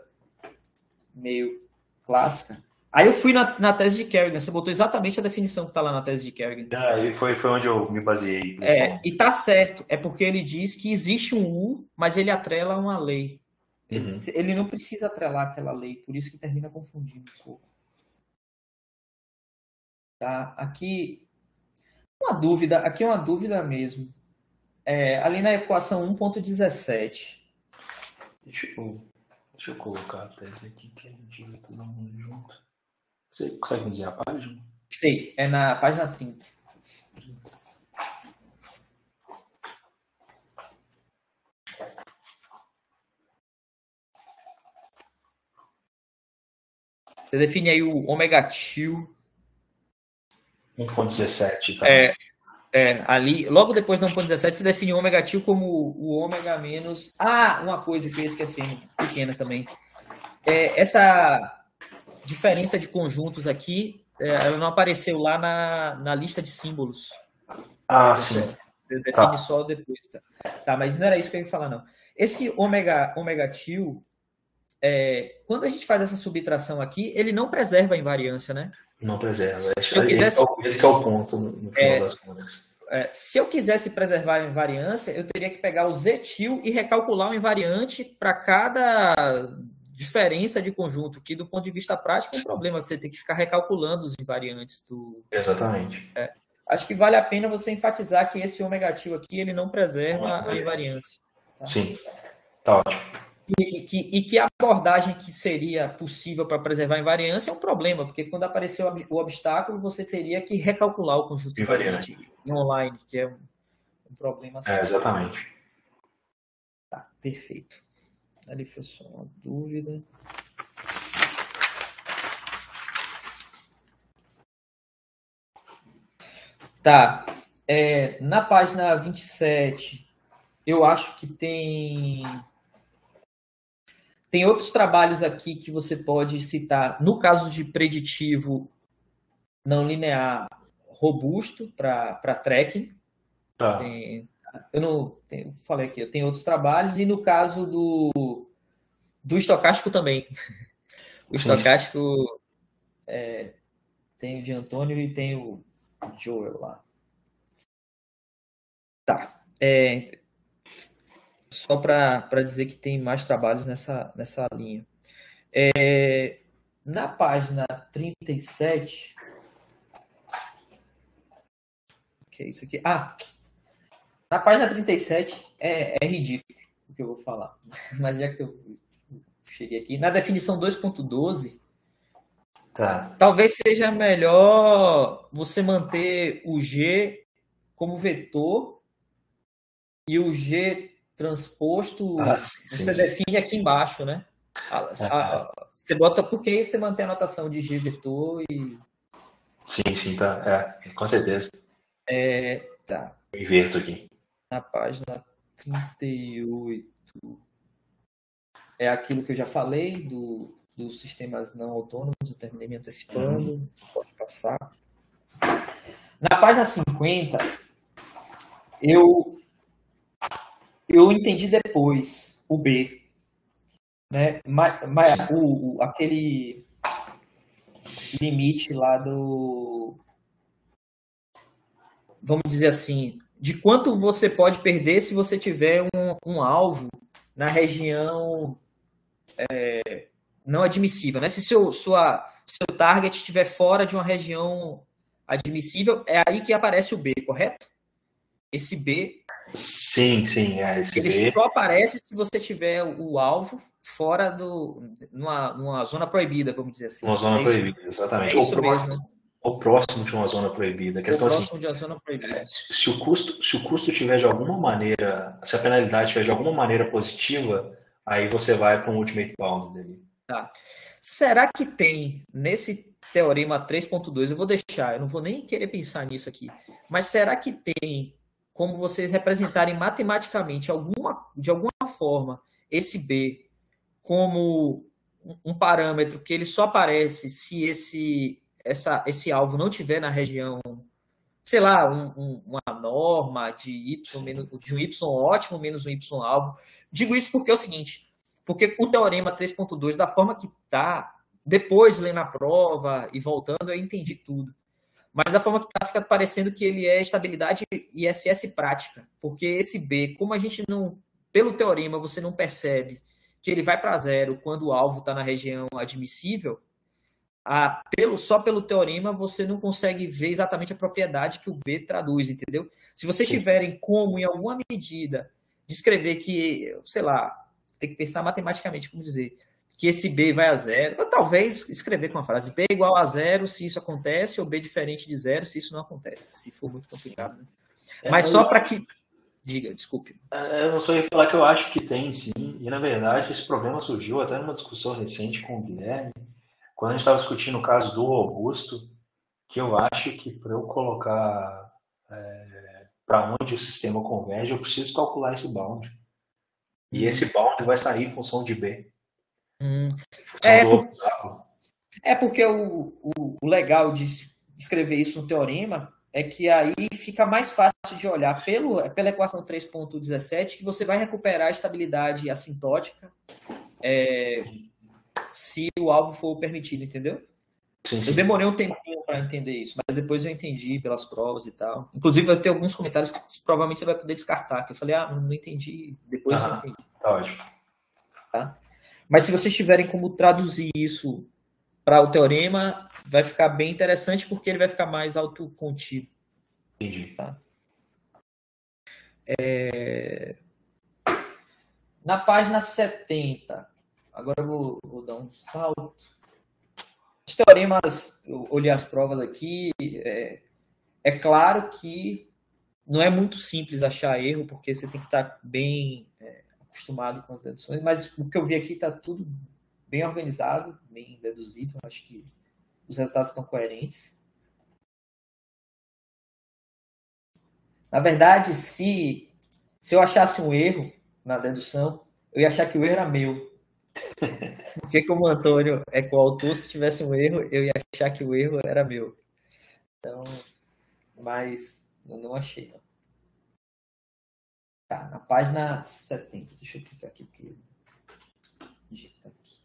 Speaker 4: meio clássica. Aí eu fui na, na tese de Kerrigan, você botou exatamente a definição que está lá na tese de Kerrigan.
Speaker 5: Ah, e foi, foi onde eu me baseei.
Speaker 4: É, e tá certo, é porque ele diz que existe um U, mas ele atrela uma lei. Ele, uhum. ele não precisa atrelar aquela lei, por isso que termina confundindo um pouco. Tá? Aqui, uma dúvida, aqui é uma dúvida mesmo. É, ali na equação um ponto dezessete.
Speaker 5: Deixa eu, deixa eu colocar a tese aqui, que a gente vai todo mundo junto. Você consegue me dizer a página?
Speaker 4: Sei, é na página trinta. Você define aí o ômega til.
Speaker 5: um ponto dezessete, tá?
Speaker 4: É, é, ali, logo depois do um ponto dezessete, você define o ômega til como o ômega menos... Ah, uma coisa que eu esqueci, pequena também. É, essa diferença de conjuntos aqui, é, ela não apareceu lá na, na lista de símbolos.
Speaker 5: Ah, sim.
Speaker 4: Você define tá. só depois. Tá? Tá, mas não era isso que eu ia falar, não. Esse ômega, ômega til... É, quando a gente faz essa subtração aqui, ele não preserva a invariância, né?
Speaker 5: Não preserva.
Speaker 4: Se eu quisesse,
Speaker 5: esse, é o, esse é o ponto no, no final é, das contas.
Speaker 4: É, se eu quisesse preservar a invariância, eu teria que pegar o Z-til e recalcular o invariante para cada diferença de conjunto, que do ponto de vista prático é um problema, você tem que ficar recalculando os invariantes do...
Speaker 5: Exatamente.
Speaker 4: É, acho que vale a pena você enfatizar que esse ômega til aqui, ele não preserva a invariância. Tá?
Speaker 5: Sim, tá ótimo.
Speaker 4: E que, e que a abordagem que seria possível para preservar a invariância é um problema, porque quando apareceu o obstáculo, você teria que recalcular o conjunto invariante em online, que é um, um problema.
Speaker 5: É, exatamente.
Speaker 4: Tá, perfeito. Ali foi só uma dúvida. Tá. É, na página vinte e sete, eu acho que tem... Tem outros trabalhos aqui que você pode citar. No caso de preditivo não linear robusto para tracking.
Speaker 5: Tá.
Speaker 4: Tem, eu não eu falei aqui, eu tenho outros trabalhos. E no caso do, do estocástico também. O sim, estocástico sim. É, tem o de Antônio e tem o Joel lá. Tá. É, só para dizer que tem mais trabalhos nessa, nessa linha. É, na página trinta e sete... O que é isso aqui? Ah, na página trinta e sete é, é ridículo o que eu vou falar. Mas já que eu cheguei aqui, na definição dois ponto doze,
Speaker 5: tá.
Speaker 4: Talvez seja melhor você manter o G como vetor e o G transposto,
Speaker 5: ah, sim,
Speaker 4: você
Speaker 5: sim,
Speaker 4: define sim. aqui embaixo, né? A, a, você bota porque você mantém a anotação de G vetor e...
Speaker 2: Sim, sim, tá. É, com certeza.
Speaker 4: É, tá.
Speaker 2: Eu inverto aqui.
Speaker 4: Na página trinta e oito. É aquilo que eu já falei do, dos sistemas não autônomos. Eu terminei me antecipando. Uhum. Pode passar. Na página cinquenta, eu, eu entendi depois o B. Né? Mas, mas o, o, aquele limite lá do... Vamos dizer assim, de quanto você pode perder se você tiver um, um alvo na região é, não admissível. Né? Se seu, sua, seu target estiver fora de uma região admissível, é aí que aparece o B, correto? Esse B...
Speaker 2: Sim, sim, é esse
Speaker 4: ele
Speaker 2: B.
Speaker 4: só aparece se você tiver o alvo fora do... numa, numa zona proibida, vamos dizer assim.
Speaker 2: Uma zona
Speaker 4: é
Speaker 2: proibida, exatamente.
Speaker 4: É
Speaker 2: ou, próximo, ou próximo de uma zona proibida. A questão
Speaker 4: ou próximo
Speaker 2: assim,
Speaker 4: de uma zona proibida.
Speaker 2: Se o custo, se o custo tiver de alguma maneira, se a penalidade tiver de alguma maneira positiva, aí você vai para um ultimate bound ali.
Speaker 4: Tá. Será que tem nesse teorema três ponto dois, eu vou deixar, eu não vou nem querer pensar nisso aqui, mas será que tem como vocês representarem matematicamente alguma, de alguma forma esse B como um parâmetro que ele só aparece se esse, essa, esse alvo não tiver na região, sei lá, um, um, uma norma de y menos, de um y ótimo menos um y alvo. Digo isso porque é o seguinte, porque o teorema três ponto dois, da forma que está, depois lendo a prova e voltando, eu entendi tudo. Mas da forma que está, fica parecendo que ele é estabilidade I S S prática. Porque esse B, como a gente não, pelo teorema, você não percebe que ele vai para zero quando o alvo está na região admissível, a, pelo, só pelo teorema você não consegue ver exatamente a propriedade que o B traduz, entendeu? Se vocês tiverem como, em alguma medida, descrever que, sei lá, tem que pensar matematicamente como dizer, que esse B vai a zero, ou talvez escrever com uma frase B igual a zero se isso acontece, ou B diferente de zero se isso não acontece, se for muito complicado. Né? É, Mas só para que... Diga, desculpe.
Speaker 2: Eu não só ia falar que eu acho que tem, sim, e na verdade esse problema surgiu até numa discussão recente com o Guilherme, quando a gente estava discutindo o caso do robusto, que eu acho que para eu colocar é, para onde o sistema converge, eu preciso calcular esse bound. E hum. esse bound vai sair em função de B.
Speaker 4: Hum. É, por... é porque o, o, o legal de escrever isso no teorema é que aí fica mais fácil de olhar pelo, pela equação três ponto dezessete que você vai recuperar a estabilidade assintótica é, se o alvo for permitido, entendeu? Sim, sim. Eu demorei um tempinho para entender isso, mas depois eu entendi pelas provas e tal. Inclusive, eu tenho alguns comentários que provavelmente você vai poder descartar, que eu falei, ah, não entendi, depois ah, eu entendi.
Speaker 2: Tá ótimo.
Speaker 4: Tá? Mas se vocês tiverem como traduzir isso para o teorema, vai ficar bem interessante, porque ele vai ficar mais autocontido.
Speaker 2: Entendi. Tá?
Speaker 4: É... Na página setenta, agora eu vou, vou dar um salto. Os teoremas, eu olhei as provas aqui, é, é claro que não é muito simples achar erro, porque você tem que estar bem é, acostumado com as deduções, mas o que eu vi aqui está tudo bem organizado, bem deduzido, eu acho que os resultados estão coerentes. Na verdade, se, se eu achasse um erro na dedução, eu ia achar que o erro era meu. Porque como o Antônio é coautor, se tivesse um erro, eu ia achar que o erro era meu. Então, mas eu não achei. Não. Tá, na página setenta. Deixa eu clicar aqui, porque... Digitar aqui.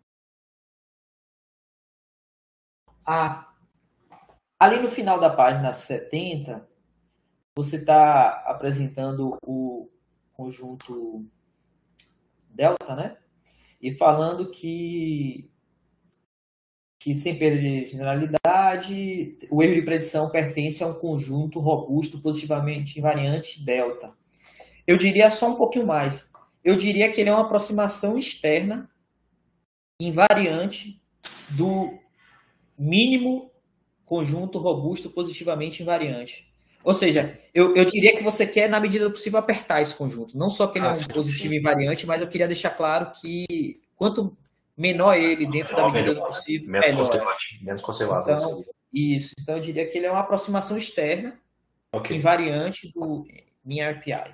Speaker 4: Ah, ali no final da página setenta, você está apresentando o conjunto delta, né? E falando que, que sem perda de generalidade, o erro de predição pertence a um conjunto robusto positivamente invariante delta. Eu diria só um pouquinho mais. Eu diria que ele é uma aproximação externa invariante do mínimo conjunto robusto positivamente invariante. Ou seja, eu, eu diria que você quer, na medida do possível, apertar esse conjunto. Não só que ele ah, é um sim, positivo sim. invariante, mas eu queria deixar claro que quanto menor ele dentro da
Speaker 2: Menor,
Speaker 4: medida
Speaker 2: melhor,
Speaker 4: do possível,
Speaker 2: menos
Speaker 4: melhor.
Speaker 2: conservativo, menos conservador
Speaker 4: Então,
Speaker 2: seria.
Speaker 4: isso. Então, eu diria que ele é uma aproximação externa,
Speaker 2: Ok.
Speaker 4: invariante do MinRPI.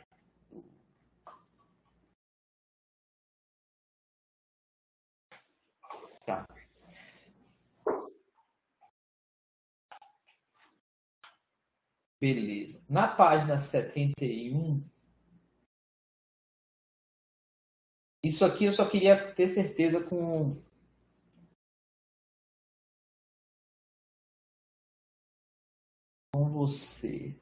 Speaker 4: Tá. Beleza. Na página setenta e um, isso aqui eu só queria ter certeza com com você.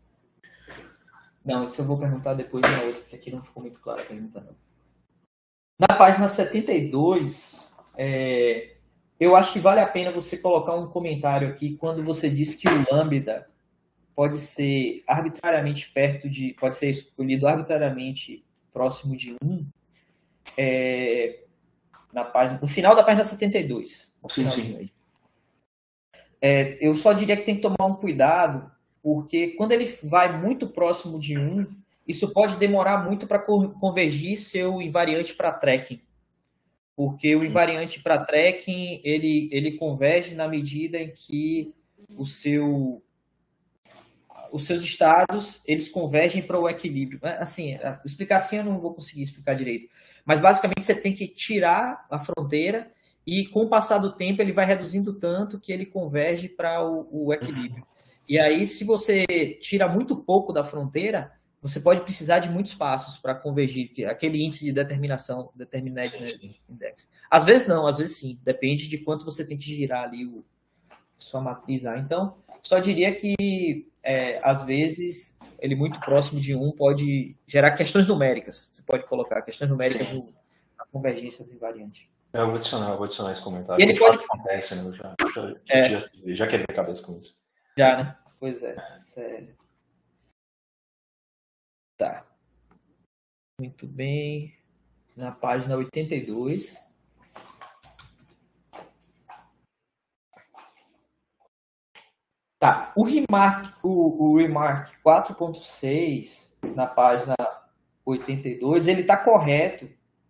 Speaker 4: Não, isso eu vou perguntar depois na outra, porque aqui não ficou muito claro a pergunta, não. Na página setenta e dois, é, eu acho que vale a pena você colocar um comentário aqui quando você diz que o lambda pode ser arbitrariamente perto de, pode ser escolhido arbitrariamente próximo de um, é, na página, no final da página setenta e dois.
Speaker 2: Sim, sim.
Speaker 4: É, eu só diria que tem que tomar um cuidado, porque quando ele vai muito próximo de um, isso pode demorar muito para convergir seu invariante para tracking. Porque o invariante para tracking, ele, ele converge na medida em que o seu, os seus estados, eles convergem para o equilíbrio. Assim, explicar assim eu não vou conseguir explicar direito. Mas, basicamente, você tem que tirar a fronteira e, com o passar do tempo, ele vai reduzindo tanto que ele converge para o, o equilíbrio. E aí, se você tira muito pouco da fronteira, você pode precisar de muitos passos para convergir, aquele índice de determinação, Determinate Index. Às vezes não, às vezes sim. Depende de quanto você tem que girar ali o, sua matriz A. Então, só diria que, é, às vezes, ele muito próximo de um pode gerar questões numéricas. Você pode colocar questões numéricas no, na convergência do invariante.
Speaker 2: Eu vou adicionar, eu vou adicionar esse comentário.
Speaker 4: E ele pode...
Speaker 2: acontece, né? Eu já, já,
Speaker 4: é.
Speaker 2: já, já quebrei a cabeça com isso.
Speaker 4: Já, né? Pois é, sério. Tá. Muito bem. Na página oitenta e dois. Tá. O Remark, o, o Remark quatro ponto seis, na página oitenta e dois, ele está correto,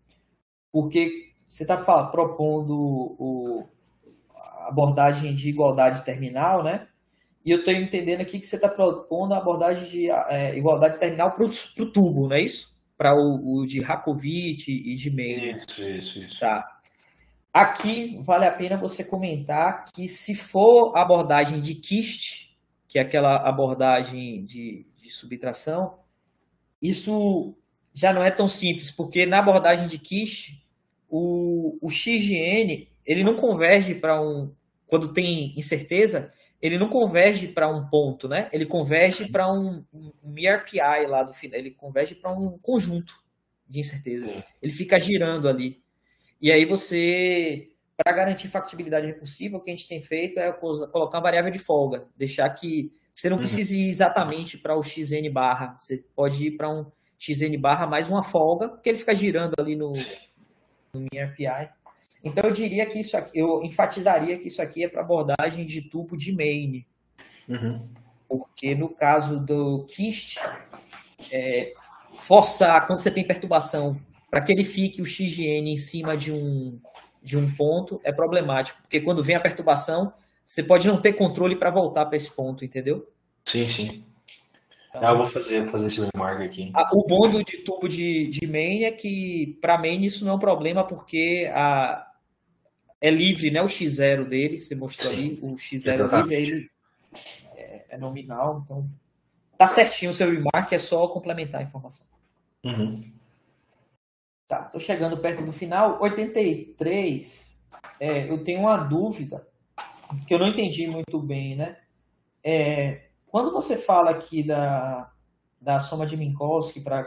Speaker 4: porque você está propondo o, a abordagem de igualdade terminal, né? E eu estou entendendo aqui que você está propondo a abordagem de é, igualdade terminal para o tubo, não é isso? Para o, o de Rakovic e de Meyer.
Speaker 2: Isso, isso, isso.
Speaker 4: Tá. Aqui vale a pena você comentar que se for a abordagem de Kist, que é aquela abordagem de, de subtração, isso já não é tão simples, porque na abordagem de Kist, o, o X de N, ele não converge para um... Quando tem incerteza, ele não converge para um ponto, né? Ele converge para um, um MinRPI lá do final. Ele converge para um conjunto de incerteza. Ele fica girando ali. E aí você, para garantir factibilidade recursiva, o que a gente tem feito é colocar uma variável de folga. Deixar que você não precise ir exatamente para o xn barra. Você pode ir para um xn barra mais uma folga, porque ele fica girando ali no, no MinRPI. Então, eu diria que isso aqui, eu enfatizaria que isso aqui é para abordagem de tubo de main.
Speaker 2: Uhum.
Speaker 4: Porque no caso do Kist, é, forçar, quando você tem perturbação, para que ele fique o X de N em cima de um, de um ponto, é problemático. Porque quando vem a perturbação, você pode não ter controle para voltar para esse ponto, entendeu?
Speaker 2: Sim, sim. Então, ah, eu vou fazer, fazer esse remark aqui.
Speaker 4: A, o bom do de tubo de, de main é que, para main, isso não é um problema, porque a é livre, né? O X zero dele, você mostrou Sim, ali, o X zero livre, ele é, é nominal, então tá certinho o seu remark, é só complementar a informação.
Speaker 2: Uhum.
Speaker 4: Tá, tô chegando perto do final. oitenta e três, é, eu tenho uma dúvida, que eu não entendi muito bem, né? É, quando você fala aqui da, da soma de Minkowski para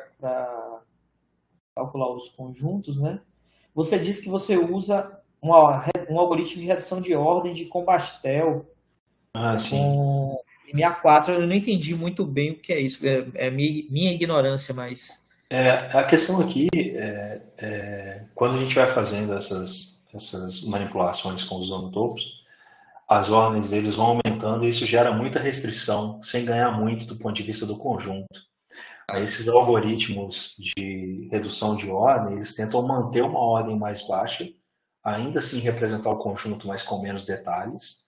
Speaker 4: calcular os conjuntos, né? Você diz que você usa Uma, um algoritmo de redução de ordem de Compastel
Speaker 2: ah, sim.
Speaker 4: com M A quatro. Eu não entendi muito bem o que é isso. É, é minha, minha ignorância, mas...
Speaker 2: É, a questão aqui é, é quando a gente vai fazendo essas, essas manipulações com os zonotopos, as ordens deles vão aumentando e isso gera muita restrição, sem ganhar muito do ponto de vista do conjunto. Aí, esses algoritmos de redução de ordem, eles tentam manter uma ordem mais baixa, ainda assim representar o conjunto, mas com menos detalhes.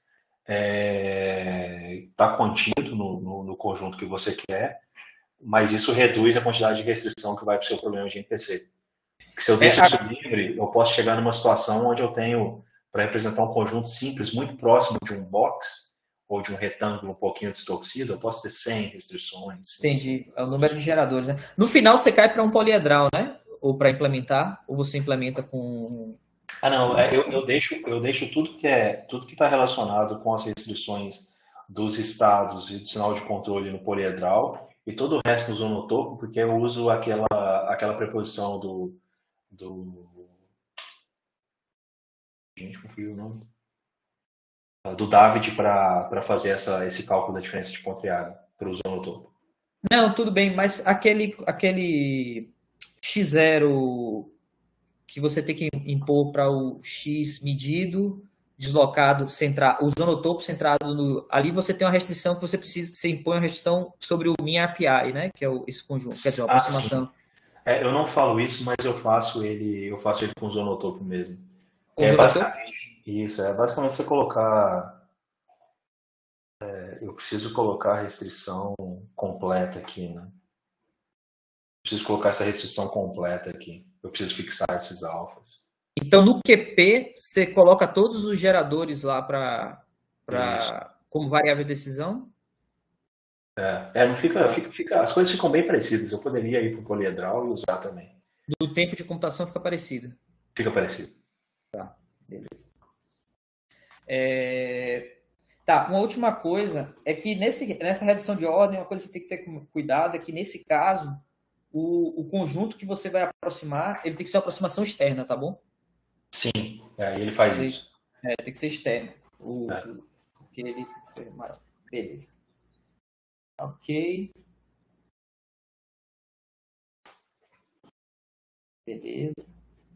Speaker 2: Está é, contido no, no, no conjunto que você quer, mas isso reduz a quantidade de restrição que vai para o seu problema de N P C. Porque se eu deixo é, isso a... livre, eu posso chegar numa situação onde eu tenho, para representar um conjunto simples, muito próximo de um box, ou de um retângulo um pouquinho distorcido, eu posso ter cem restrições.
Speaker 4: Entendi. É o número de geradores, né? No final, você cai para um poliedral, né? Ou para implementar, ou você implementa com...
Speaker 2: Ah, não. Eu, eu, deixo, eu deixo tudo que é tudo que está relacionado com as restrições dos estados e do sinal de controle no poliedral, e todo o resto uso no topo, porque eu uso aquela, aquela preposição do... do... Gente, confundi o nome. Do David para fazer essa, esse cálculo da diferença de ponto e área para o no topo.
Speaker 4: Não, tudo bem, mas aquele, aquele X zero que você tem que impor para o X medido, deslocado, centrado, o zonotopo centrado no... Ali você tem uma restrição que você precisa, você impõe uma restrição sobre o min A P I, né? Que é o, esse conjunto, quer dizer, a aproximação.
Speaker 2: Ah, é, eu não falo isso, mas eu faço ele, eu faço ele com o zonotopo mesmo.
Speaker 4: Com
Speaker 2: é,
Speaker 4: zonotopo?
Speaker 2: basicamente, isso, é basicamente você colocar... É, eu preciso colocar a restrição completa aqui, né? Preciso colocar essa restrição completa aqui. Eu preciso fixar esses alfas.
Speaker 4: Então, no Q P, você coloca todos os geradores lá para como variável de decisão?
Speaker 2: É, é não fica, fica, fica, as coisas ficam bem parecidas. Eu poderia ir para o poliedral e usar também.
Speaker 4: Do tempo de computação fica parecido?
Speaker 2: Fica parecido.
Speaker 4: Tá, beleza. É... Tá, uma última coisa é que nesse, nessa redução de ordem, uma coisa que você tem que ter cuidado é que, nesse caso, o, o conjunto que você vai aproximar, ele tem que ser uma aproximação externa, tá bom?
Speaker 2: Sim, é, ele faz
Speaker 4: tem
Speaker 2: isso.
Speaker 4: É, tem que ser externo. O,
Speaker 2: é.
Speaker 4: o, porque ele tem que ser maior. Beleza. Ok. Beleza.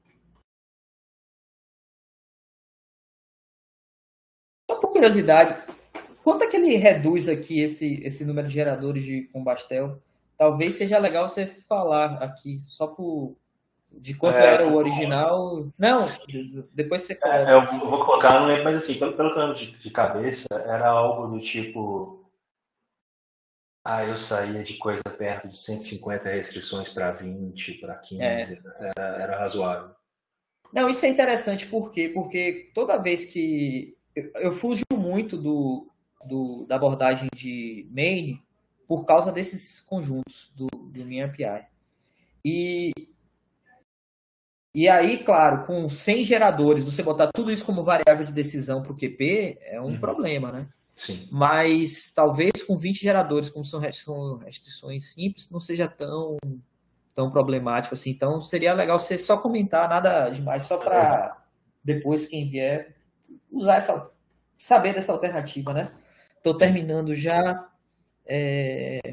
Speaker 4: Só por curiosidade, quanto é que ele reduz aqui esse, esse número de geradores de Combastel? Talvez seja legal você falar aqui, só por... De quanto é, era o original? Não, depois você fala.
Speaker 2: É, eu vou colocar, não lembro, mas assim, pelo, pelo que eu lembro de, de cabeça, era algo do tipo... Ah, eu saía de coisa perto de cento e cinquenta restrições para vinte, para quinze, é. era, era razoável.
Speaker 4: Não, isso é interessante, por quê? Porque toda vez que... Eu, eu fujo muito do, do, da abordagem de main por causa desses conjuntos do, do min A P I. E... E aí, claro, com cem geradores, você botar tudo isso como variável de decisão para o Q P é um uhum. problema, né?
Speaker 2: Sim.
Speaker 4: Mas talvez com vinte geradores, como são restrições simples, não seja tão, tão problemático assim. Então, seria legal você só comentar, nada demais, só para depois quem vier usar essa, saber dessa alternativa, né? Estou terminando já. É...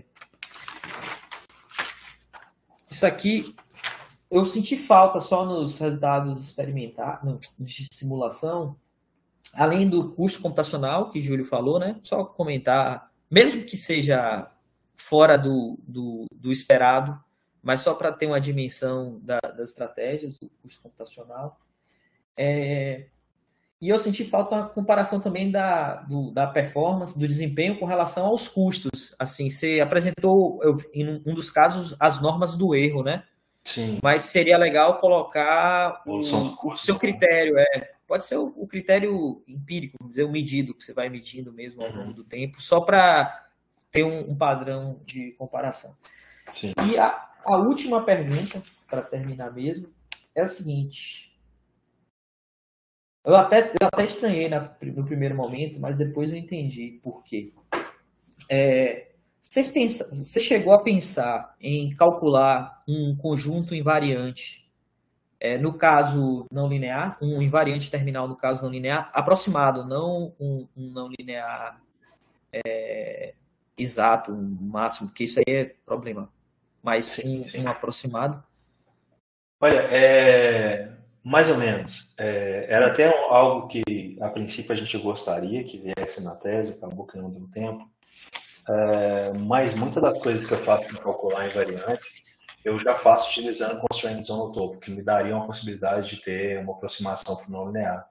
Speaker 4: Isso aqui... Eu senti falta só nos resultados experimentais, de simulação, além do custo computacional, que o Júlio falou, né? Só comentar, mesmo que seja fora do, do, do esperado, mas só para ter uma dimensão da, das estratégias, do custo computacional. É, e eu senti falta uma comparação também da, do, da performance, do desempenho com relação aos custos. Assim, você apresentou, eu, em um dos casos, as normas do erro, né?
Speaker 2: Sim.
Speaker 4: Mas seria legal colocar o, o seu critério. É, pode ser o, o critério empírico, vamos dizer, o medido, que você vai medindo mesmo ao longo do tempo, só para ter um, um padrão de comparação.
Speaker 2: Sim.
Speaker 4: E a, a última pergunta, para terminar mesmo, é a seguinte. Eu até, eu até estranhei na, no primeiro momento, mas depois eu entendi por quê. É... Vocês pensam, você chegou a pensar em calcular um conjunto invariante, é, no caso não linear, um invariante terminal no caso não linear, aproximado, não um, um não linear é, exato, um máximo, porque isso aí é problema, mas sim, um, sim. um aproximado?
Speaker 2: Olha, é, mais ou menos. É, era até algo que, a princípio, a gente gostaria que viesse na tese, acabou que não deu tempo. É, mas muitas das coisas que eu faço para calcular invariante, eu já faço utilizando constraints on no topo, que me daria uma possibilidade de ter uma aproximação para o não linear.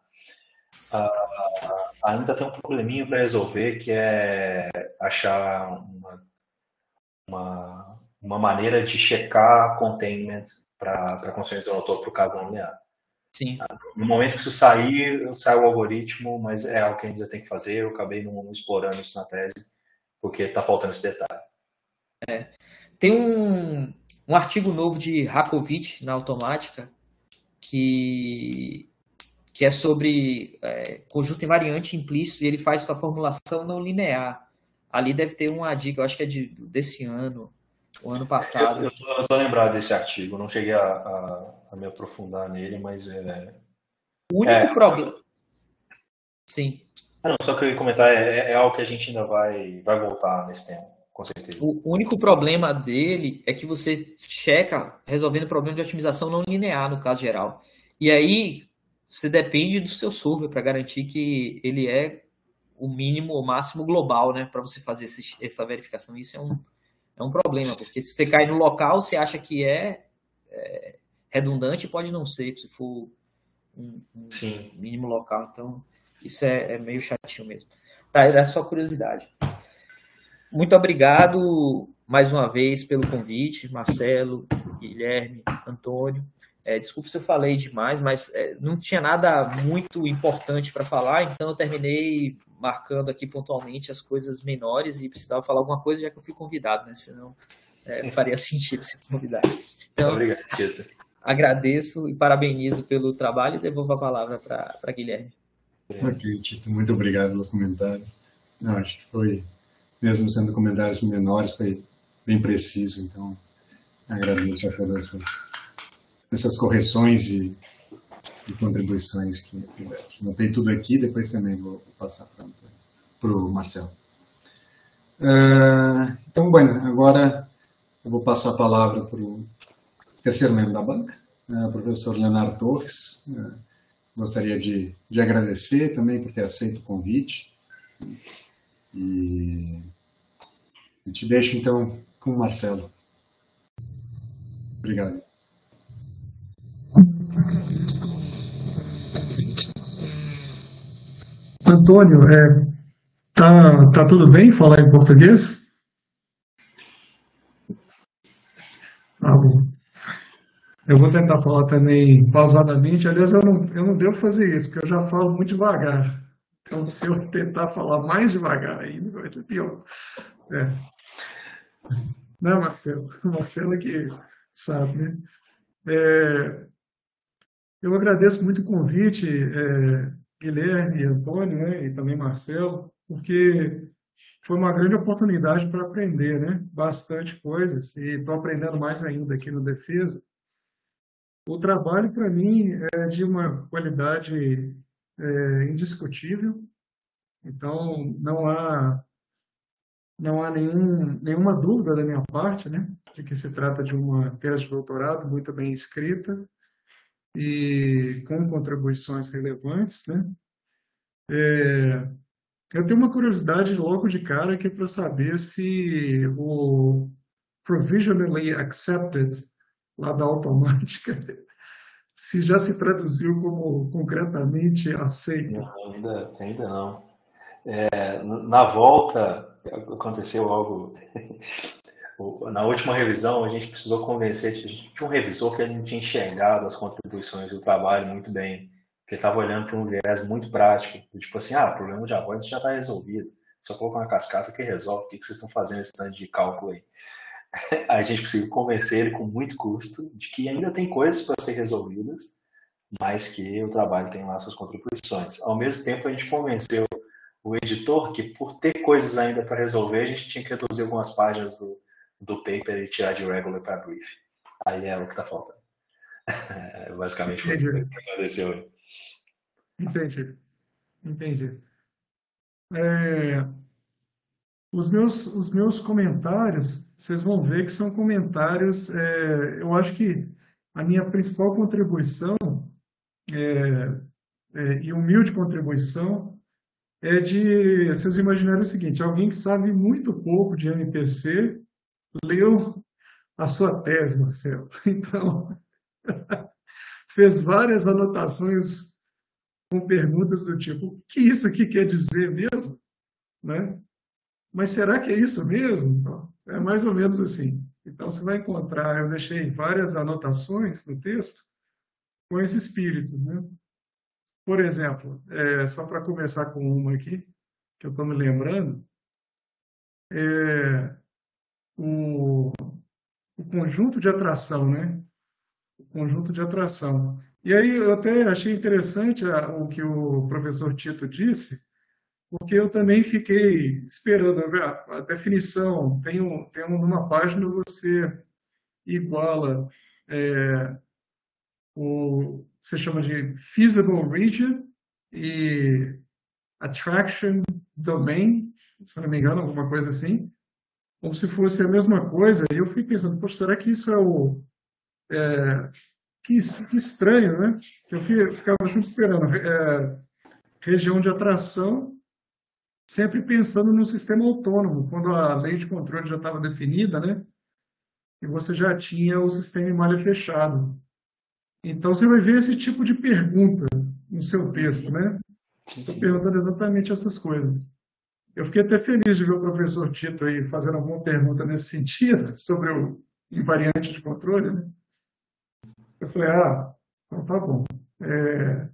Speaker 2: Uh, ainda tem um probleminha para resolver, que é achar uma, uma, uma maneira de checar containment para constraints on no topo para o caso não linear.
Speaker 4: Sim.
Speaker 2: No momento que isso sair, sai o algoritmo, mas é algo que a gente ainda tem que fazer. Eu acabei não explorando isso na tese, porque está faltando esse detalhe.
Speaker 4: É. Tem um, um artigo novo de Rakovic na automática que, que é sobre é, conjunto invariante implícito, e ele faz essa formulação não linear. Ali deve ter uma dica, eu acho que é de, desse ano, o ano passado.
Speaker 2: Eu, eu, eu tô lembrado desse artigo, não cheguei a, a, a me aprofundar nele, mas é...
Speaker 4: O único é, problema... Sim.
Speaker 2: Ah, não, só que eu ia comentar, é, é algo que a gente ainda vai, vai voltar nesse tema, com certeza.
Speaker 4: O único problema dele é que você checa resolvendo o problema de otimização não linear, no caso geral. E aí, você depende do seu server para garantir que ele é o mínimo ou máximo global, né? Para você fazer esse, essa verificação. Isso é um, é um problema, porque se você cai no local, você acha que é, é redundante, pode não ser, se for um, um mínimo local. Então, isso é, é meio chatinho mesmo. Tá, era só curiosidade. Muito obrigado mais uma vez pelo convite, Marcelo, Guilherme, Antônio. É, desculpa se eu falei demais, mas é, não tinha nada muito importante para falar, então eu terminei marcando aqui pontualmente as coisas menores e precisava falar alguma coisa, já que eu fui convidado, né? Senão é, não faria sentido ser convidado. Então,
Speaker 2: obrigado, Tito.
Speaker 4: Agradeço e parabenizo pelo trabalho e devolvo a palavra para Guilherme.
Speaker 1: Ok, Tito, muito obrigado pelos comentários. Não, acho que foi, mesmo sendo comentários menores, foi bem preciso, então agradeço a todas essas, essas correções e, e contribuições que tiveram. Notei tudo aqui, depois também vou passar para o Marcelo. Uh, então, bueno, agora eu vou passar a palavra para o terceiro membro da banca, o professor Leonardo Torres. Uh, gostaria de, de agradecer também por ter aceito o convite. E, e te deixo, então, com o Marcelo. Obrigado.
Speaker 6: Antônio, é, tá, tá tudo bem falar em português? Tá bom. Eu vou tentar falar também pausadamente. Aliás, eu não, eu não devo fazer isso, porque eu já falo muito devagar. Então, se eu tentar falar mais devagar ainda, vai ser pior. É. Não, Marcelo? Marcelo é que sabe, né? É, eu agradeço muito o convite, é, Guilherme e Antônio, né, e também Marcelo, porque foi uma grande oportunidade para aprender, né, bastante coisas, e estou aprendendo mais ainda aqui no Defesa. O trabalho, para mim, é de uma qualidade é, indiscutível, então não há, não há nenhum, nenhuma dúvida da minha parte, né, de que se trata de uma tese de doutorado muito bem escrita e com contribuições relevantes, né. É, eu tenho uma curiosidade logo de cara que é para saber se o provisionally accepted lá da automática, se já se traduziu como concretamente aceito.
Speaker 2: Não, ainda, ainda não. É, na volta aconteceu algo. Na última revisão a gente precisou convencer, a gente tinha um revisor que ele não tinha enxergado as contribuições do trabalho muito bem, porque ele estava olhando para um viés muito prático, tipo assim, ah, o problema de avoidance já está resolvido, só colocar uma cascata que resolve, o que vocês estão fazendo esse tanto de cálculo aí? A gente conseguiu convencer ele com muito custo de que ainda tem coisas para ser resolvidas, mas que o trabalho tem lá suas contribuições. Ao mesmo tempo, a gente convenceu o editor que, por ter coisas ainda para resolver, a gente tinha que reduzir algumas páginas do, do paper e tirar de regular para brief. Aí é o que está faltando. Basicamente foi isso que aconteceu.
Speaker 6: Entendi. Entendi. É, os, meus, os meus comentários, vocês vão ver que são comentários, é, eu acho que a minha principal contribuição, é, é, e humilde contribuição, é de, vocês imaginarem o seguinte, alguém que sabe muito pouco de M P C, leu a sua tese, Marcelo. Então, fez várias anotações com perguntas do tipo, o que isso aqui quer dizer mesmo? Né? Mas será que é isso mesmo? Então, é mais ou menos assim. Então, você vai encontrar, eu deixei várias anotações no texto com esse espírito. Né? Por exemplo, é, só para começar com uma aqui, que eu estou me lembrando, é, o, o conjunto de atração, né? O conjunto de atração. E aí eu até achei interessante a, o que o professor Tito disse, porque eu também fiquei esperando a, a definição. Tem, um, tem uma página você iguala é, o você chama de feasible region e attraction domain, se não me engano, alguma coisa assim, como se fosse a mesma coisa. E eu fui pensando, poxa, será que isso é o é, que, que estranho, né? Eu ficava sempre esperando é, região de atração, sempre pensando no sistema autônomo, quando a lei de controle já estava definida, né? E você já tinha o sistema em malha fechado. Então, você vai ver esse tipo de pergunta no seu texto, né? Estou perguntando exatamente essas coisas. Eu fiquei até feliz de ver o professor Tito aí fazendo alguma pergunta nesse sentido, sobre o invariante de controle, né? Eu falei, ah, então tá bom. É,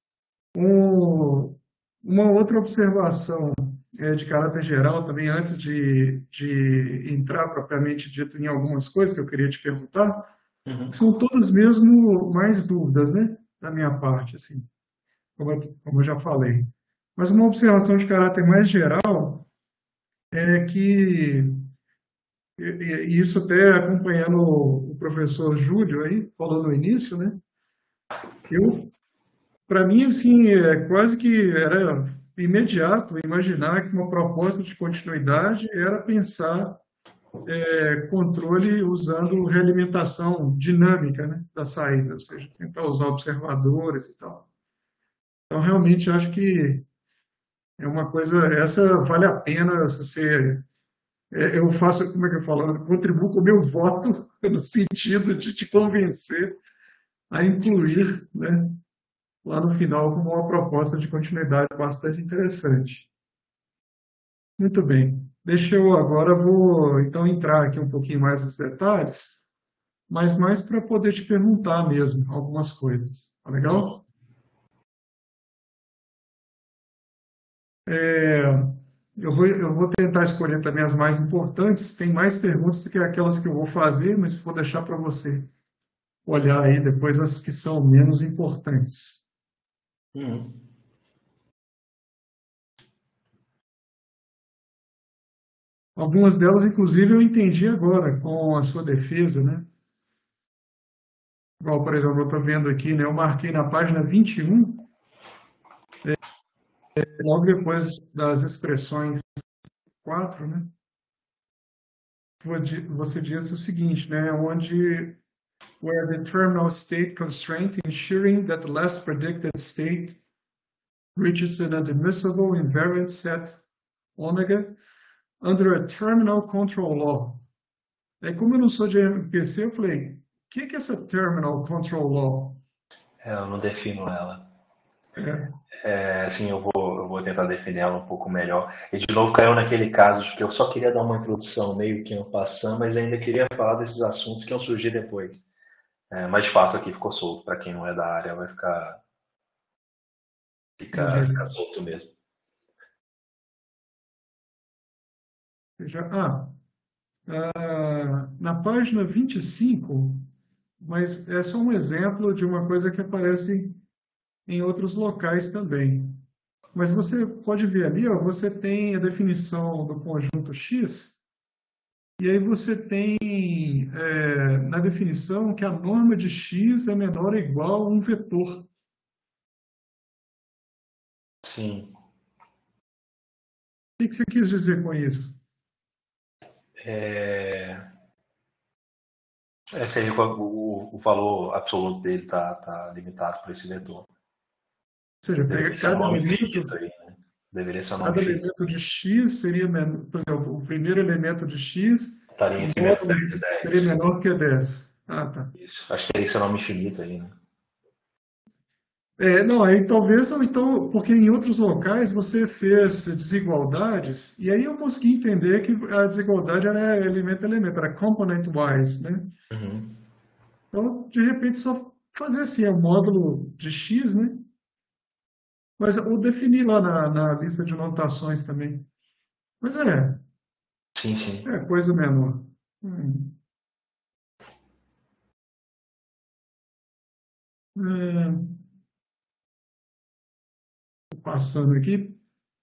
Speaker 6: um, uma outra observação é, de caráter geral também, antes de, de entrar propriamente dito em algumas coisas que eu queria te perguntar, uhum. São todas mesmo mais dúvidas, né, da minha parte, assim, como eu, como eu já falei. Mas uma observação de caráter mais geral é que, e isso até acompanhando o professor Júlio aí, falou no início, né, eu, para mim, assim, é quase que era imediato imaginar que uma proposta de continuidade era pensar é, controle usando realimentação dinâmica, né, da saída, ou seja, tentar usar observadores e tal. Então, realmente, acho que é uma coisa, essa vale a pena, se você, é, eu faço, como é que eu falo, eu contribuo com o meu voto no sentido de te convencer a incluir, né, lá no final como uma proposta de continuidade bastante interessante. Muito bem. Deixa eu agora, vou então entrar aqui um pouquinho mais nos detalhes, mas mais para poder te perguntar mesmo algumas coisas. Tá legal? É, eu, vou, eu vou tentar escolher também as mais importantes. Tem mais perguntas do que aquelas que eu vou fazer, mas vou deixar para você olhar aí depois as que são menos importantes.
Speaker 2: Uhum.
Speaker 6: Algumas delas, inclusive, eu entendi agora com a sua defesa, né? Igual, por exemplo, eu estou vendo aqui, né? Eu marquei na página vinte e um, é, logo depois das expressões quatro, né? Você diz o seguinte, né? Onde where the terminal state constraint ensuring that the last predicted state reaches an admissible invariant set omega under a terminal control law. Aí, como eu não sou de M P C, eu falei, o que, que é essa terminal control law?
Speaker 2: Eu não defino ela.
Speaker 6: É.
Speaker 2: É, assim, eu vou, eu vou tentar definir ela um pouco melhor. E de novo caiu naquele caso de que eu só queria dar uma introdução meio que no passando, mas ainda queria falar desses assuntos que iam surgir depois. É, mas de fato aqui ficou solto. Para quem não é da área, vai ficar, ficar, ficar solto mesmo.
Speaker 6: Já, ah, ah, na página vinte e cinco, mas é só um exemplo de uma coisa que aparece em outros locais também. Mas você pode ver ali, ó, você tem a definição do conjunto X, e aí você tem é, na definição que a norma de X é menor ou igual a um vetor.
Speaker 2: Sim.
Speaker 6: O que você quis dizer com isso?
Speaker 2: É... É, seja, o, o valor absoluto dele está tá limitado por esse vetor.
Speaker 6: Ou seja, pega cada elemento,
Speaker 2: aí, né? Deveria ser um
Speaker 6: cada elemento de X seria, por exemplo, o primeiro elemento de X
Speaker 2: estaria
Speaker 6: O
Speaker 2: entre menos
Speaker 6: módulo
Speaker 2: dez e
Speaker 6: seria
Speaker 2: dez.
Speaker 6: menor do que dez. Ah, tá.
Speaker 2: Isso. Acho que teria que ser nome infinito aí, né?
Speaker 6: É, não, aí talvez, ou então, porque em outros locais você fez desigualdades, e aí eu consegui entender que a desigualdade era elemento a elemento, era component wise, né?
Speaker 2: Uhum.
Speaker 6: Então, de repente, só fazer assim, é o módulo de X, né? Mas ou definir lá na, na lista de notações também. Mas é,
Speaker 2: Sim, sim.
Speaker 6: é coisa menor. Hum. É, tô passando aqui.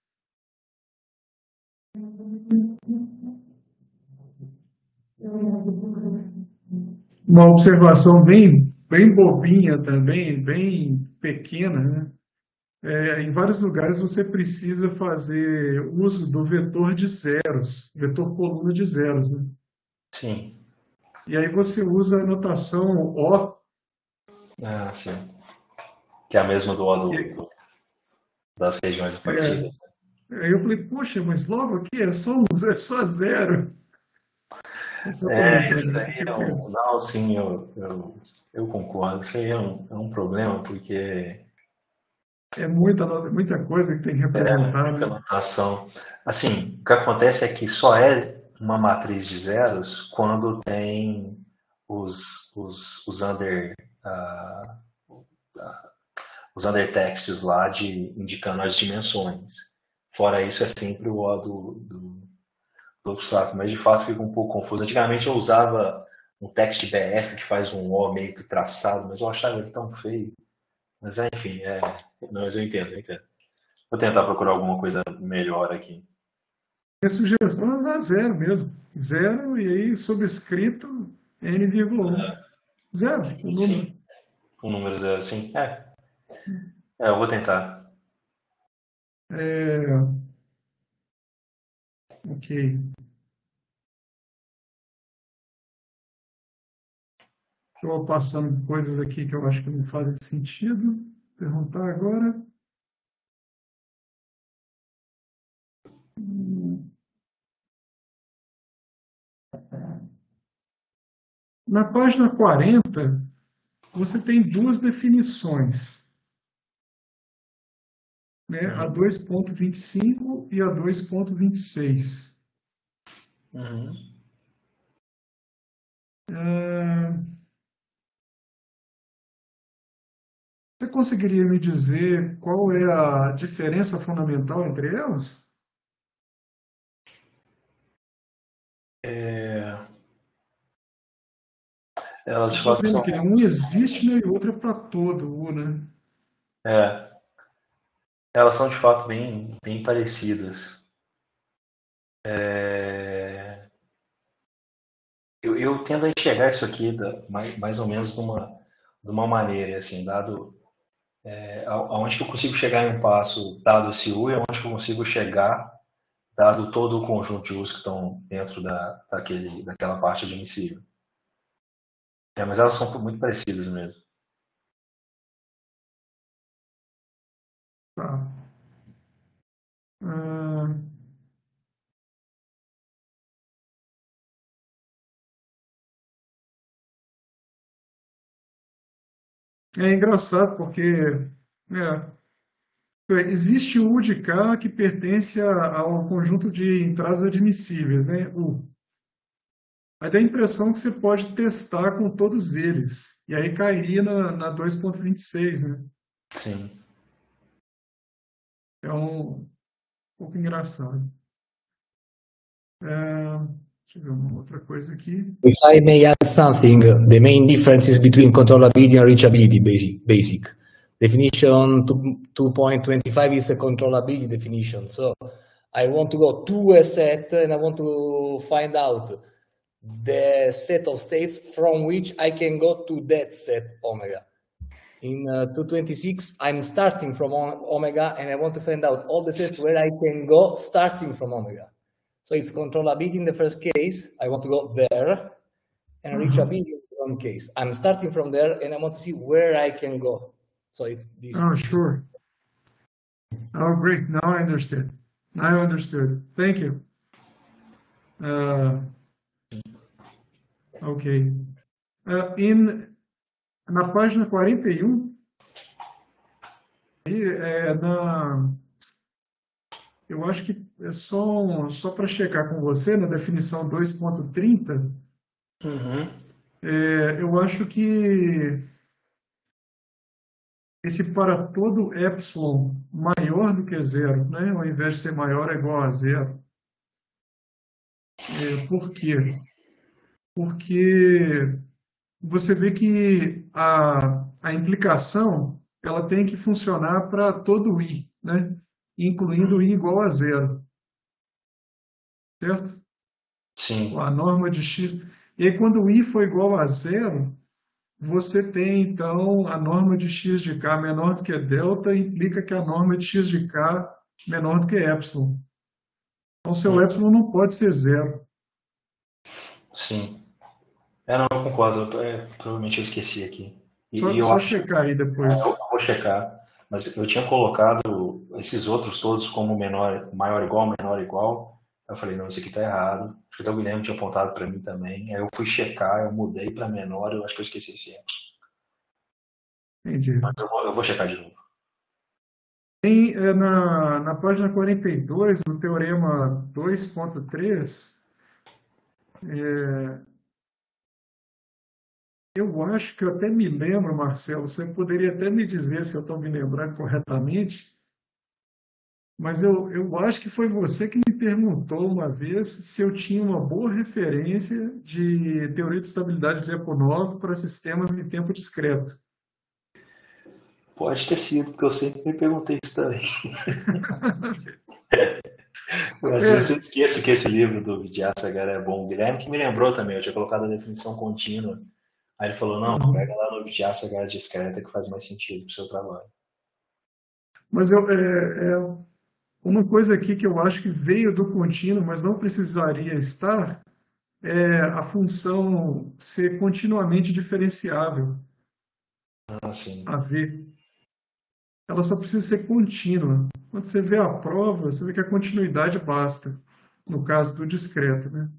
Speaker 6: Uma observação bem, bem bobinha também, bem pequena, né? É, em vários lugares você precisa fazer uso do vetor de zeros, vetor coluna de zeros, né?
Speaker 2: Sim.
Speaker 6: E aí você usa a notação O.
Speaker 2: Ah, sim. Que é a mesma do O do,
Speaker 6: E,
Speaker 2: do- das regiões
Speaker 6: é,
Speaker 2: partidas.
Speaker 6: aí eu falei, poxa, mas logo aqui é só, um, é só zero. Eu só tô
Speaker 2: É, isso
Speaker 6: brincando, isso
Speaker 2: daí
Speaker 6: aqui
Speaker 2: é
Speaker 6: é,
Speaker 2: um. Não, sim, eu, eu, eu concordo. Isso aí é um, é um problema, porque
Speaker 6: é muita, nota- muita coisa que tem que
Speaker 2: é
Speaker 6: representar,
Speaker 2: muita
Speaker 6: né?
Speaker 2: notação. Assim, o que acontece é que só é uma matriz de zeros quando tem os, os, os under. ah, os undertexts lá de indicando as dimensões. Fora isso, é sempre o O do, do, do obstáculo, mas de fato fica um pouco confuso. Antigamente eu usava um text B F que faz um O meio que traçado, mas eu achava ele tão feio. Mas enfim, é... mas eu entendo, eu entendo. Vou tentar procurar alguma coisa melhor aqui.
Speaker 6: Minha sugestão é usar zero mesmo. Zero e aí subscrito N vírgula um. Zero, o
Speaker 2: Sim,
Speaker 6: número.
Speaker 2: sim. Um número zero, sim. É, é eu vou tentar.
Speaker 6: É, ok. Estou passando coisas aqui que eu acho que não fazem sentido. Perguntar agora. Na página quarenta, você tem duas definições, né? A
Speaker 2: Uhum.
Speaker 6: dois ponto vinte e cinco e a dois ponto vinte e seis.
Speaker 2: Uhum.
Speaker 6: Ah, você conseguiria me dizer qual é a diferença fundamental entre elas?
Speaker 2: É, elas de
Speaker 6: Estou
Speaker 2: fato
Speaker 6: vendo
Speaker 2: são.
Speaker 6: aqui, né? Um existe, né, e o outro é para todo, o, né?
Speaker 2: É, elas são de fato bem, bem parecidas. É, eu, eu tendo a enxergar isso aqui da, mais, mais ou menos de uma, de uma maneira, assim, dado é, aonde que eu consigo chegar em um passo, dado esse U, e aonde que eu consigo chegar, dado todo o conjunto de U's que estão dentro da, daquele, daquela parte admissível. É, mas elas são muito parecidas mesmo.
Speaker 6: Tá. Ah, é engraçado porque é, existe o U de K que pertence a- ao conjunto de entradas admissíveis, né? U. Aí dá a impressão que você pode testar com todos eles. E aí cairia na, na dois ponto vinte e seis, né?
Speaker 2: Sim.
Speaker 6: É um, um pouco engraçado. É, deixa eu ver uma outra coisa aqui.
Speaker 7: If I may add something, the main differences between controllability and reachability, basic. basic. Definition two point two five is a controllability definition. So I want to go to a set and I want to find out the set of states from which I can go to that set omega. In uh, two twenty-six, I'm starting from omega and I want to find out all the sets where I can go starting from omega. So it's controllability in the first case. I want to go there, and
Speaker 6: Uh-huh.
Speaker 7: reachability in the second case. I'm starting from there, and I want to see where I can go. So it's this.
Speaker 6: Oh,
Speaker 7: this
Speaker 6: sure. Oh, great. Now I understood. Now I understood. Thank you. Uh, Ok. Uh, in, na página quarenta e um, aí, é, na, eu acho que é só, só para checar com você, na definição dois ponto trinta,
Speaker 2: Uhum.
Speaker 6: é, eu acho que esse para todo epsilon maior do que zero, né, ao invés de ser maior é igual a zero. É, por quê? Porque você vê que a, a implicação ela tem que funcionar para todo i, né? Incluindo i igual a zero, certo?
Speaker 2: Sim.
Speaker 6: A norma de x. E aí, quando i for igual a zero, você tem, então, a norma de x de k menor do que delta, implica que a norma de x de k menor do que epsilon. Então, seu
Speaker 2: Hum.
Speaker 6: epsilon não pode ser zero.
Speaker 2: Sim. É, não, eu concordo. É, provavelmente eu esqueci aqui. E,
Speaker 6: Só,
Speaker 2: e eu
Speaker 6: só
Speaker 2: acho.
Speaker 6: checar aí depois.
Speaker 2: Eu vou checar. Mas eu tinha colocado esses outros todos como menor, maior igual, menor igual. Eu falei, não, isso aqui tá errado. Acho que até o Guilherme tinha apontado para mim também. Aí eu fui checar, eu mudei para menor, eu acho que eu esqueci esse erro.
Speaker 6: Entendi.
Speaker 2: Mas eu vou, eu vou checar de novo.
Speaker 6: Tem, é, na, na página quarenta e dois, o teorema dois ponto três, é, eu acho que eu até me lembro, Marcelo, você poderia até me dizer se eu estou me lembrando corretamente, mas eu, eu acho que foi você que me perguntou uma vez se eu tinha uma boa referência de teoria de estabilidade de Lyapunov para sistemas em tempo discreto.
Speaker 2: Pode ter sido, porque eu sempre me perguntei isso também. Às
Speaker 6: É,
Speaker 2: vezes eu esqueço que esse livro do Vidyasagar é bom. O Guilherme que me lembrou também, eu tinha colocado a definição contínua. Aí ele falou, não,
Speaker 6: uhum.
Speaker 2: pega lá no Vidyasagar discreta que faz mais sentido pro seu trabalho.
Speaker 6: Mas eu, é, é, uma coisa aqui que eu acho que veio do contínuo, mas não precisaria estar, é a função ser continuamente diferenciável,
Speaker 2: Ah, sim.
Speaker 6: a V. Ela só precisa ser contínua. Quando você vê a prova, você vê que a continuidade basta, no caso do discreto, né?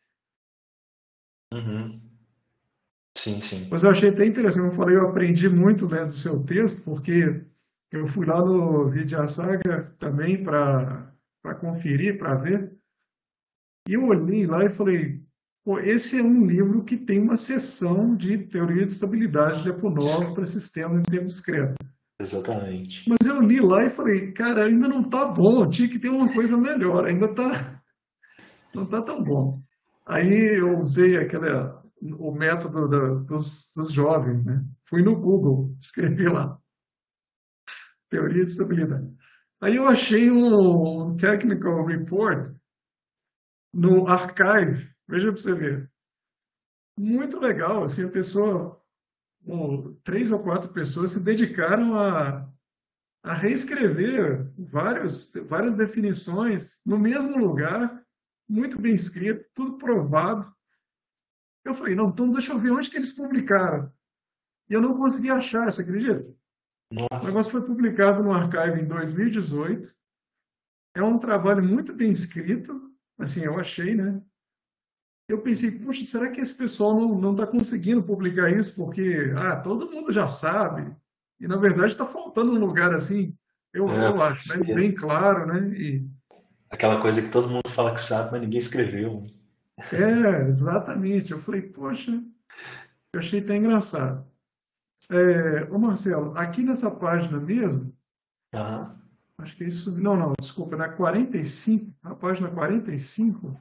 Speaker 2: Uhum. Sim, sim.
Speaker 6: Mas eu achei até interessante, eu falei, eu aprendi muito lendo o seu texto, porque eu fui lá no Vidyasagar também para para conferir, para ver, e eu olhei lá e falei, pô, esse é um livro que tem uma seção de teoria de estabilidade de Lyapunov para sistemas em tempo discreto.
Speaker 2: Exatamente.
Speaker 6: Mas eu li lá e falei, cara, ainda não tá bom, tinha que ter uma coisa melhor, ainda tá, não tá tão bom. Aí eu usei aquela, o método da, dos, dos jovens, né? Fui no Google, escrevi lá, teoria de estabilidade. Aí eu achei um, um technical report no Archive, veja para você ver. Muito legal, assim, a pessoa, um, três ou quatro pessoas se dedicaram a, a reescrever vários, várias definições no mesmo lugar, muito bem escrito, tudo provado. Eu falei, não, então deixa eu ver onde que eles publicaram. E eu não consegui achar, você acredita? O
Speaker 2: Nossa.
Speaker 6: negócio foi publicado no Archive em dois mil e dezoito. É um trabalho muito bem escrito, assim, eu achei, né? Eu pensei, puxa, será que esse pessoal não não está conseguindo publicar isso porque ah, todo mundo já sabe? E na verdade está faltando um lugar assim, eu,
Speaker 2: É,
Speaker 6: eu
Speaker 2: pode
Speaker 6: acho, né?
Speaker 2: ser.
Speaker 6: Bem claro, né? E,
Speaker 2: Aquela coisa que todo mundo fala que sabe, mas ninguém escreveu.
Speaker 6: é, exatamente. Eu falei, poxa, eu achei até engraçado. É, ô Marcelo, aqui nessa página mesmo,
Speaker 2: Aham.
Speaker 6: acho que é isso. Não, não, desculpa, na quarenta e cinco, na página quarenta e cinco,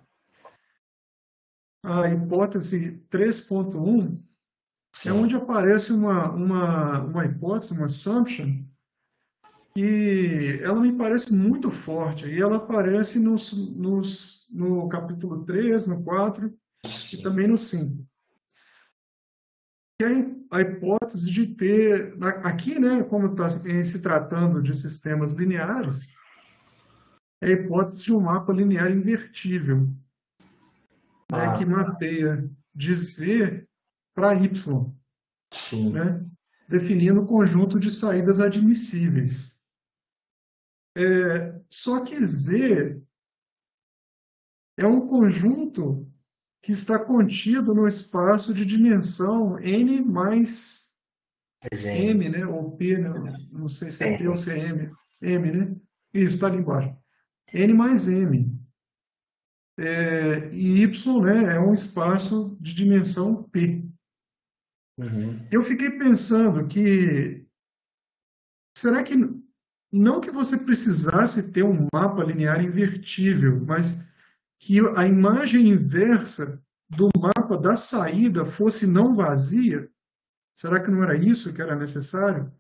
Speaker 6: a hipótese três ponto um é
Speaker 2: Sim.
Speaker 6: onde aparece uma, uma, uma hipótese, uma assumption, que ela me parece muito forte. E ela aparece nos, nos, no capítulo três, no quatro e também no cinco. Que é a hipótese de ter, aqui, né, como está se tratando de sistemas lineares, é a hipótese de um mapa linear invertível, né,
Speaker 2: Ah,
Speaker 6: que mapeia de Z para Y,
Speaker 2: sim.
Speaker 6: né, definindo o conjunto de saídas admissíveis. É, só que Z é um conjunto que está contido no espaço de dimensão N mais
Speaker 2: Exemplo.
Speaker 6: M, né? Ou P, né? Não sei se é P
Speaker 2: M.
Speaker 6: ou se é M. M, né? Isso, está ali embaixo. N mais M. É, e Y, né, é um espaço de dimensão P.
Speaker 2: Uhum.
Speaker 6: Eu fiquei pensando que, será que, não que você precisasse ter um mapa linear invertível, mas que a imagem inversa do mapa da saída fosse não vazia? Será que não era isso que era necessário?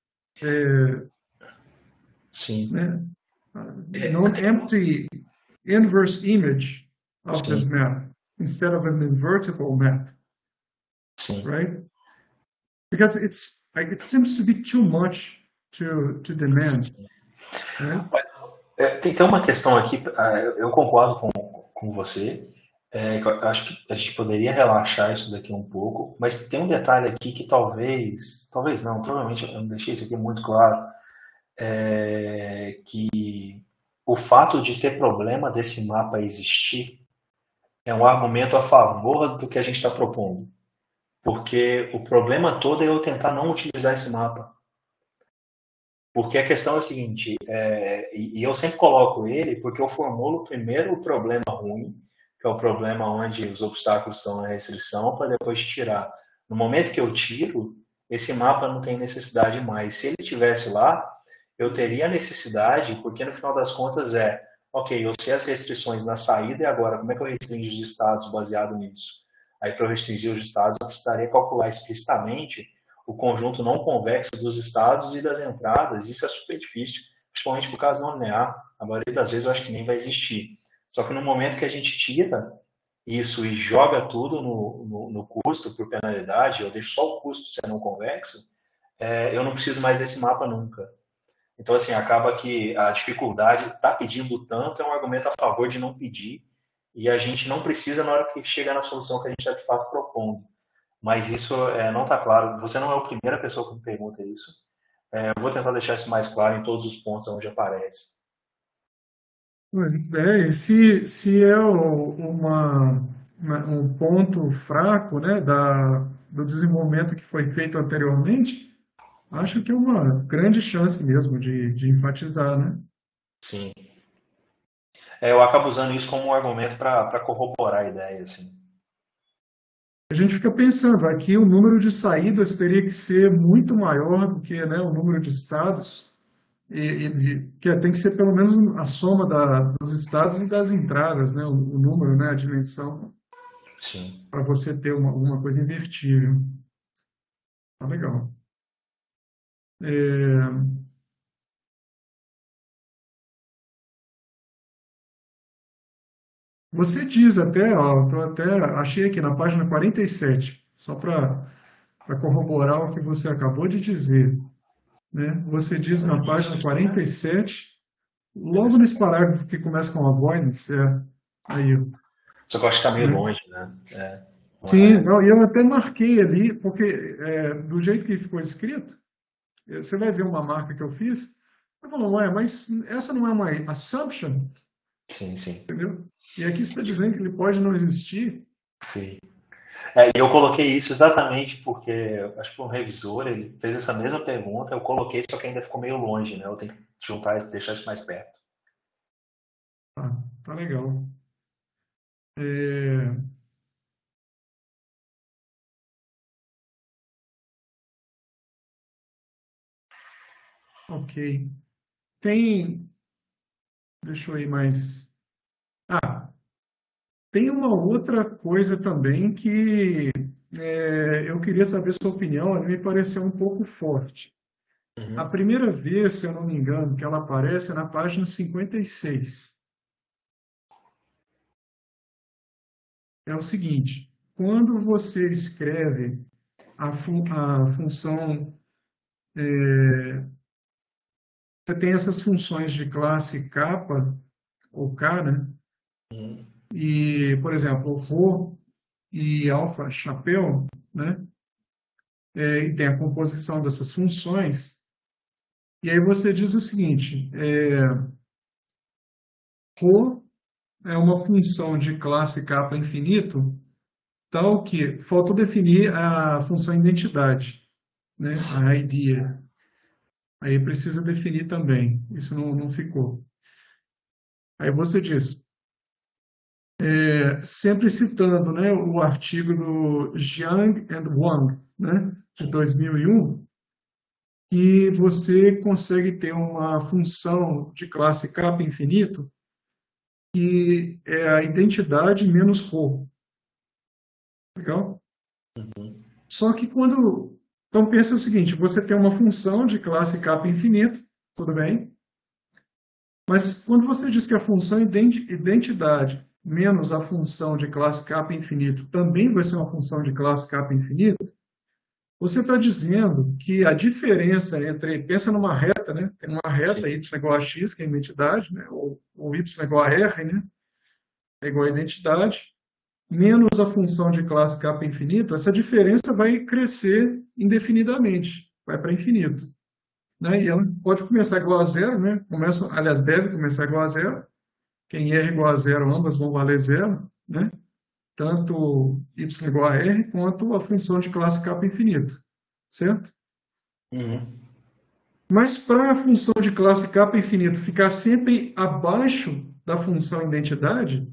Speaker 6: É,
Speaker 2: Sim.
Speaker 6: né?
Speaker 2: É,
Speaker 6: Non-empty inverse image of
Speaker 2: sim,
Speaker 6: this map instead of an invertible map,
Speaker 2: sim.
Speaker 6: right? Because it's like, it seems to be too much to to demand, right?
Speaker 2: É, tem, tem uma questão aqui, ah, eu eu concordo com, com você, é, que eu acho que a gente poderia relaxar isso daqui um pouco, mas tem um detalhe aqui que talvez, talvez não, provavelmente eu não deixei isso aqui muito claro, é, que o fato de ter problema desse mapa existir é um argumento a favor do que a gente está propondo. Porque o problema todo é eu tentar não utilizar esse mapa. Porque a questão é a seguinte, é, e, e eu sempre coloco ele porque eu formulo primeiro o problema ruim, que é o problema onde os obstáculos são a restrição, para depois tirar. No momento que eu tiro, esse mapa não tem necessidade mais. Se ele estivesse lá, eu teria necessidade, porque no final das contas é, ok, eu sei as restrições na saída e agora, como é que eu restringo os estados baseado nisso? Aí, para eu restringir os estados, eu precisaria calcular explicitamente o conjunto não convexo dos estados e das entradas. Isso é super difícil, principalmente por caso não linear. A maioria das vezes eu acho que nem vai existir. Só que no momento que a gente tira isso e joga tudo no, no, no custo por penalidade, eu deixo só o custo ser não convexo, é, eu não preciso mais desse mapa nunca. Então, assim, acaba que a dificuldade está pedindo tanto é um argumento a favor de não pedir, e a gente não precisa na hora que chega na solução que a gente está de fato propondo. Mas isso é, não está claro. Você não é a primeira pessoa que me pergunta isso. É, eu vou tentar deixar isso mais claro em todos os pontos onde aparece.
Speaker 6: É, se, se é o- uma, uma- um ponto fraco, né, da, do desenvolvimento que foi feito anteriormente, acho que é uma grande chance mesmo de, de enfatizar, né?
Speaker 2: Sim. É, eu acabo usando isso como um argumento para corroborar a ideia, assim.
Speaker 6: A gente fica pensando, aqui o número de saídas teria que ser muito maior do que, né, o número de estados, e, e de- que tem que ser pelo menos a soma da, dos estados e das entradas, né, o, o número, né, a dimensão,
Speaker 2: Sim.
Speaker 6: para você ter uma, uma coisa invertível. Tá legal. É, você diz até, ó, tô até achei aqui na página quarenta e sete, só para para corroborar o que você acabou de dizer, né? Você diz na página quarenta e sete, logo nesse parágrafo que começa com avoidance, é, aí,
Speaker 2: Só que eu acho que está meio
Speaker 6: né?
Speaker 2: longe, né? É,
Speaker 6: Sim,
Speaker 2: é.
Speaker 6: não, e eu até marquei ali, porque é, do jeito que ficou escrito, é, você vai ver uma marca que eu fiz, eu falo, ué, mas essa não é uma assumption,
Speaker 2: Sim, sim.
Speaker 6: entendeu? E aqui você está dizendo que ele pode não existir.
Speaker 2: Sim. É, e eu coloquei isso exatamente porque acho que um revisor ele fez essa mesma pergunta, eu coloquei, só que ainda ficou meio longe, né? Eu tenho que juntar e deixar isso mais perto.
Speaker 6: Tá, tá legal. É, ok. Tem, deixa eu ir mais. Ah, tem uma outra coisa também que é, eu queria saber sua opinião, ela me pareceu um pouco forte. A
Speaker 2: Uhum.
Speaker 6: primeira vez, se eu não me engano, que ela aparece é na página cinquenta e seis. É o seguinte, quando você escreve a, fun a função, você tem essas funções de classe capa ou K, né?
Speaker 2: Uhum.
Speaker 6: E, por exemplo, rho e alfa chapéu, né? É, e tem a composição dessas funções. E aí você diz o seguinte, é, rho é uma função de classe capa infinito, tal que faltou definir a função identidade, né? A idea. Aí precisa definir também. Isso não, não ficou. Aí você diz, é, sempre citando, né, o artigo do Jiang and Wang, né, de dois mil e um, que você consegue ter uma função de classe capa infinito que é a identidade menos row. Legal?
Speaker 2: Uhum.
Speaker 6: Só que quando... Então pensa o seguinte, você tem uma função de classe capa infinito, tudo bem? Mas quando você diz que a função identidade menos a função de classe capa infinito também vai ser uma função de classe capa infinito, você está dizendo que a diferença entre... Pensa numa reta, né? Tem uma reta,
Speaker 2: Sim.
Speaker 6: y igual a x, que é a identidade, né? Ou, ou y igual a r, né? É igual a identidade, menos a função de classe capa infinito, essa diferença vai crescer indefinidamente, vai para infinito. Né? E ela pode começar igual a zero, né? Começa, aliás, deve começar igual a zero. Quem R igual a zero, ambas vão valer zero, né? Tanto y igual a r, quanto a função de classe capa infinito, certo?
Speaker 2: Uhum.
Speaker 6: Mas para a função de classe capa infinito ficar sempre abaixo da função identidade,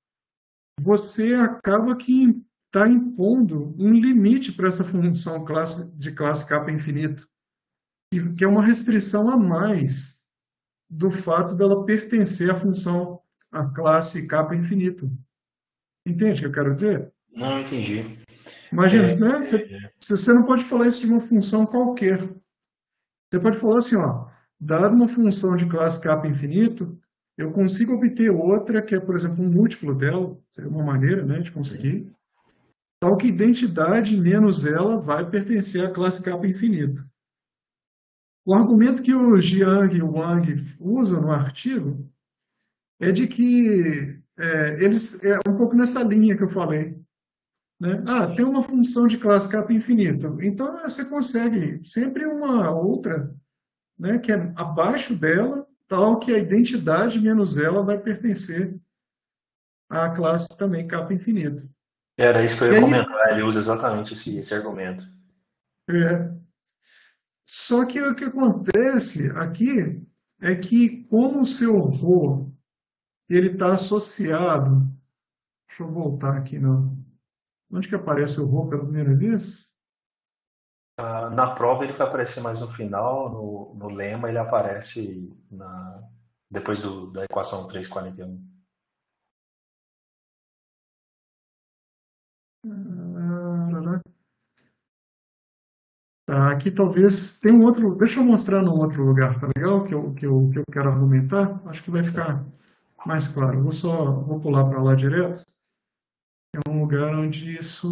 Speaker 6: você acaba que está impondo um limite para essa função classe, de classe capa infinito, que é uma restrição a mais do fato dela pertencer à função, à classe capa infinito. Entende o que eu quero dizer?
Speaker 2: Não entendi.
Speaker 6: Imagina,
Speaker 2: É,
Speaker 6: né? Você, você não pode falar isso de uma função qualquer. Você pode falar assim, ó, dado uma função de classe capa infinito, eu consigo obter outra que é, por exemplo, um múltiplo dela, seria uma maneira, né, de conseguir, tal que identidade menos ela vai pertencer à classe capa infinito. O argumento que o Jiang e o Wang usam no artigo é de que é, eles é um pouco nessa linha que eu falei. Né? Ah, tem uma função de classe capa infinita. Então você consegue sempre uma outra, né, que é abaixo dela, tal que a identidade menos ela vai pertencer à classe também capa infinita.
Speaker 2: Era isso que eu
Speaker 6: E
Speaker 2: ia
Speaker 6: aí,
Speaker 2: comentar, ele usa exatamente esse, esse argumento.
Speaker 6: é, só que o que acontece aqui é que como o seu rho ele está associado, deixa eu voltar aqui no, onde que aparece o rho pela primeira vez?
Speaker 2: Uh, na prova ele vai aparecer mais no final, no, no lema ele aparece na, depois do, da equação três quarenta e um.
Speaker 6: Tá, aqui talvez tem um outro. Deixa eu mostrar num outro lugar, tá legal? Que eu, que eu, que eu quero argumentar. Acho que vai ficar mais claro. Vou só vou pular para lá direto. É um lugar onde isso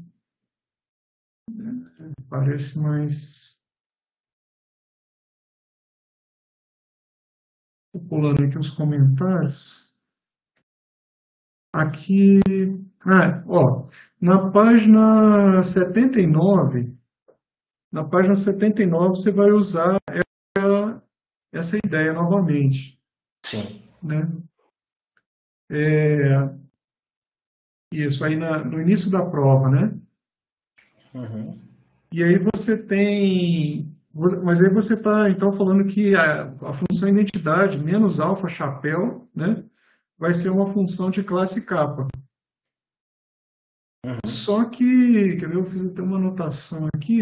Speaker 6: parece mais. Estou pulando aqui os comentários. Aqui. Ah, ó. Na página setenta e nove. Na página setenta e nove você vai usar essa, essa ideia novamente.
Speaker 2: Sim.
Speaker 6: Né? É, isso aí na, no início da prova, né?
Speaker 2: Uhum.
Speaker 6: E aí você tem, mas aí você está então falando que a, a função identidade menos alfa chapéu, né, vai ser uma função de classe capa.
Speaker 2: Uhum.
Speaker 6: Só que, quer ver, eu fiz até uma anotação aqui.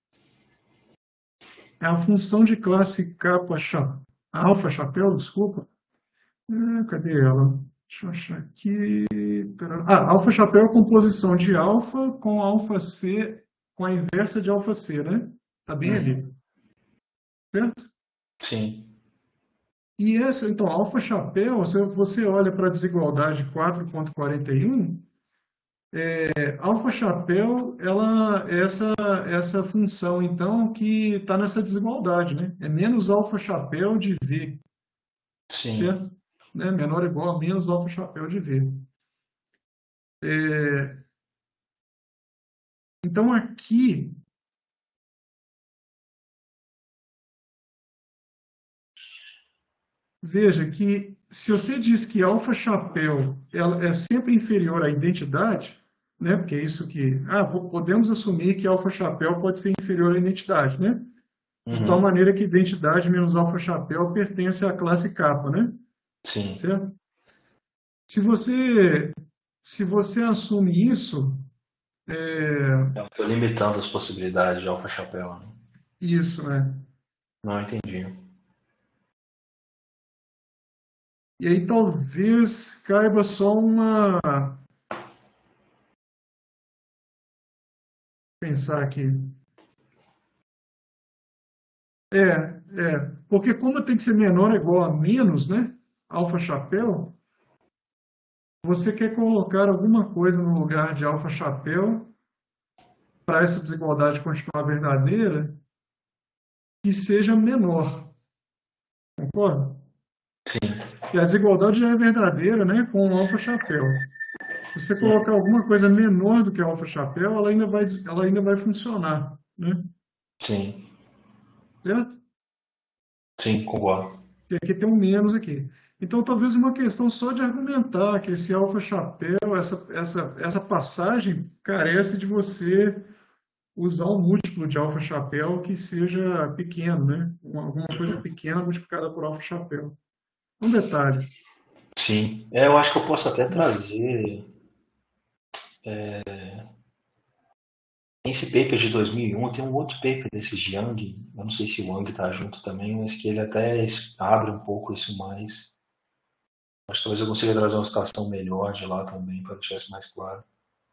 Speaker 6: É a função de classe capa cha, alfa chapéu, desculpa. Ah, cadê ela? Deixa eu achar aqui. Ah, alfa chapéu é a composição de alfa com alfa C, com a inversa de alfa C, né? Tá bem
Speaker 2: Uhum.
Speaker 6: ali. Certo?
Speaker 2: Sim.
Speaker 6: E essa, então, alfa chapéu, se você olha para a desigualdade quatro ponto quarenta e um, é, alfa chapéu, ela é essa, essa função, então, que está nessa desigualdade, né? É menos alfa chapéu de V.
Speaker 2: Sim.
Speaker 6: Certo? Né? Menor ou igual a menos alfa chapéu de V. É... Então, aqui, veja que se você diz que alfa chapéu ela é sempre inferior à identidade, né? Porque é isso que, ah, vou- podemos assumir que alfa chapéu pode ser inferior à identidade, né? De tal
Speaker 2: Uhum.
Speaker 6: maneira que identidade menos alfa chapéu pertence à classe capa, né?
Speaker 2: Sim.
Speaker 6: Certo? Se você se você assume isso, é,
Speaker 2: Eu estou limitando as possibilidades de alfa chapéu. Né?
Speaker 6: isso, né?
Speaker 2: Não entendi.
Speaker 6: E aí talvez caiba só uma pensar aqui. É, é, porque como tem que ser menor ou igual a menos, né? Alfa chapéu, você quer colocar alguma coisa no lugar de alfa chapéu para essa desigualdade continuar verdadeira que seja menor, concorda?
Speaker 2: Sim.
Speaker 6: E a desigualdade já é verdadeira, né? Com o alfa chapéu. Se você colocar alguma coisa menor do que alfa chapéu, ela ainda vai, ela ainda vai funcionar, né?
Speaker 2: Sim.
Speaker 6: Certo?
Speaker 2: Sim, concordo.
Speaker 6: E aqui tem um menos aqui. Então, talvez uma questão só de argumentar que esse alfa chapéu, essa, essa, essa passagem carece de você usar um múltiplo de alfa chapéu que seja pequeno, né? Uma- Alguma coisa pequena multiplicada por alfa chapéu. Um detalhe.
Speaker 2: Sim. É, eu acho que eu posso até trazer. Esse paper de dois mil e um, tem um outro paper desses de Yang, eu não sei se o Wang está junto também, mas que ele até es- abre um pouco isso mais. Acho que talvez eu consiga trazer uma citação melhor de lá também, para deixar isso mais claro.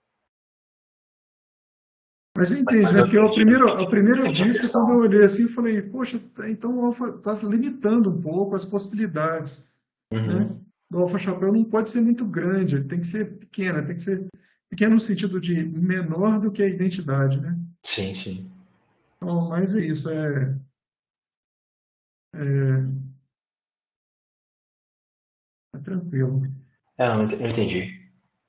Speaker 6: Mas você
Speaker 2: Mas,
Speaker 6: entende,
Speaker 2: mas
Speaker 6: né?
Speaker 2: eu
Speaker 6: Porque a
Speaker 2: entendi, eu
Speaker 6: primeira, a
Speaker 2: entendi, eu
Speaker 6: primeira
Speaker 2: entendi a
Speaker 6: vista, quando eu
Speaker 2: questão.
Speaker 6: olhei assim, eu falei, poxa, tá- então o alfa está limitando um pouco as possibilidades, né?
Speaker 2: Uhum.
Speaker 6: O alfa chapéu não pode ser muito grande, ele tem que ser pequeno, ele tem que ser pequeno no sentido de menor do que a identidade, né?
Speaker 2: Sim, sim.
Speaker 6: Então, mas é isso, é, é, é tranquilo.
Speaker 2: É, não, eu entendi.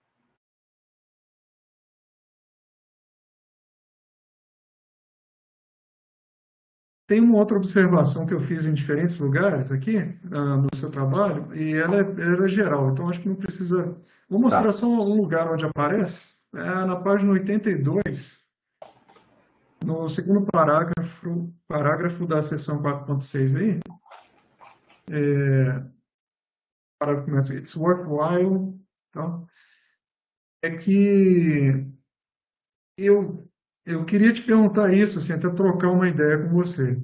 Speaker 6: Tem uma outra observação que eu fiz em diferentes lugares aqui, ah, no seu trabalho, e ela é, ela é geral, então acho que não precisa. Vou mostrar
Speaker 2: Tá.
Speaker 6: só um lugar onde aparece, é na página oitenta e dois, no segundo parágrafo, parágrafo da seção quatro ponto seis aí, parágrafo começa, it's worthwhile, tá? É que eu, eu queria te perguntar isso, assim, até trocar uma ideia com você.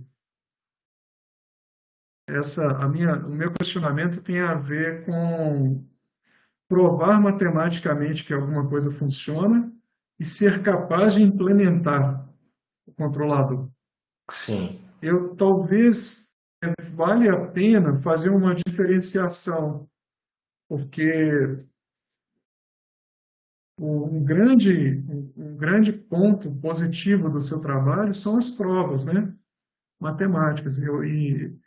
Speaker 6: Essa, a minha, o meu questionamento tem a ver com provar matematicamente que alguma coisa funciona e ser capaz de implementar o controlador.
Speaker 2: Sim.
Speaker 6: Eu talvez é, vale a pena fazer uma diferenciação, porque o- um grande, um, um grande ponto positivo do seu trabalho são as provas, né? Matemáticas. Eu, e,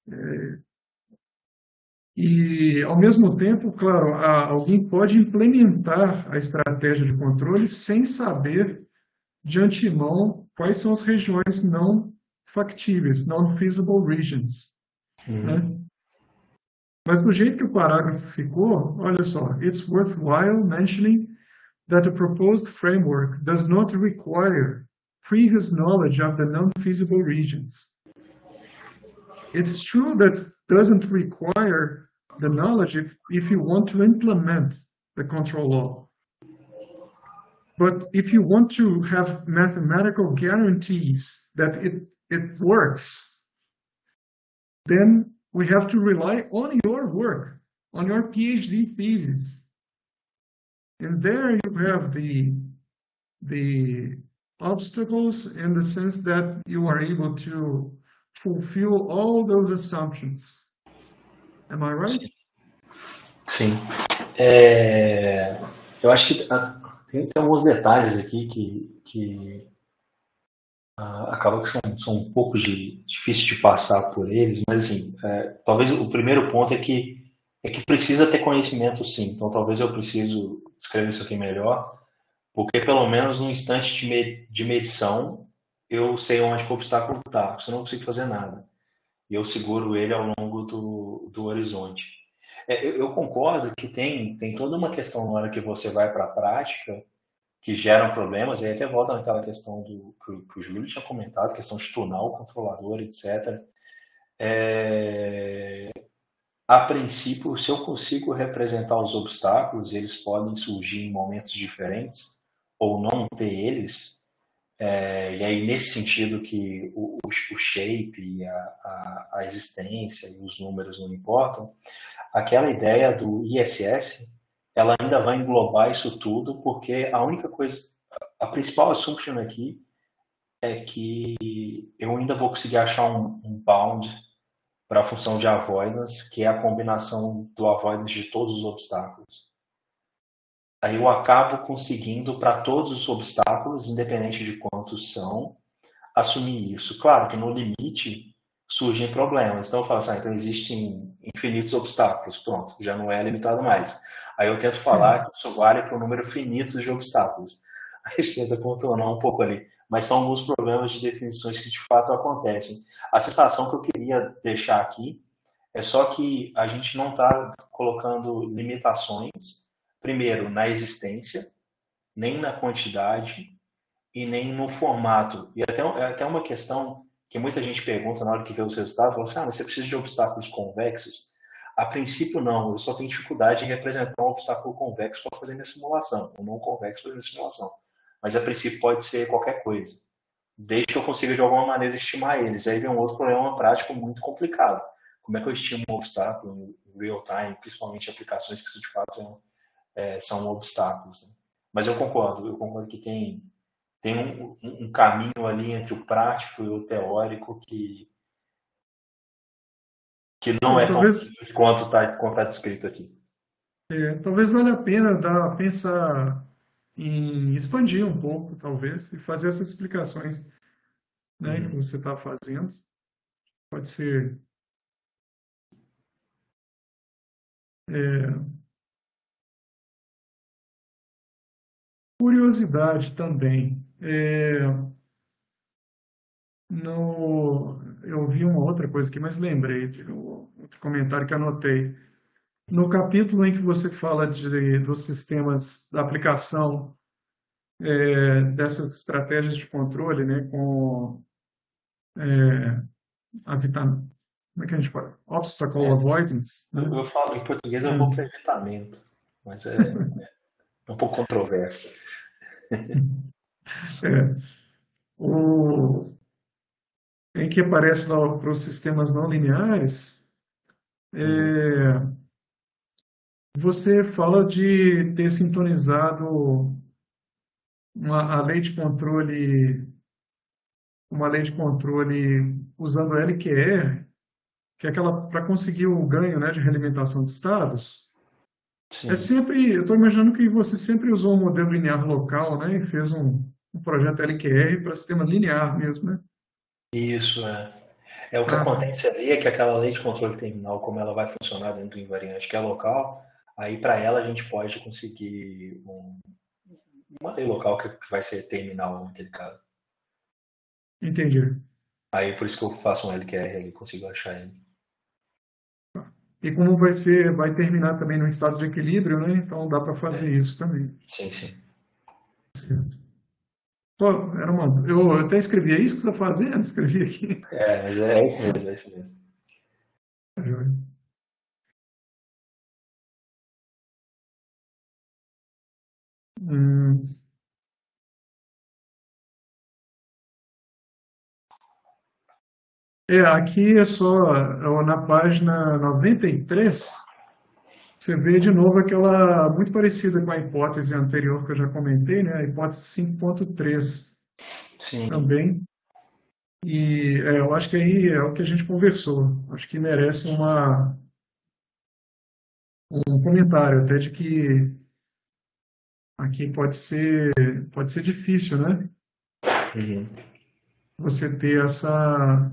Speaker 6: e, ao mesmo tempo, claro, a- alguém pode implementar a estratégia de controle sem saber de antemão quais são as regiões não factíveis, non-feasible regions, né?
Speaker 2: Uhum.
Speaker 6: Mas do jeito que o parágrafo ficou, olha só, it's worthwhile mentioning that the proposed framework does not require previous knowledge of the non-feasible regions. It's true that it doesn't require the knowledge if, if you want to implement the control law. But if you want to have mathematical guarantees that it, it works, then we have to rely on your work, on your PhD thesis. And there you have the, the obstacles in the sense that you are able to fulfill all those assumptions. Am I right?
Speaker 2: Sim. Sim. É, eu acho que ah, tem, tem alguns detalhes aqui que, que ah, acabam que são, são um pouco de, difíceis de passar por eles, mas assim, é, talvez o primeiro ponto é que é que precisa ter conhecimento, sim. Então talvez eu preciso escrever isso aqui melhor, porque pelo menos no instante de, me, de medição eu sei onde que o obstáculo está, senão eu não consigo fazer nada. E eu seguro ele ao longo do, do horizonte. É, eu, eu concordo que tem, tem toda uma questão na hora que você vai para a prática que geram problemas, e aí até volta naquela questão do, que, o, que o Júlio tinha comentado, questão de tunar o controlador, etcétera. É, a princípio, se eu consigo representar os obstáculos, eles podem surgir em momentos diferentes, ou não ter eles, é, e aí nesse sentido que o, o, o shape, a, a, a existência e os números não importam, aquela ideia do I S S, ela ainda vai englobar isso tudo, porque a única coisa, a principal assumption aqui é que eu ainda vou conseguir achar um, um bound para a função de avoidance, que é a combinação do avoidance de todos os obstáculos. Aí eu acabo conseguindo, para todos os obstáculos, independente de quantos são, assumir isso. Claro que no limite surgem problemas. Então eu falo assim, ah, então existem infinitos obstáculos. Pronto, já não é limitado mais. Aí eu tento falar que isso vale para um número finito de obstáculos. Aí a gente tenta contornar um pouco ali. Mas são alguns problemas de definições que de fato acontecem. A sensação que eu queria deixar aqui é só que a gente não está colocando limitações, primeiro, na existência, nem na quantidade e nem no formato. E até, é até uma questão que muita gente pergunta na hora que vê os resultados, fala assim, ah, mas você precisa de obstáculos convexos? A princípio, não. Eu só tenho dificuldade em representar um obstáculo convexo para fazer minha simulação, ou não convexo para fazer minha simulação. Mas, a princípio, pode ser qualquer coisa, desde que eu consiga, de alguma maneira, estimar eles. Aí vem um outro problema prático muito complicado. Como é que eu estimo um obstáculo em real time, principalmente aplicações que, de fato, é, são obstáculos. Né? Mas eu concordo, eu concordo que tem, tem um, um caminho ali entre o prático e o teórico que que não é
Speaker 6: talvez,
Speaker 2: tão simples quanto está quanto tá descrito aqui.
Speaker 6: É, talvez valha a pena dar, pensar em expandir um pouco, talvez, e fazer essas explicações, né,
Speaker 2: Uhum.
Speaker 6: que você está fazendo. Pode ser... É, curiosidade também. É, no, eu vi uma outra coisa aqui, mas lembrei de um outro comentário que anotei. No capítulo em que você fala de, dos sistemas da aplicação é, dessas estratégias de controle, né, com é, a vitamina, como é que a gente pode? Obstacle
Speaker 2: É.
Speaker 6: avoidance. Né?
Speaker 2: Eu, eu falo em português, eu vou para evitamento, mas é, é um pouco controverso.
Speaker 6: É, o, em que aparece para os sistemas não lineares, é,
Speaker 2: Uhum.
Speaker 6: você fala de ter sintonizado uma, a lei de controle, uma lei de controle usando L Q R, que é aquela para conseguir o ganho, né, de realimentação de estados.
Speaker 2: Sim.
Speaker 6: É sempre, eu estou imaginando que você sempre usou um modelo linear local, né, e fez um, um projeto L Q R para sistema linear mesmo, né?
Speaker 2: Isso, é. É o que
Speaker 6: Ah,
Speaker 2: acontece ali é que aquela lei de controle terminal, como ela vai funcionar dentro do invariante que é local, aí para ela a gente pode conseguir um, uma lei local que vai ser terminal naquele caso.
Speaker 6: entendi.
Speaker 2: Aí por isso que eu faço um L Q R ali, consigo achar ele.
Speaker 6: E como vai ser, vai terminar também num estado de equilíbrio, né? Então dá para fazer
Speaker 2: É.
Speaker 6: isso também.
Speaker 2: Sim, sim.
Speaker 6: Certo. Pô, era uma, eu até escrevi, é isso que você está fazendo? Escrevi aqui.
Speaker 2: É, mas é isso mesmo, é isso mesmo.
Speaker 6: Hum. É, aqui é só é, na página noventa e três, você vê de novo aquela muito parecida com a hipótese anterior que eu já comentei, né? A hipótese cinco ponto três
Speaker 2: Sim.
Speaker 6: também. E é, eu acho que aí é o que a gente conversou. Acho que merece uma, um comentário, até de que aqui pode ser, pode ser difícil, né?
Speaker 2: Uhum.
Speaker 6: Você ter essa,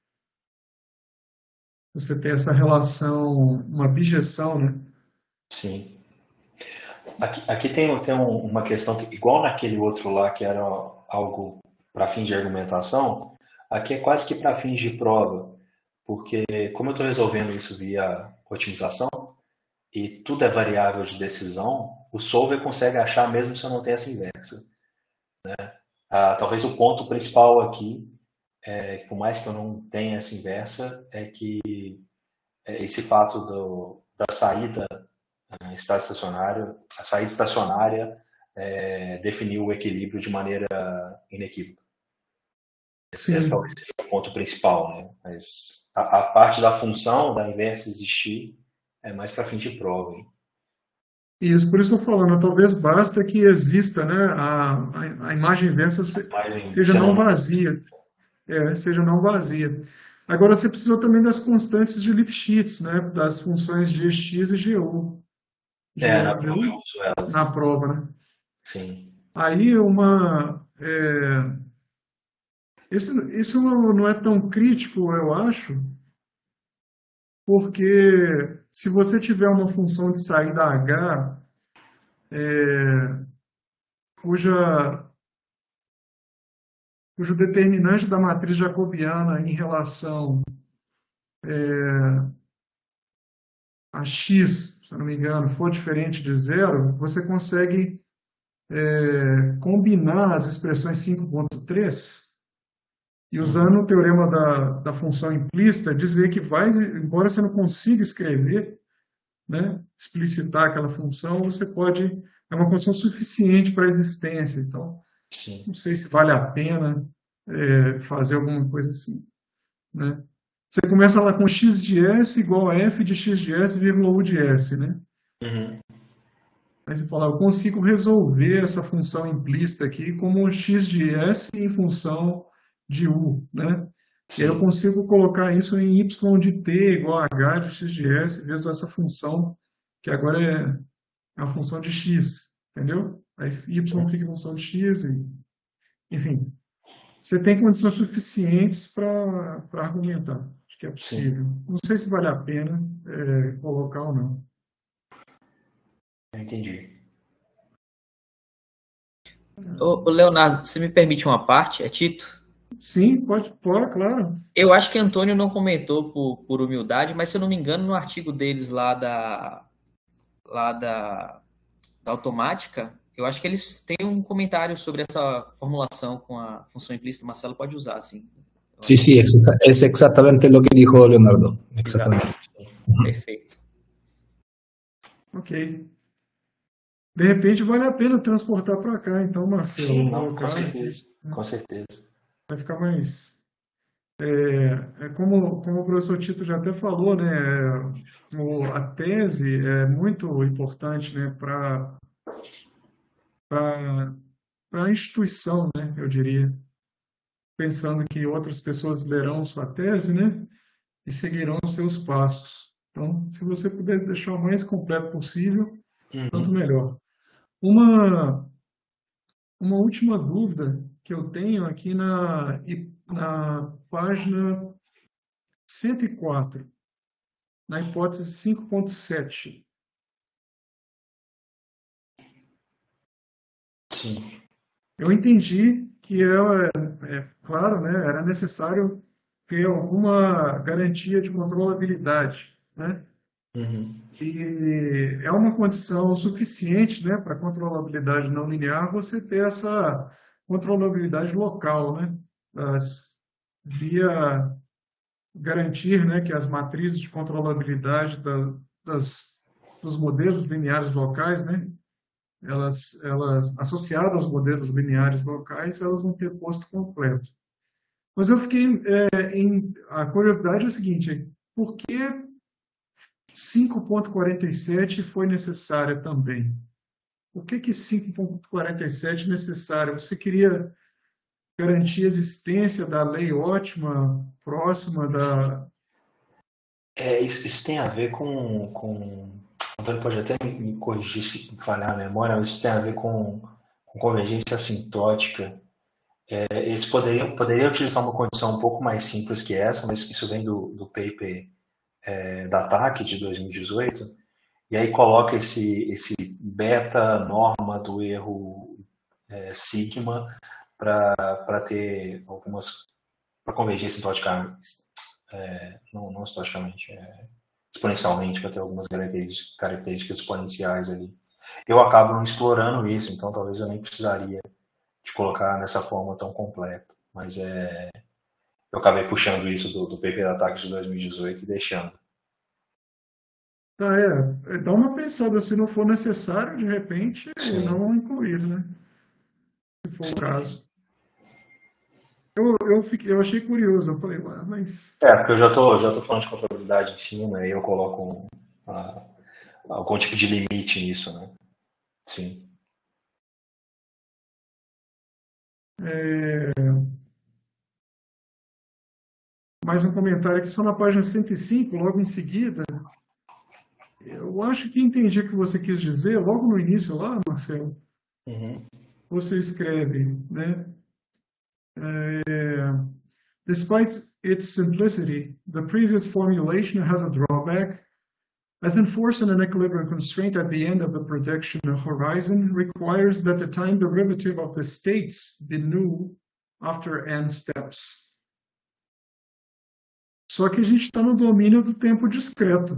Speaker 6: você ter essa relação, uma bijeção, né?
Speaker 2: Sim. Aqui, aqui tem, tem um- uma questão que, igual naquele outro lá, que era algo para fins de argumentação, aqui é quase que para fins de prova, porque como eu estou resolvendo isso via otimização, e tudo é variável de decisão, o solver consegue achar mesmo se eu não tenho essa inversa. Né? Ah, talvez o ponto principal aqui, é, por mais que eu não tenha essa inversa, é que esse fato do, da saída uh, estacionária, a saída estacionária é, definiu o equilíbrio de maneira inequívoca. Esse, esse talvez seja o ponto principal, né? Mas a, a parte da função da inversa existir é mais para fim de prova. Hein?
Speaker 6: Isso, por isso eu estou falando, talvez basta que exista, né, a, a, a imagem inversa se, imagem, seja não, não vazia, é, seja não vazia. Agora você precisou também das constantes de Lipschitz, né, das funções de X e G U.
Speaker 2: É, na prova eu uso elas.
Speaker 6: Na prova, né?
Speaker 2: Sim.
Speaker 6: Aí uma... É, esse, isso não é tão crítico, eu acho, porque se você tiver uma função de saída H, é, cuja, cujo determinante da matriz jacobiana em relação é, a x, se eu não me engano, for diferente de zero, você consegue é, combinar as expressões cinco ponto três e, usando o teorema da, da função implícita, dizer que vai, embora você não consiga escrever, né, explicitar aquela função, você pode, é uma função suficiente para a existência. Então, Sim. não sei se vale a pena é, fazer alguma coisa assim, né? Você começa lá com x de s igual a f de x de s, vírgula u de s, né?
Speaker 2: Uhum.
Speaker 6: Aí você fala, eu consigo resolver essa função implícita aqui como x de s em função de u, né? Sim. E aí eu consigo colocar isso em y de t igual a h de x de s, vezes essa função, que agora é a função de x, entendeu? Aí y fica em função de x, e, enfim. Você tem condições suficientes para argumentar. Acho que é possível. Sim. Não sei se vale a pena é, colocar ou não.
Speaker 2: Eu entendi.
Speaker 4: Ô, Leonardo, você me permite uma parte? É Tito?
Speaker 6: Sim, pode, pode, claro.
Speaker 4: Eu acho que Antônio não comentou por, por humildade, mas se eu não me engano, no artigo deles lá da, lá da, da automática, eu acho que eles têm um comentário sobre essa formulação com a função implícita. Marcelo pode usar, sim.
Speaker 7: Sí, sí, es, es exactamente lo que dijo Leonardo. Exactamente.
Speaker 4: Perfeito.
Speaker 6: Ok. De repente vale a pena transportar para cá, então, Marcelo.
Speaker 2: Sim, não, com certeza. Aqui, com certeza.
Speaker 6: Vai ficar mais... É, é como, como o professor Tito já até falou, né? O, a tese é muito importante, né, para para a instituição, né, eu diria. Pensando que outras pessoas lerão sua tese, né, e seguirão os seus passos. Então, se você puder deixar o mais completo possível, uhum. tanto melhor. Uma, uma última dúvida que eu tenho aqui na, na página cento e quatro, na hipótese cinco ponto sete.
Speaker 2: Sim.
Speaker 6: Eu entendi que, é, é, claro, né, era necessário ter alguma garantia de controlabilidade, né?
Speaker 2: Uhum.
Speaker 6: E é uma condição suficiente, né, para controlabilidade não linear você ter essa controlabilidade local, né? Das, via garantir, né, que as matrizes de controlabilidade da, das, dos modelos lineares locais, né, elas, elas associadas aos modelos lineares locais, elas vão ter posto completo. Mas eu fiquei é, em a curiosidade é o seguinte: por que cinco ponto quarenta e sete foi necessária também? Por que que cinco ponto quarenta e sete é necessária? Você queria garantir a existência da lei ótima próxima da...
Speaker 2: É, isso, isso tem a ver com... com... O Antônio pode até me corrigir se falhar a memória, mas isso tem a ver com, com convergência assintótica. É, eles poderiam, poderiam utilizar uma condição um pouco mais simples que essa, mas isso vem do, do paper é, da T A C de dois mil e dezoito, e aí coloca esse, esse beta norma do erro é, sigma para ter algumas... para convergir assintoticamente, é, não, não assintoticamente, é, exponencialmente para ter algumas características, características exponenciais ali. Eu acabo não explorando isso, então talvez eu nem precisaria de colocar nessa forma tão completa. Mas é, eu acabei puxando isso do, do paper ataque de dois mil e dezoito e deixando.
Speaker 6: Ah, é, dá uma pensada, se não for necessário, de repente,
Speaker 2: Sim.
Speaker 6: não incluir, né? Se for o caso. Eu, eu, fiquei, eu achei curioso, eu falei, ué, mas...
Speaker 2: É, porque eu já tô, já tô falando de contabilidade em cima, aí eu coloco um, uh, algum tipo de limite nisso, né? Sim.
Speaker 6: É... Mais um comentário aqui só na página cento e cinco, logo em seguida. Eu acho que entendi o que você quis dizer, logo no início lá, Marcelo.
Speaker 2: Uhum.
Speaker 6: Você escreve, né? É... Despite its simplicity, the previous formulation has a drawback, as enforcing an equilibrium constraint at the end of the projection horizon requires that the time derivative of the states be new after n steps. Só que a gente está no domínio do tempo discreto.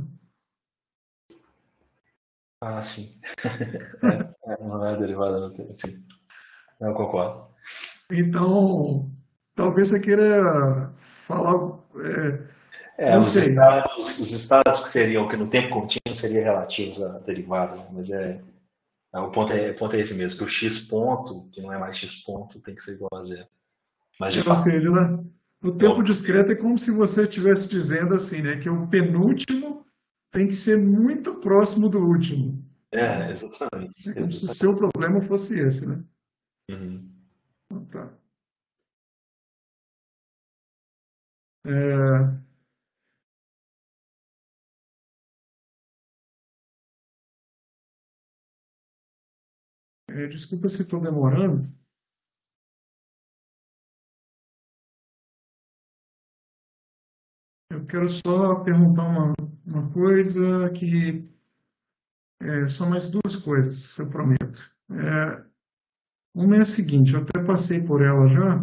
Speaker 2: Ah, sim. é, é, não é derivada do tempo, sim. Eu concordo.
Speaker 6: Então, talvez você queira falar... É,
Speaker 2: É,
Speaker 6: não
Speaker 2: os
Speaker 6: sei.
Speaker 2: estados, os estados que seriam, que no tempo contínuo seriam relativos à derivada, né? Mas é, é, o, ponto é, o ponto é esse mesmo, que o x ponto, que não é mais x ponto, tem que ser igual a zero. Mas de
Speaker 6: Ou
Speaker 2: fato...
Speaker 6: seja, né? O tempo discreto é como se você estivesse dizendo assim, né? Que o penúltimo tem que ser muito próximo do último.
Speaker 2: É, exatamente.
Speaker 6: É como
Speaker 2: exatamente.
Speaker 6: se o seu problema fosse esse, né?
Speaker 2: Uhum.
Speaker 6: Então, tá. É... É, desculpa se estou demorando. Eu quero só perguntar uma, uma coisa que... É, são mais duas coisas, eu prometo. É, uma é a seguinte, eu até passei por ela já,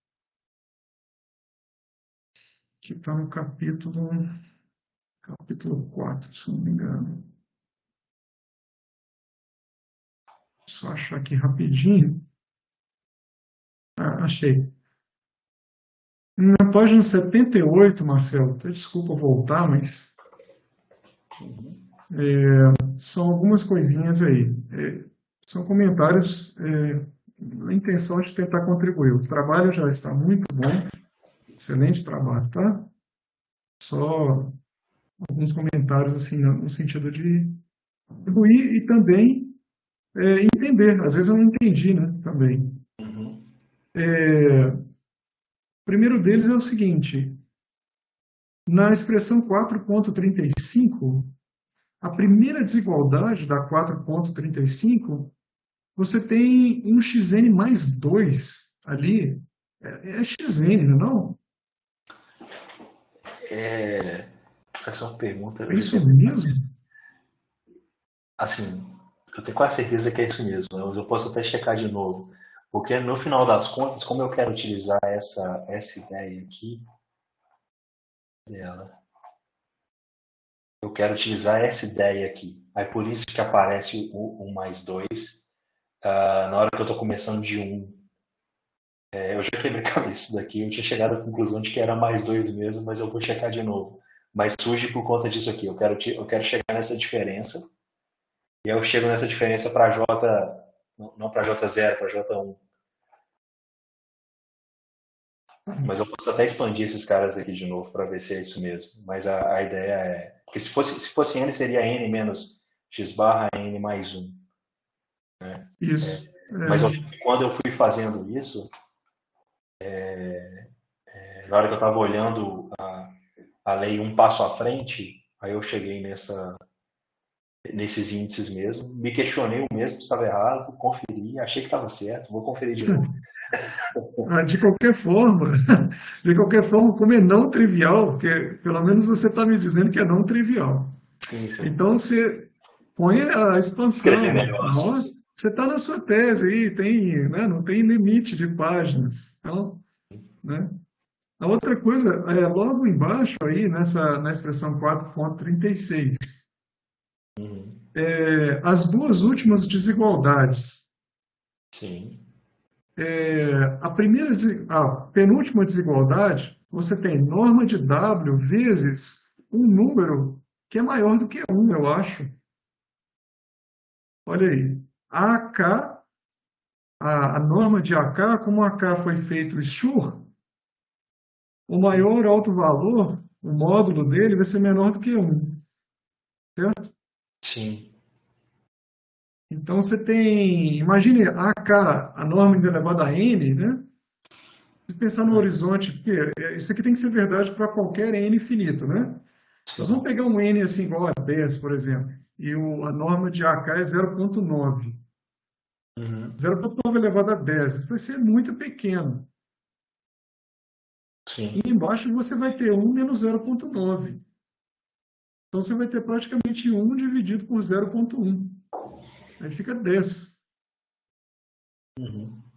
Speaker 6: que está no capítulo, capítulo quatro, se não me engano. Só achar aqui rapidinho. Ah, achei. Na página setenta e oito, Marcelo, desculpa voltar, mas é, são algumas coisinhas aí. É, são comentários é, na intenção de tentar contribuir. O trabalho já está muito bom, excelente trabalho, tá? Só alguns comentários assim no sentido de contribuir e também é, entender. Às vezes eu não entendi, né? Também.
Speaker 2: Uhum.
Speaker 6: É, o primeiro deles é o seguinte: na expressão quatro ponto trinta e cinco, a primeira desigualdade da quatro ponto trinta e cinco, você tem um xn mais dois ali. É, é xn, não é?
Speaker 2: É, essa é uma pergunta.
Speaker 6: É isso mesmo?
Speaker 2: Assim, eu tenho quase certeza que é isso mesmo. Mas eu posso até checar de novo. Porque no final das contas, como eu quero utilizar essa, essa ideia aqui, dela, eu quero utilizar essa ideia aqui. Aí por isso que aparece o um mais dois uh, na hora que eu estou começando de um. É, eu já quebrei a cabeça daqui, eu tinha chegado à conclusão de que era mais dois mesmo, mas eu vou checar de novo. Mas surge por conta disso aqui. Eu quero, eu quero chegar nessa diferença. E aí eu chego nessa diferença para J, não para J zero, para J um. Mas eu posso até expandir esses caras aqui de novo para ver se é isso mesmo. Mas a, a ideia é... Porque se fosse, se fosse N, seria N menos X barra N mais um. Né?
Speaker 6: Isso.
Speaker 2: É, mas eu, quando eu fui fazendo isso, é, é, na hora que eu estava olhando a, a lei um passo à frente, aí eu cheguei nessa... nesses índices mesmo, me questionei o mesmo se estava errado, conferi, achei que estava certo, vou conferir de novo.
Speaker 6: De qualquer forma, de qualquer forma, como é não trivial, porque pelo menos você está me dizendo que é não trivial.
Speaker 2: Sim, sim.
Speaker 6: Então você põe a expansão. Nossa, você está na sua tese aí, tem, né, não tem limite de páginas. Então, né? A outra coisa, é, logo embaixo aí, nessa, na expressão quatro ponto trinta e seis,
Speaker 2: Uhum.
Speaker 6: é, as duas últimas desigualdades.
Speaker 2: Sim.
Speaker 6: É, a primeira, desi- a penúltima desigualdade, você tem norma de W vezes um número que é maior do que um, eu acho. Olha aí. A K, a, a norma de A K, como A K foi feito Schur, o maior alto valor, o módulo dele vai ser menor do que um, certo?
Speaker 2: Sim.
Speaker 6: Então você tem, imagine A K, a norma elevada a N, né? Se pensar no horizonte, porque é, isso aqui tem que ser verdade para qualquer N infinito, né? Nós vamos pegar um N assim igual a dez, por exemplo, e o, a norma de A K é zero ponto nove.
Speaker 2: Uhum.
Speaker 6: zero ponto nove elevado a dez, isso vai ser muito pequeno.
Speaker 2: Sim.
Speaker 6: E embaixo você vai ter um menos zero ponto nove. Então você vai ter praticamente um dividido por zero ponto um. Aí fica dez.
Speaker 2: Uhum.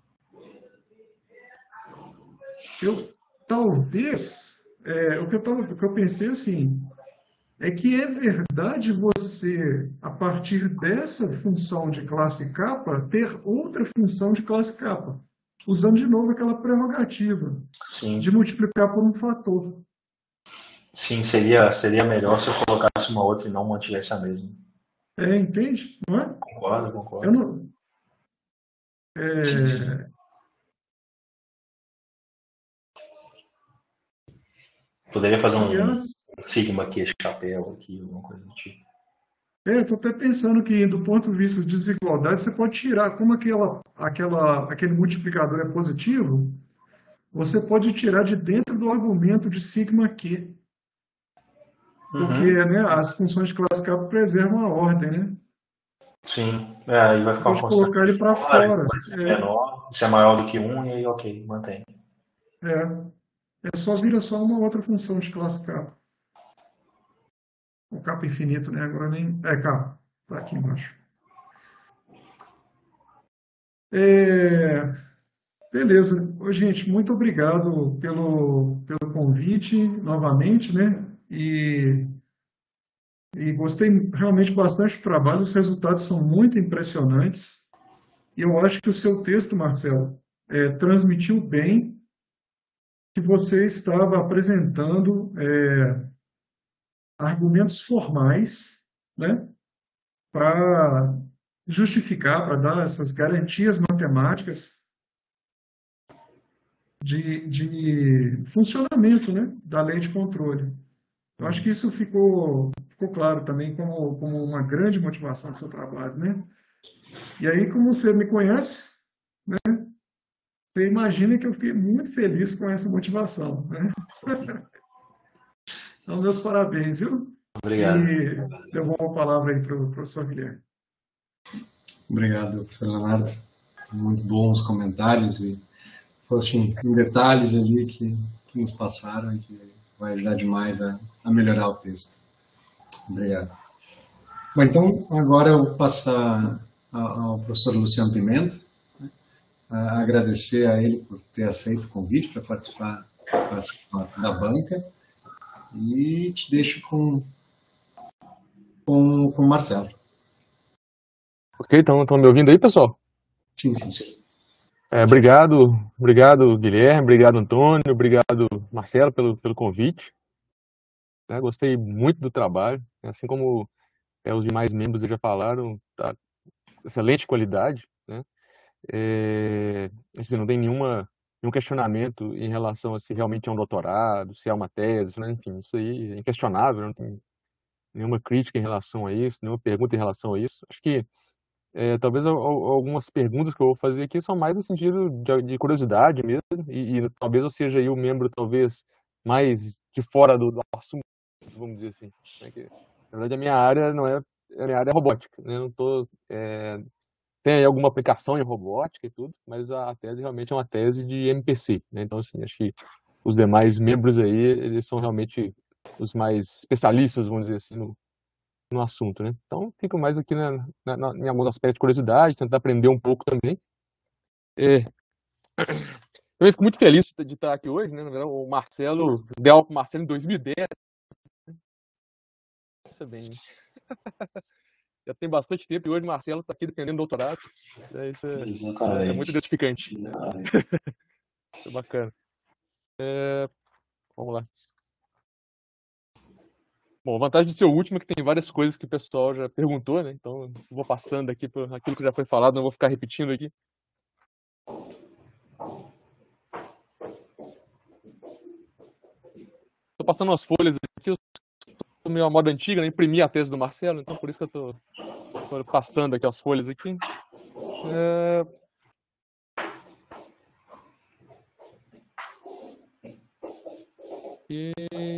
Speaker 6: Eu, talvez, é, o, que eu tava, o que eu pensei assim, é que é verdade você, a partir dessa função de classe K, ter outra função de classe K, usando de novo aquela prerrogativa
Speaker 2: Sim.
Speaker 6: de multiplicar por um fator.
Speaker 2: Sim, seria, seria melhor se eu colocasse uma outra e não mantivesse a mesma.
Speaker 6: É, entende? Não é?
Speaker 2: Concordo, concordo.
Speaker 6: Eu não,
Speaker 2: Sim, sim.
Speaker 6: é,
Speaker 2: Poderia fazer um
Speaker 6: aliás,
Speaker 2: sigma aqui, chapéu aqui, alguma coisa do tipo.
Speaker 6: é, estou até pensando que, do ponto de vista de desigualdade, você pode tirar, como aquela, aquela, aquele multiplicador é positivo, você pode tirar de dentro do argumento de sigma Q, porque
Speaker 2: Uhum.
Speaker 6: né, as funções de classe K preservam a ordem, né?
Speaker 2: Sim. É, aí vai
Speaker 6: Você
Speaker 2: ficar uma
Speaker 6: pode
Speaker 2: constante
Speaker 6: colocar ele para
Speaker 2: menor, isso
Speaker 6: fora.
Speaker 2: vai ser menor, isso é maior do que um, e aí ok, mantém.
Speaker 6: É, é, é só vira só uma outra função de classe K. O K infinito, né? Agora nem. É K, tá aqui embaixo. É, beleza. Ô, gente, muito obrigado pelo, pelo convite novamente, né? E, e gostei realmente bastante do trabalho, os resultados são muito impressionantes. E eu acho que o seu texto, Marcelo, é, transmitiu bem que você estava apresentando é, argumentos formais, né, para justificar, para dar essas garantias matemáticas de, de funcionamento, né, da lei de controle. Eu acho que isso ficou, ficou claro também como, como uma grande motivação do seu trabalho, né? E aí, como você me conhece, né, você imagina que eu fiquei muito feliz com essa motivação, né? Então, meus parabéns, viu?
Speaker 2: Obrigado.
Speaker 6: E devolvo a palavra aí para o professor Guilherme.
Speaker 1: Obrigado, professor Leonardo. Muito bons comentários e foste em detalhes ali que, que nos passaram e que vai ajudar demais a, a melhorar o texto. Obrigado. Bom, então, agora eu vou passar ao, ao professor Luciano Pimenta, né, a agradecer a ele por ter aceito o convite para participar, participar da banca e te deixo com, com, com o Marcelo.
Speaker 8: Ok, então estão me ouvindo aí, pessoal?
Speaker 1: Sim, sim.
Speaker 8: É, obrigado, obrigado, Guilherme, obrigado, Antônio, obrigado, Marcelo, pelo, pelo convite. É, gostei muito do trabalho, assim como é, os demais membros já falaram, tá excelente qualidade, né? É, assim, não tem nenhuma, nenhum questionamento em relação a se realmente é um doutorado, se é uma tese, né? Enfim, isso aí é inquestionável, não tem nenhuma crítica em relação a isso, nenhuma pergunta em relação a isso. Acho que É, talvez al- al- algumas perguntas que eu vou fazer aqui são mais no sentido de, de curiosidade mesmo, e, e talvez eu seja aí o membro talvez mais de fora do, do assunto, vamos dizer assim. Né? Que, na verdade, a minha área não é, a minha área é robótica, né? Eu não tô, é, tem aí alguma aplicação em robótica e tudo, mas a tese realmente é uma tese de M P C, né? Então, assim, acho que os demais membros aí, eles são realmente os mais especialistas, vamos dizer assim, no, no assunto, né? Então, fico mais aqui na, na, na, em alguns aspectos de curiosidade, tentar aprender um pouco também. É, também fico muito feliz de estar aqui hoje, né? Na verdade, o Marcelo, deu aula para o Marcelo em dois mil e dez. Pensa bem, né? Já tem bastante tempo e hoje o Marcelo está aqui defendendo doutorado. É, isso é,
Speaker 5: Exatamente.
Speaker 8: é muito gratificante.
Speaker 5: Exatamente.
Speaker 8: É bacana. É, vamos lá. Bom, a vantagem de ser o último é que tem várias coisas que o pessoal já perguntou, né? Então, vou passando aqui por aquilo que já foi falado, não vou ficar repetindo aqui. Estou passando umas folhas aqui, eu estou meio à moda antiga, né? Imprimi a tese do Marcelo, então por isso que eu estou passando aqui as folhas aqui. É... E...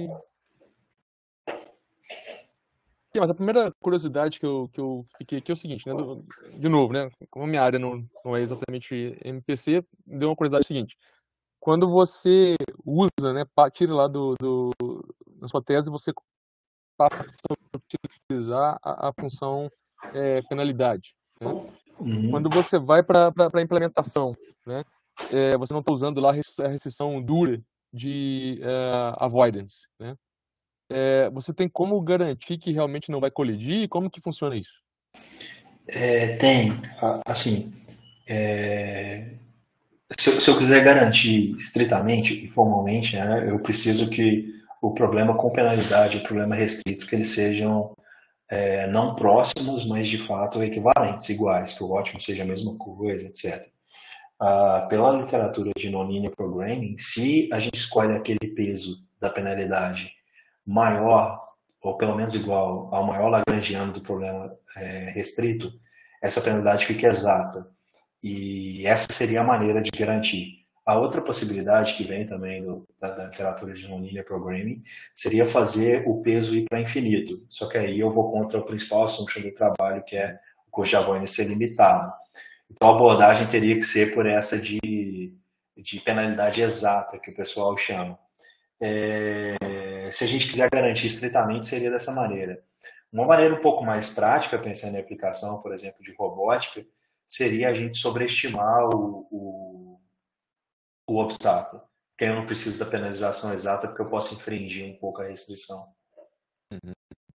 Speaker 8: E, mas a primeira curiosidade que eu, que eu fiquei aqui é o seguinte, né? Do, de novo, né? Como a minha área não, não é exatamente M P C, deu uma curiosidade seguinte. Quando você usa, né? Tira lá do, do, na sua tese, você passa a utilizar a, a função é, penalidade, né?
Speaker 5: Uhum.
Speaker 8: Quando você vai para a implementação, né? É, você não está usando lá a restrição dura de uh, avoidance, né? É, você tem como garantir que realmente não vai colidir? Como que funciona isso?
Speaker 5: É, tem, assim, é, se, eu, se eu quiser garantir estritamente e formalmente, né, eu preciso que o problema com penalidade e o problema restrito, que eles sejam é, não próximos, mas de fato equivalentes, iguais, que o ótimo seja a mesma coisa, etcétera. Ah, pela literatura de non-linear programming, se a gente escolhe aquele peso da penalidade maior, ou pelo menos igual ao maior lagrangiano do problema é, restrito, essa penalidade fica exata. E essa seria a maneira de garantir. A outra possibilidade que vem também do, da, da literatura de non-linear programming seria fazer o peso ir para infinito. Só que aí eu vou contra o principal assunto do trabalho, que é o custo de avoidance ser limitado. Então a abordagem teria que ser por essa de, de penalidade exata, que o pessoal chama. É, se a gente quiser garantir estritamente, seria dessa maneira. Uma maneira um pouco mais prática, pensando em aplicação, por exemplo, de robótica, seria a gente sobreestimar o, o, o obstáculo. Porque eu não preciso da penalização exata, porque eu posso infringir um pouco a restrição.
Speaker 8: Uhum.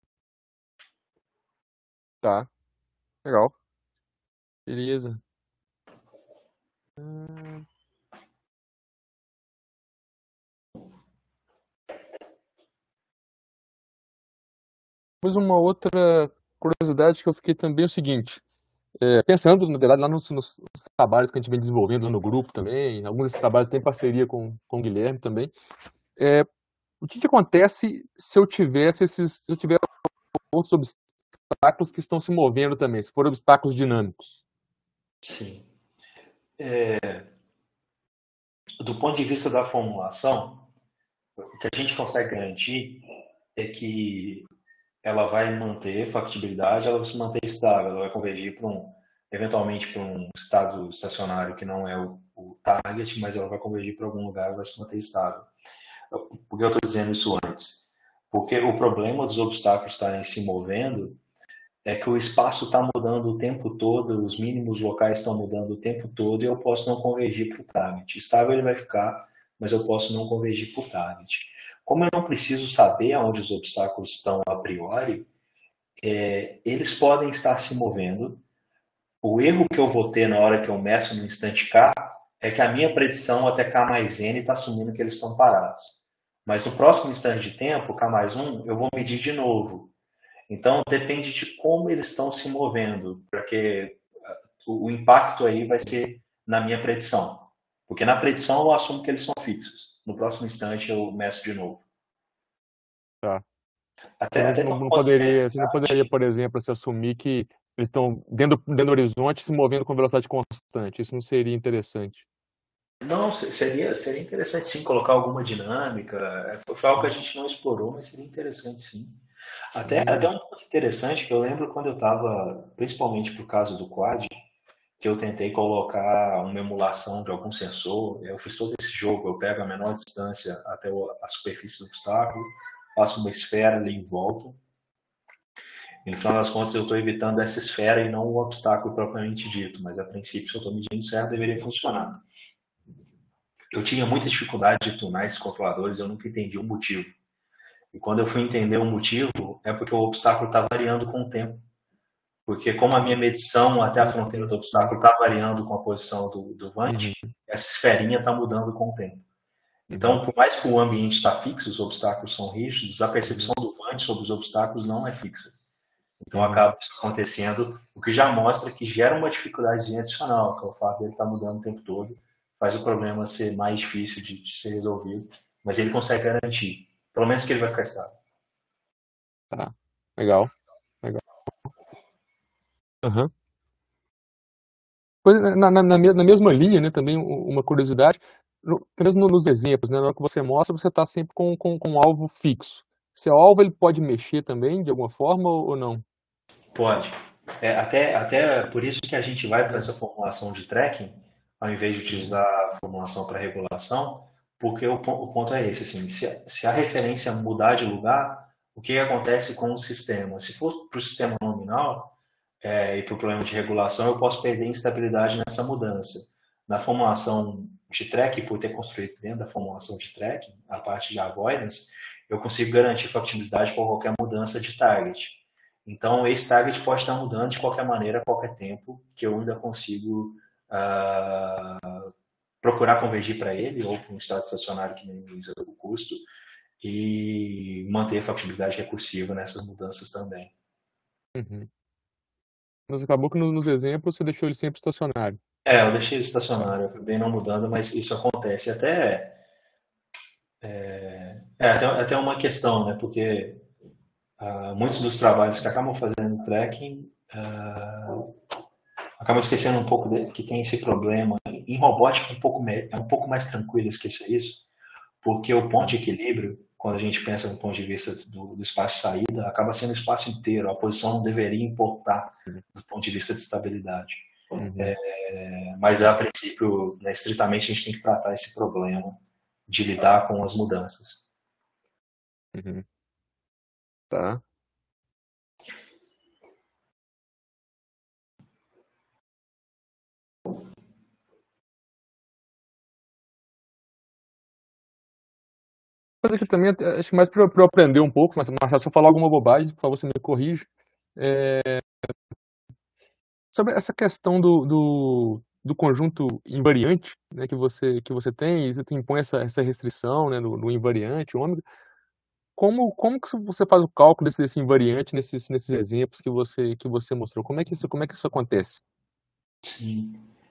Speaker 8: Tá, legal. Beleza. Hum... Depois uma outra curiosidade que eu fiquei também é o seguinte, é, pensando, na verdade, lá nos, nos trabalhos que a gente vem desenvolvendo no grupo também, alguns desses trabalhos têm parceria com, com o Guilherme também, é, o que, que acontece se eu tivesse esses, se eu tiver outros obstáculos que estão se movendo também, se forem obstáculos dinâmicos?
Speaker 5: Sim. É, do ponto de vista da formulação, o que a gente consegue garantir é que ela vai manter factibilidade, ela vai se manter estável, ela vai convergir para um, eventualmente para um estado estacionário que não é o, o target, mas ela vai convergir para algum lugar e vai se manter estável. Por que eu estou dizendo isso antes? Porque o problema dos obstáculos estarem se movendo é que o espaço está mudando o tempo todo, os mínimos locais estão mudando o tempo todo e eu posso não convergir para o target. Estável ele vai ficar, mas eu posso não convergir para o target. Como eu não preciso saber aonde os obstáculos estão a priori, é, eles podem estar se movendo. O erro que eu vou ter na hora que eu meço no instante K é que a minha predição até K mais N está assumindo que eles estão parados. Mas no próximo instante de tempo, K mais um, eu vou medir de novo. Então, depende de como eles estão se movendo, porque o impacto aí vai ser na minha predição. Porque na predição eu assumo que eles são fixos. No próximo instante eu meço de novo.
Speaker 8: Tá.
Speaker 5: Até,
Speaker 8: Você
Speaker 5: até
Speaker 8: não, não, poderia, você não poderia, por exemplo, se assumir que eles estão dentro, dentro do horizonte se movendo com velocidade constante. Isso não seria interessante?
Speaker 5: Não, seria, seria interessante sim colocar alguma dinâmica. Foi algo que a gente não explorou, mas seria interessante sim. Até, hum. até um ponto interessante que eu lembro quando eu estava, principalmente por causa do quad, que eu tentei colocar uma emulação de algum sensor. Eu fiz todo esse jogo, eu pego a menor distância até a superfície do obstáculo, faço uma esfera ali em volta. E no final das contas eu estou evitando essa esfera e não o obstáculo propriamente dito, mas a princípio, se eu estou medindo certo, deveria funcionar. eu tinha muita dificuldade de tunar esses controladores, eu nunca entendi o motivo. E quando eu fui entender o motivo, é porque o obstáculo está variando com o tempo. Porque como a minha medição até a fronteira do obstáculo está variando com a posição do, do vante, uhum. essa esferinha está mudando com o tempo. Então, por mais que o ambiente está fixo, os obstáculos são rígidos, a percepção do vante sobre os obstáculos não é fixa. Então, acaba isso acontecendo, o que já mostra que gera uma dificuldadezinha adicional, que é o fato dele estar mudando o tempo todo, faz o problema ser mais difícil de, de ser resolvido, mas ele consegue garantir, pelo menos que ele vai ficar estável.
Speaker 8: Tá, legal, legal. Uhum. Na, na, na, na mesma linha, né, também uma curiosidade, no, mesmo nos exemplos, né, na hora que você mostra, você está sempre com, com, com um alvo fixo. Esse alvo ele pode mexer também, de alguma forma, ou, ou não?
Speaker 5: Pode. É, até, até por isso que a gente vai para essa formulação de tracking, ao invés de utilizar a formulação para regulação, porque o, o ponto é esse, assim, se, se a referência mudar de lugar, o que acontece com o sistema? Se for para o sistema nominal, é, e para o problema de regulação, eu posso perder instabilidade nessa mudança. Na formulação de tracking, por ter construído dentro da formulação de tracking, a parte de avoidance, eu consigo garantir factibilidade por qualquer mudança de target. Então, esse target pode estar mudando de qualquer maneira, a qualquer tempo, que eu ainda consigo uh, procurar convergir para ele, ou para um estado estacionário que minimiza o custo, e manter a factibilidade recursiva nessas mudanças também.
Speaker 8: Uhum. Mas acabou que nos exemplos você deixou ele sempre estacionário.
Speaker 5: É, eu deixei ele estacionário, eu acabei não mudando, mas isso acontece. Até é, é até, até uma questão, né? Porque uh, muitos dos trabalhos que acabam fazendo tracking uh, acabam esquecendo um pouco de, que tem esse problema. Em robótica é um pouco, é um pouco mais tranquilo esquecer isso, porque o ponto de equilíbrio, quando a gente pensa no ponto de vista do, do espaço de saída, acaba sendo o espaço inteiro. A posição não deveria importar do ponto de vista de estabilidade. Uhum. É, mas, a princípio, né, estritamente, a gente tem que tratar esse problema de lidar com as mudanças.
Speaker 8: Uhum. Tá. Coisa aqui também, acho que mais para eu aprender um pouco, mas Marcelo, se eu falar alguma bobagem, por favor, você me corrija. É... Sobre essa questão do, do, do conjunto invariante, né, que, você, que você tem, e você impõe essa, essa restrição, né, no, no invariante, ômega, como, como que você faz o cálculo desse, desse invariante nesses, nesses exemplos que você, que você mostrou? Como é que isso, como é que isso acontece?
Speaker 5: Sim.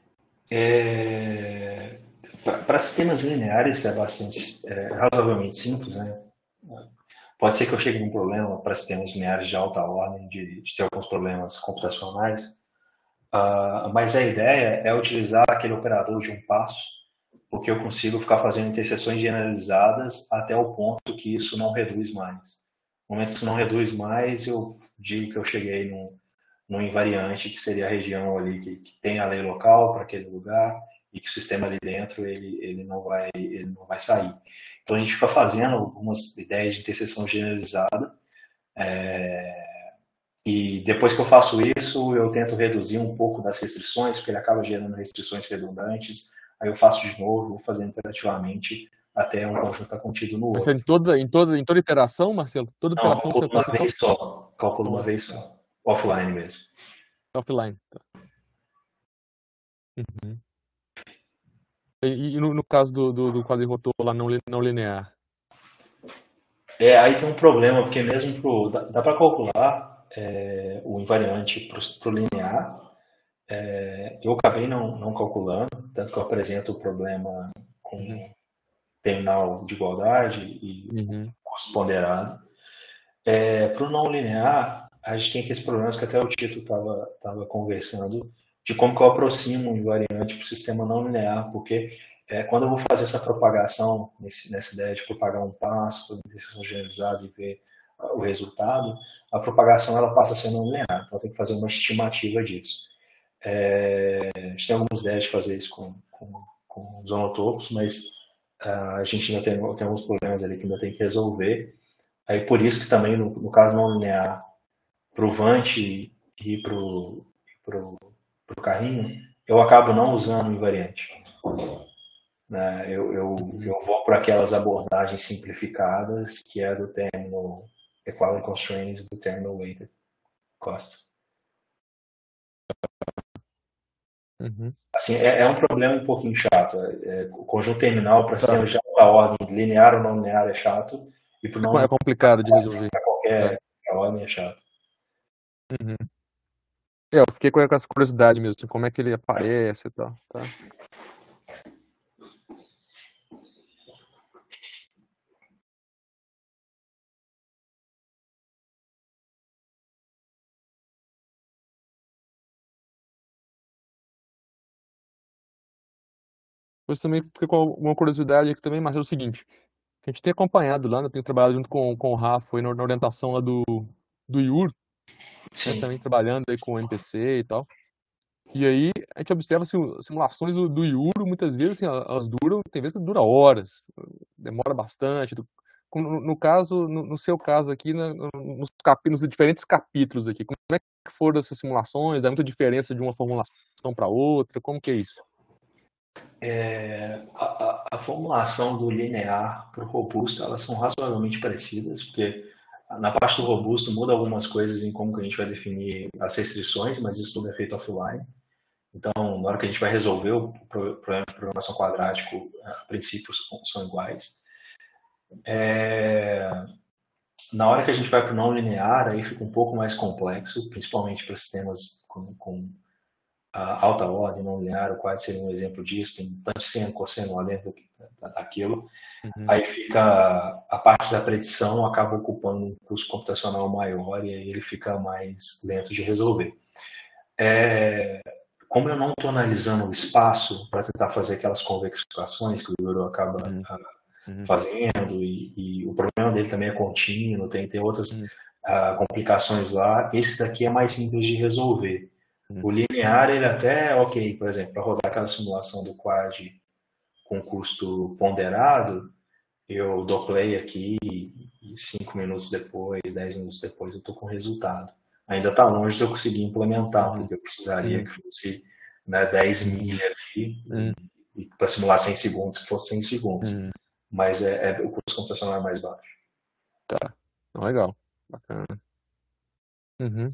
Speaker 5: É... Para sistemas lineares é bastante, é, razoavelmente simples, né? Pode ser que eu chegue num problema para sistemas lineares de alta ordem, de, de ter alguns problemas computacionais, uh, mas a ideia é utilizar aquele operador de um passo, porque eu consigo ficar fazendo interseções generalizadas até o ponto que isso não reduz mais. No momento que isso não reduz mais, eu digo que eu cheguei num, num invariante, que seria a região ali que, que tem a lei local para aquele lugar, e que o sistema ali dentro ele, ele, não vai, ele não vai sair. Então a gente fica fazendo algumas ideias de interseção generalizada, é, e depois que eu faço isso, eu tento reduzir um pouco das restrições, porque ele acaba gerando restrições redundantes, aí eu faço de novo, vou fazendo iterativamente até um conjunto estar contido no outro.
Speaker 8: Mas em toda, em toda, em toda iteração, Marcelo? Toda
Speaker 5: Não,
Speaker 8: iteração
Speaker 5: calculo
Speaker 8: você
Speaker 5: uma
Speaker 8: faz
Speaker 5: vez só, calculo uma vez só, offline mesmo.
Speaker 8: Offline, tá. Uhum. E, e no, no caso do, do, do quadrirotor lá não, não linear?
Speaker 5: É, aí tem um problema, porque mesmo pro, dá, dá para calcular é, o invariante para o linear. É, eu acabei não, não calculando, tanto que eu apresento o problema com uhum. terminal de igualdade e uhum. custo ponderado. É, para o não linear, a gente tem aqueles problemas que até o Tito estava conversando, de como que eu aproximo um invariante para o sistema não linear, porque é, quando eu vou fazer essa propagação, nesse, nessa ideia de propagar um passo, fazer interseção generalizada e ver uh, o resultado, a propagação ela passa a ser não linear, então tem que fazer uma estimativa disso. É, a gente tem algumas ideias de fazer isso com, com, com os zonotopos, mas uh, a gente ainda tem, tem alguns problemas ali que ainda tem que resolver. Aí por isso que também, no, no caso não linear, para o Vante e para o carrinho, eu acabo não usando o invariante. né? Eu, eu, eu vou para aquelas abordagens simplificadas, que é do terminal equality constraints, do terminal weighted cost.
Speaker 8: Uhum.
Speaker 5: Assim, é, é um problema um pouquinho chato. É, é, o conjunto terminal para sistemas de alta ordem, linear ou não linear, é chato. E para não
Speaker 8: É complicado de resolver.
Speaker 5: para qualquer é. ordem é chato.
Speaker 8: Uhum. É, eu fiquei com essa curiosidade mesmo, assim, como é que ele aparece e tal. Tá? Depois também fiquei com uma curiosidade aqui também, mas é o seguinte, a gente tem acompanhado lá, né, eu tenho trabalhado junto com, com o Rafa aí na, na orientação lá do, do Iur, né, também trabalhando aí com o M P C e tal. E aí a gente observa assim, simulações do, do Iuro, muitas vezes assim, elas duram, tem vezes que dura horas, demora bastante. No, no caso, no, no seu caso aqui, né, nos, capi, nos diferentes capítulos aqui, como é que foram essas simulações? Dá muita diferença de uma formulação para outra? Como que é isso?
Speaker 5: É, a, a formulação do linear para o robusto, elas são razoavelmente parecidas, porque na parte do robusto muda algumas coisas em como que a gente vai definir as restrições, mas isso tudo é feito offline. Então, na hora que a gente vai resolver o problema de programação quadrático, a princípio são iguais. É, na hora que a gente vai para o não linear, aí fica um pouco mais complexo, principalmente para sistemas com, com a alta ordem, não linear, o quad seria um exemplo disso, tem tanto seno, cosseno lá dentro daquilo. Uhum. Aí fica a parte da predição acaba ocupando um custo computacional maior e aí ele fica mais lento de resolver. É, como eu não estou analisando o espaço para tentar fazer aquelas convexificações que o Euro acaba uhum. uh, fazendo, e, e o problema dele também é contínuo, tem, tem outras uhum. uh, complicações lá, esse daqui é mais simples de resolver. Uhum. O linear, ele até é ok, por exemplo, para rodar aquela simulação do quad com custo ponderado, eu dou play aqui e cinco minutos depois, dez minutos depois eu estou com o resultado. Ainda está longe de eu conseguir implementar, porque eu precisaria uhum. que fosse né, dez milhas aqui, uhum. e, e para simular cem segundos, se fosse cem segundos. Uhum. Mas é, é, o custo computacional é mais baixo.
Speaker 8: Tá, legal, bacana. Uhum.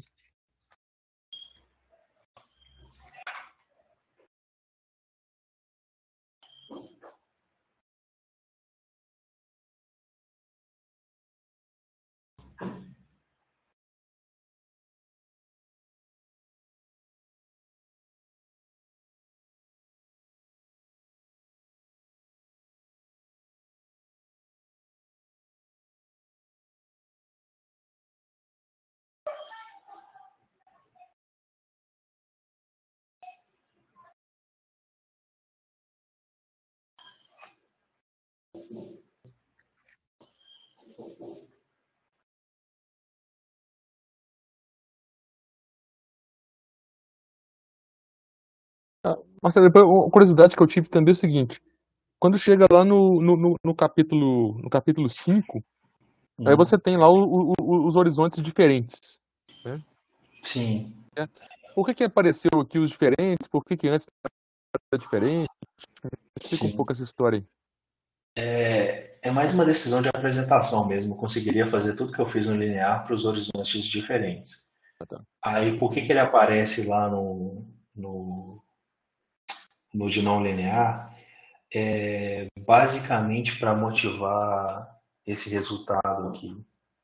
Speaker 8: Ah, Marcelo, uma curiosidade que eu tive também é o seguinte, quando chega lá no, no, no capítulo no capítulo cinco, uhum. aí você tem lá o, o, os horizontes diferentes, né?
Speaker 5: Sim.
Speaker 8: É. Por que que apareceu aqui os diferentes? Por que que antes era diferente? Explica um pouco essa história aí.
Speaker 5: É, é mais uma decisão de apresentação mesmo. Eu conseguiria fazer tudo que eu fiz no linear para os horizontes diferentes. Ah, tá. Aí, por que que ele aparece lá no, no, no de não linear? É basicamente para motivar esse resultado aqui,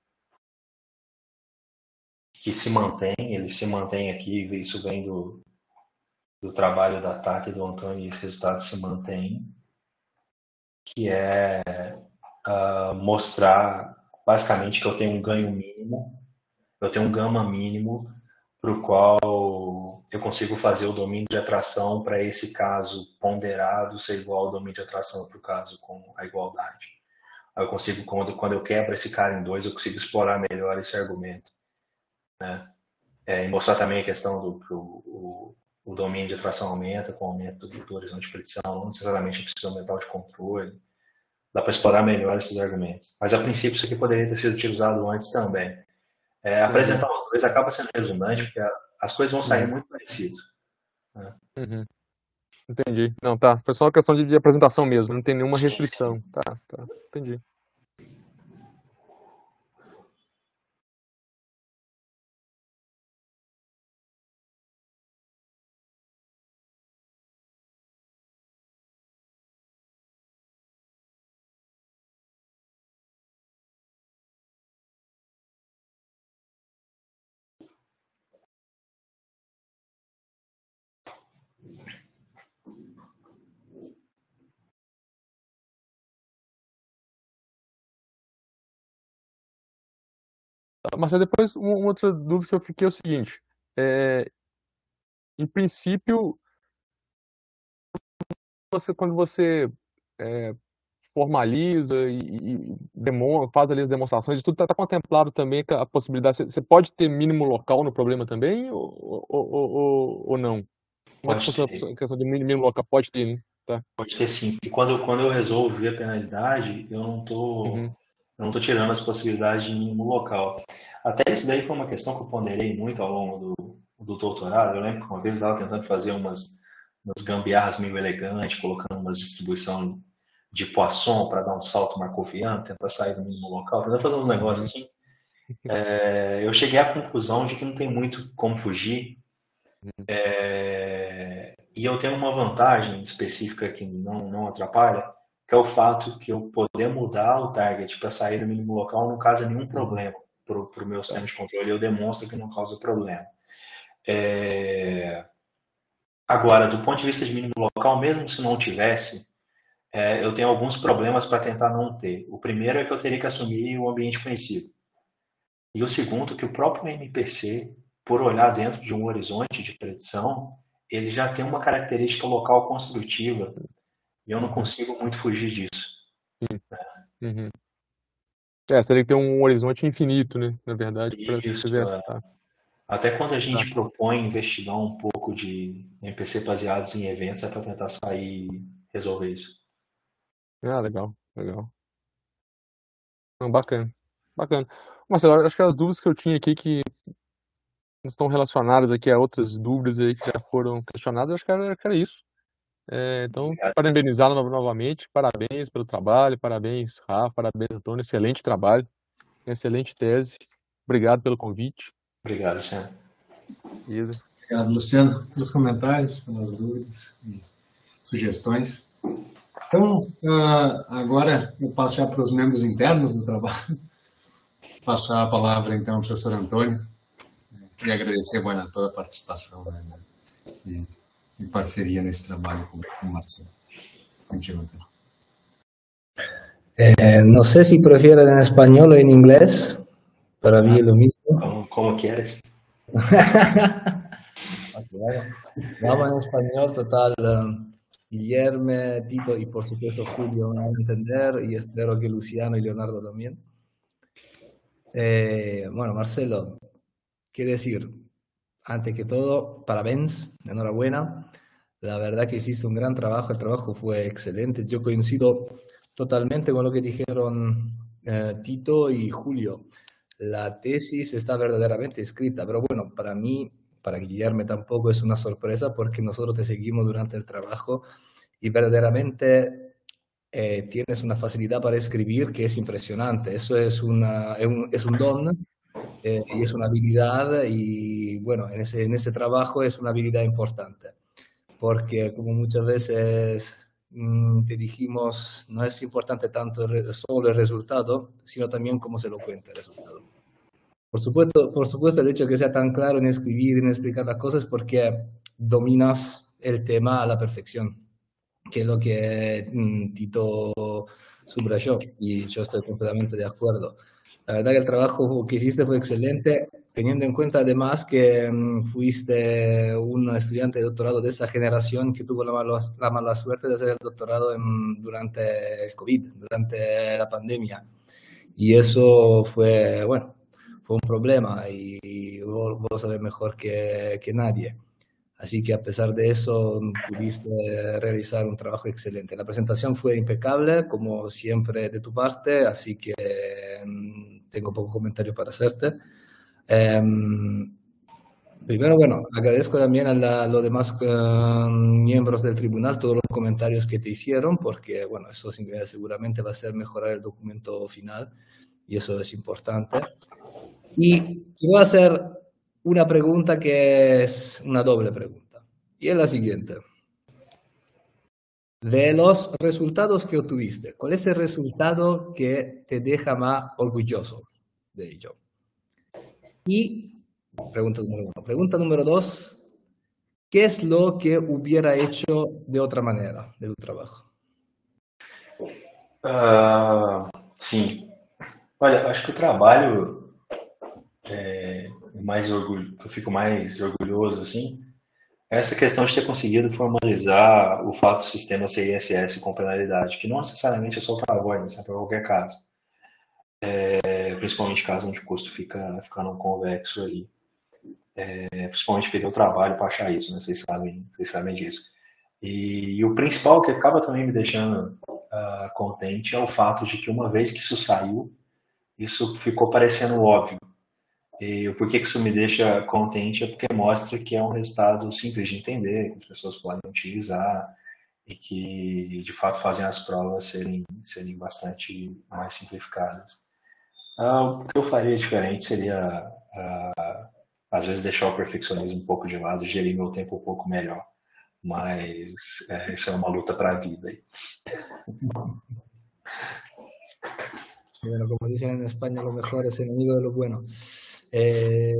Speaker 5: que se mantém, ele se mantém aqui, isso vem do, do trabalho da T A C e do Antônio, e esse resultado se mantém, que é uh, mostrar basicamente que eu tenho um ganho mínimo, eu tenho um gama mínimo para o qual eu consigo fazer o domínio de atração para esse caso ponderado ser igual ao domínio de atração para o caso com a igualdade. Aí eu consigo, quando, quando eu quebro esse cara em dois, eu consigo explorar melhor esse argumento, né? É, e mostrar também a questão do que o, o, o domínio de atração aumenta com o aumento do, do horizonte de predição, não necessariamente precisa aumentar o de controle. Dá para explorar melhor esses argumentos. Mas, a princípio, isso aqui poderia ter sido utilizado antes também. É, apresentar uhum. os dois acaba sendo redundante, porque a, as coisas vão sair uhum. muito parecidas. Né?
Speaker 8: Uhum. Entendi. Não, tá. Foi só uma questão de, de apresentação mesmo, não tem nenhuma restrição. Tá, tá. Entendi. Mas depois, uma outra dúvida que eu fiquei é o seguinte, é, em princípio, você, quando você é, formaliza e, e demonstra, faz ali as demonstrações, isso tudo está contemplado também com a possibilidade, você, você pode ter mínimo local no problema também, ou, ou, ou, ou não? Como é que
Speaker 5: Pode
Speaker 8: funciona
Speaker 5: ter,
Speaker 8: a questão de mínimo local? Pode ter, né? Tá.
Speaker 5: pode ter sim. E quando, eu- quando eu resolvo ver a penalidade, eu não tô,
Speaker 8: Uhum.
Speaker 5: eu não tô tirando as possibilidades de mínimo local. Até isso daí foi uma questão que eu ponderei muito ao longo do, do doutorado. Eu lembro que uma vez eu estava tentando fazer umas, umas gambiarras meio elegantes, colocando uma distribuição de Poisson para dar um salto marcoviano, tentar sair do mínimo local, tentando fazer uns negócios assim. É, eu cheguei à conclusão de que não tem muito como fugir. É, e eu tenho uma vantagem específica que não, não atrapalha, que é o fato que eu poder mudar o target para sair do mínimo local não causa nenhum problema para o meu sistema de controle. Eu demonstro que não causa problema. É, agora, do ponto de vista de mínimo local, mesmo se não tivesse, é, eu tenho alguns problemas para tentar não ter. O primeiro é que eu teria que assumir o ambiente conhecido. E o segundo, que o próprio M P C, por olhar dentro de um horizonte de predição, ele já tem uma característica local construtiva e eu não consigo muito fugir disso.
Speaker 8: Uhum. É, você teria que ter um horizonte infinito, né? Na verdade, para se
Speaker 5: Isso,
Speaker 8: fizesse.
Speaker 5: é.
Speaker 8: Tá,
Speaker 5: Até quando a
Speaker 8: tá.
Speaker 5: gente propõe investigar um pouco de M P C baseados em eventos, é para tentar sair e resolver isso.
Speaker 8: Ah, legal, legal. Não, bacana, bacana. Marcelo, acho que as dúvidas que eu tinha aqui que estão relacionadas aqui a outras dúvidas aí que já foram questionadas, acho que era, que era isso. É, então,
Speaker 5: Obrigado.
Speaker 8: parabenizá-lo no- novamente, parabéns pelo trabalho, parabéns, Rafa, parabéns, Antônio, excelente trabalho, excelente tese. Obrigado pelo convite.
Speaker 5: Obrigado, Luciano.
Speaker 8: Isa.
Speaker 1: Obrigado, Luciano, pelos comentários, pelas dúvidas e sugestões. Então, uh, agora eu passo já para os membros internos do trabalho. Passar a palavra, então, ao professor Antônio e agradecer, bueno, toda a participação, né, e, e parceria nesse trabalho com, com o Marcelo. Continua, Antônio.
Speaker 7: Eh, no sé si prefieren en español o en inglés. Para mí es lo mismo.
Speaker 5: Como, como quieres.
Speaker 7: Vamos en español, total. um, Guillermo, Tito y por supuesto Julio van a entender y espero que Luciano y Leonardo también. Eh, bueno, Marcelo, qué decir, antes que todo, parabéns, enhorabuena. La verdad que hiciste un gran trabajo, el trabajo fue excelente. Yo coincido totalmente con lo que dijeron eh, Tito y Julio. La tesis está verdaderamente escrita, pero bueno, para mí, para Guillermo tampoco es una sorpresa porque nosotros te seguimos durante el trabajo y verdaderamente eh, tienes una facilidad para escribir que es impresionante. Eso es, una, es, un, es un don eh, y es una habilidad y bueno, en ese, en ese trabajo es una habilidad importante porque como muchas veces mmm, te dijimos, no es importante tanto el, solo el resultado, sino también cómo se lo cuenta el resultado. Por supuesto, por supuesto, el hecho de que sea tan claro en escribir, en explicar las cosas, porque dominas el tema a la perfección, que es lo que mm, Tito subrayó, y yo estoy completamente de acuerdo. La verdad que el trabajo que hiciste fue excelente, teniendo en cuenta además que mm, fuiste un estudiante de doctorado de esa generación que tuvo la mala, la mala suerte de hacer el doctorado en, durante el COVID, durante la pandemia. Y eso fue, bueno, fue un problema y vos, vos sabés mejor que, que nadie. Así que a pesar de eso pudiste realizar un trabajo excelente. La presentación fue impecable, como siempre de tu parte, así que tengo poco comentario para hacerte. Um, Primero, bueno, agradezco también a, la, a los demás uh, miembros del tribunal todos los comentarios que te hicieron, porque, bueno, eso seguramente va a hacer mejorar el documento final, y eso es importante. Y te voy a hacer una pregunta que es una doble pregunta, y es la siguiente. De los resultados que obtuviste, ¿cuál es el resultado que te deja más orgulloso de ello? Y pregunta número uno. Pregunta número dos, ¿qué es lo que hubiera hecho de otra manera de tu trabajo?
Speaker 5: Uh, sim. Olha, acho que o trabalho é, mais orgulho, que eu fico mais orgulhoso, assim, é essa questão de ter conseguido formalizar o fato do sistema C I S S com penalidade, que não necessariamente é só para a avoidance, é para qualquer caso. É, principalmente caso onde o custo fica, fica não convexo ali. É, principalmente porque deu trabalho para achar isso, né? Vocês sabem, vocês sabem disso. E, e o principal que acaba também me deixando uh, contente é o fato de que uma vez que isso saiu, isso ficou parecendo óbvio. E o porquê que isso me deixa contente é porque mostra que é um resultado simples de entender, que as pessoas podem utilizar e que de fato fazem as provas serem, serem bastante mais simplificadas. Uh, o que eu faria diferente seria uh, às vezes deixar o perfeccionismo um pouco de lado, gerir meu tempo um pouco melhor, mas é, isso é uma luta para a vida.
Speaker 7: Bueno, como dicen en España, lo mejor es enemigo de lo bueno. Eh,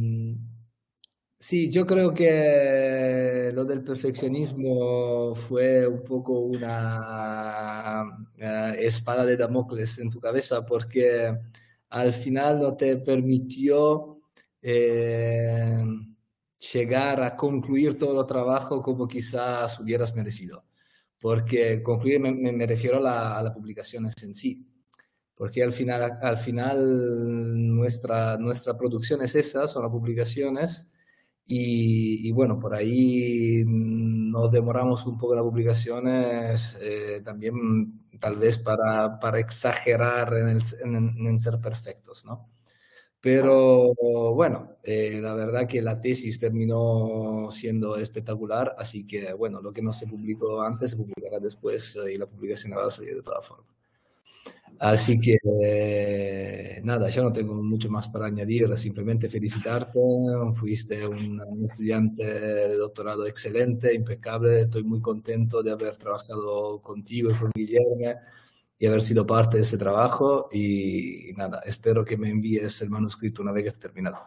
Speaker 7: sí, yo creo que lo del perfeccionismo fue un poco una uh, espada de Damocles en tu cabeza, porque al final no te permitió Eh, llegar a concluir todo el trabajo como quizás hubieras merecido. Porque concluir me, me refiero a, la, a las publicaciones en sí. Porque al final, al final nuestra, nuestra producción es esa, son las publicaciones. Y, y bueno, por ahí nos demoramos un poco en las publicaciones, eh, también tal vez para, para exagerar en, el, en, en ser perfectos, ¿no? Pero bueno, eh, la verdad que la tesis terminó siendo espectacular, así que bueno, lo que no se publicó antes se publicará después eh, y la publicación va a salir de todas formas. Así que eh, nada, yo no tengo mucho más para añadir, simplemente felicitarte, fuiste un, un estudiante de doctorado excelente, impecable, estoy muy contento de haber trabajado contigo y con Guillermo y haber sido parte de ese trabajo y, y nada, espero que me envíes el manuscrito una vez que esté terminado.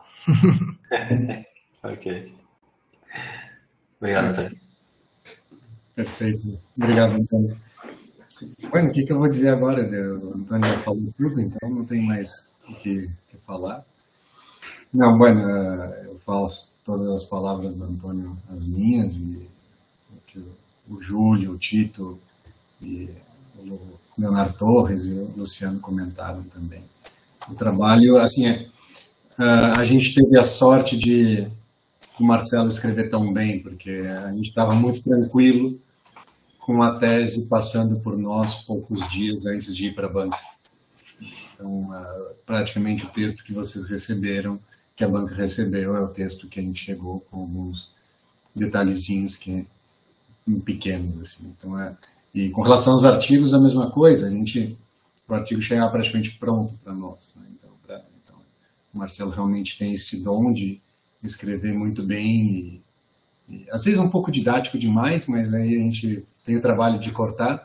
Speaker 5: Ok. Obrigado, Antônio.
Speaker 1: Perfeito. Obrigado, Antônio. Bueno, o que, que eu vou dizer agora? O Antônio já falou tudo, então não tem mais o que, que falar. Não, bueno, eu falo todas as palavras do Antônio, as minhas, e o que o Júlio, o Tito e o Leonardo Torres e o Luciano comentaram também. O trabalho, assim, é, a gente teve a sorte de o Marcelo escrever tão bem, porque a gente estava muito tranquilo com a tese passando por nós poucos dias antes de ir para a banca. Então, praticamente o texto que vocês receberam, que a banca recebeu, é o texto que a gente chegou com alguns detalhezinhos que, pequenos, assim. Então, é... E com relação aos artigos, a mesma coisa, a gente, o artigo chegava praticamente pronto para nós, né? Então, pra, então, o Marcelo realmente tem esse dom de escrever muito bem, e, e às vezes um pouco didático demais, mas aí a gente tem o trabalho de cortar,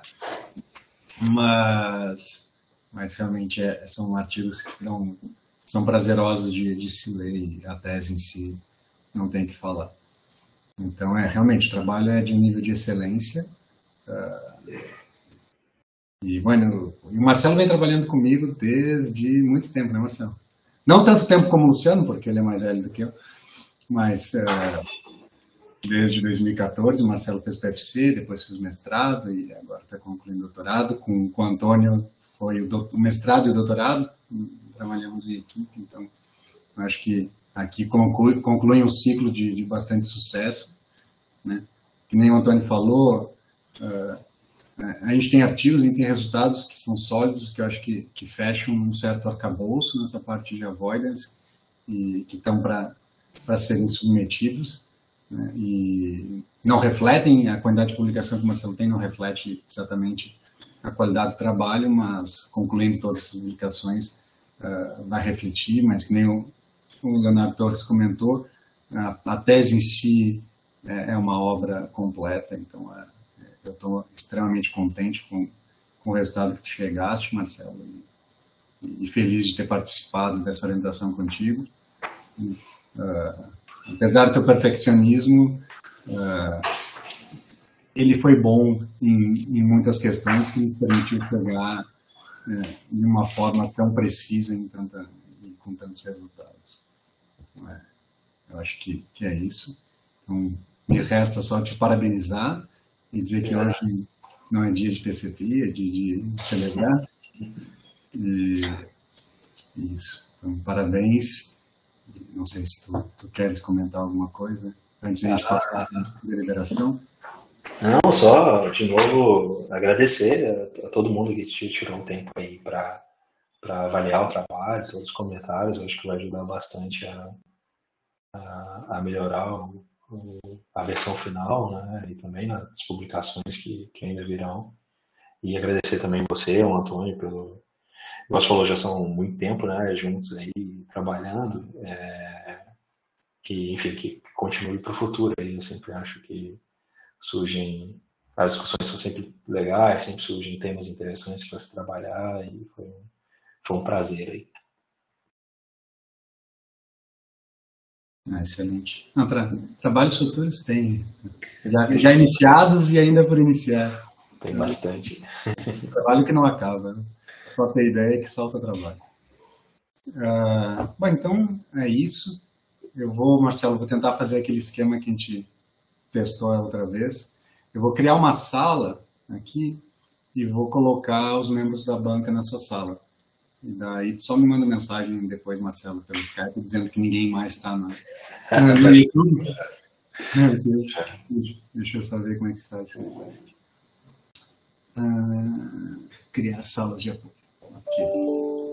Speaker 1: mas, mas realmente é, são artigos que são, são prazerosos de, de se ler, e a tese em si não tem o que falar. Então, é, realmente, o trabalho é de um nível de excelência. Uh, e, bueno, o Marcelo vem trabalhando comigo desde muito tempo, né, Marcelo? Não tanto tempo como o Luciano, porque ele é mais velho do que eu, mas uh, desde dois mil e quatorze o Marcelo fez P F C, depois fez mestrado e agora está concluindo doutorado. Com, com o Antônio foi o, do, o mestrado e o doutorado, trabalhamos em equipe, então acho que aqui conclui, conclui um ciclo de, de bastante sucesso, né? Que nem o Antônio falou, uh, a gente tem artigos, a gente tem resultados que são sólidos, que eu acho que, que fecham um certo arcabouço nessa parte de avoidance e que estão para para serem submetidos, né, e não refletem, a quantidade de publicação que o Marcelo tem não reflete exatamente a qualidade do trabalho, mas concluindo todas as publicações, uh, vai refletir, mas que nem o, o Leonardo Torres comentou, a, a tese em si é, é uma obra completa, então é, eu estou extremamente contente com, com o resultado que tu chegaste, Marcelo, e, e feliz de ter participado dessa orientação contigo. E, uh, apesar do teu perfeccionismo, uh, ele foi bom em, em muitas questões que nos permitiu chegar é, de uma forma tão precisa em tanta, e com tantos resultados. Então, é, eu acho que, que é isso. Então, me resta só te parabenizar e dizer que hoje não é dia de T C P, é dia de celebrar. E isso. Então, parabéns. Não sei se tu, tu queres comentar alguma coisa antes de a gente passar a deliberação.
Speaker 5: Não, só, de novo, agradecer a, a todo mundo que tirou um tempo aí para avaliar o trabalho, todos os comentários. Eu acho que vai ajudar bastante a, a, a melhorar o, o, a versão final, né, e também nas publicações que, que ainda virão. E agradecer também você, o Antônio, pelo... Você falou, já são muito tempo, né, juntos aí, trabalhando, é, que, enfim, que continue para o futuro aí. Eu sempre acho que surgem, as discussões são sempre legais, sempre surgem temas interessantes para se trabalhar, e foi, foi um prazer aí.
Speaker 1: Ah, excelente. Não, tra trabalhos futuros tem, já, tem já iniciados e ainda por iniciar.
Speaker 5: Tem bastante.
Speaker 1: Trabalho que não acaba, né? Só ter ideia que salta trabalho. Uh, bom, então é isso. Eu vou, Marcelo, vou tentar fazer aquele esquema que a gente testou a outra vez. Eu vou criar uma sala aqui e vou colocar os membros da banca nessa sala. E daí só me manda mensagem depois, Marcelo, pelo Skype, dizendo que ninguém mais está no, no YouTube. Deixa, deixa eu saber como é que se faz isso depois. Uh, criar salas de apoio. Ok.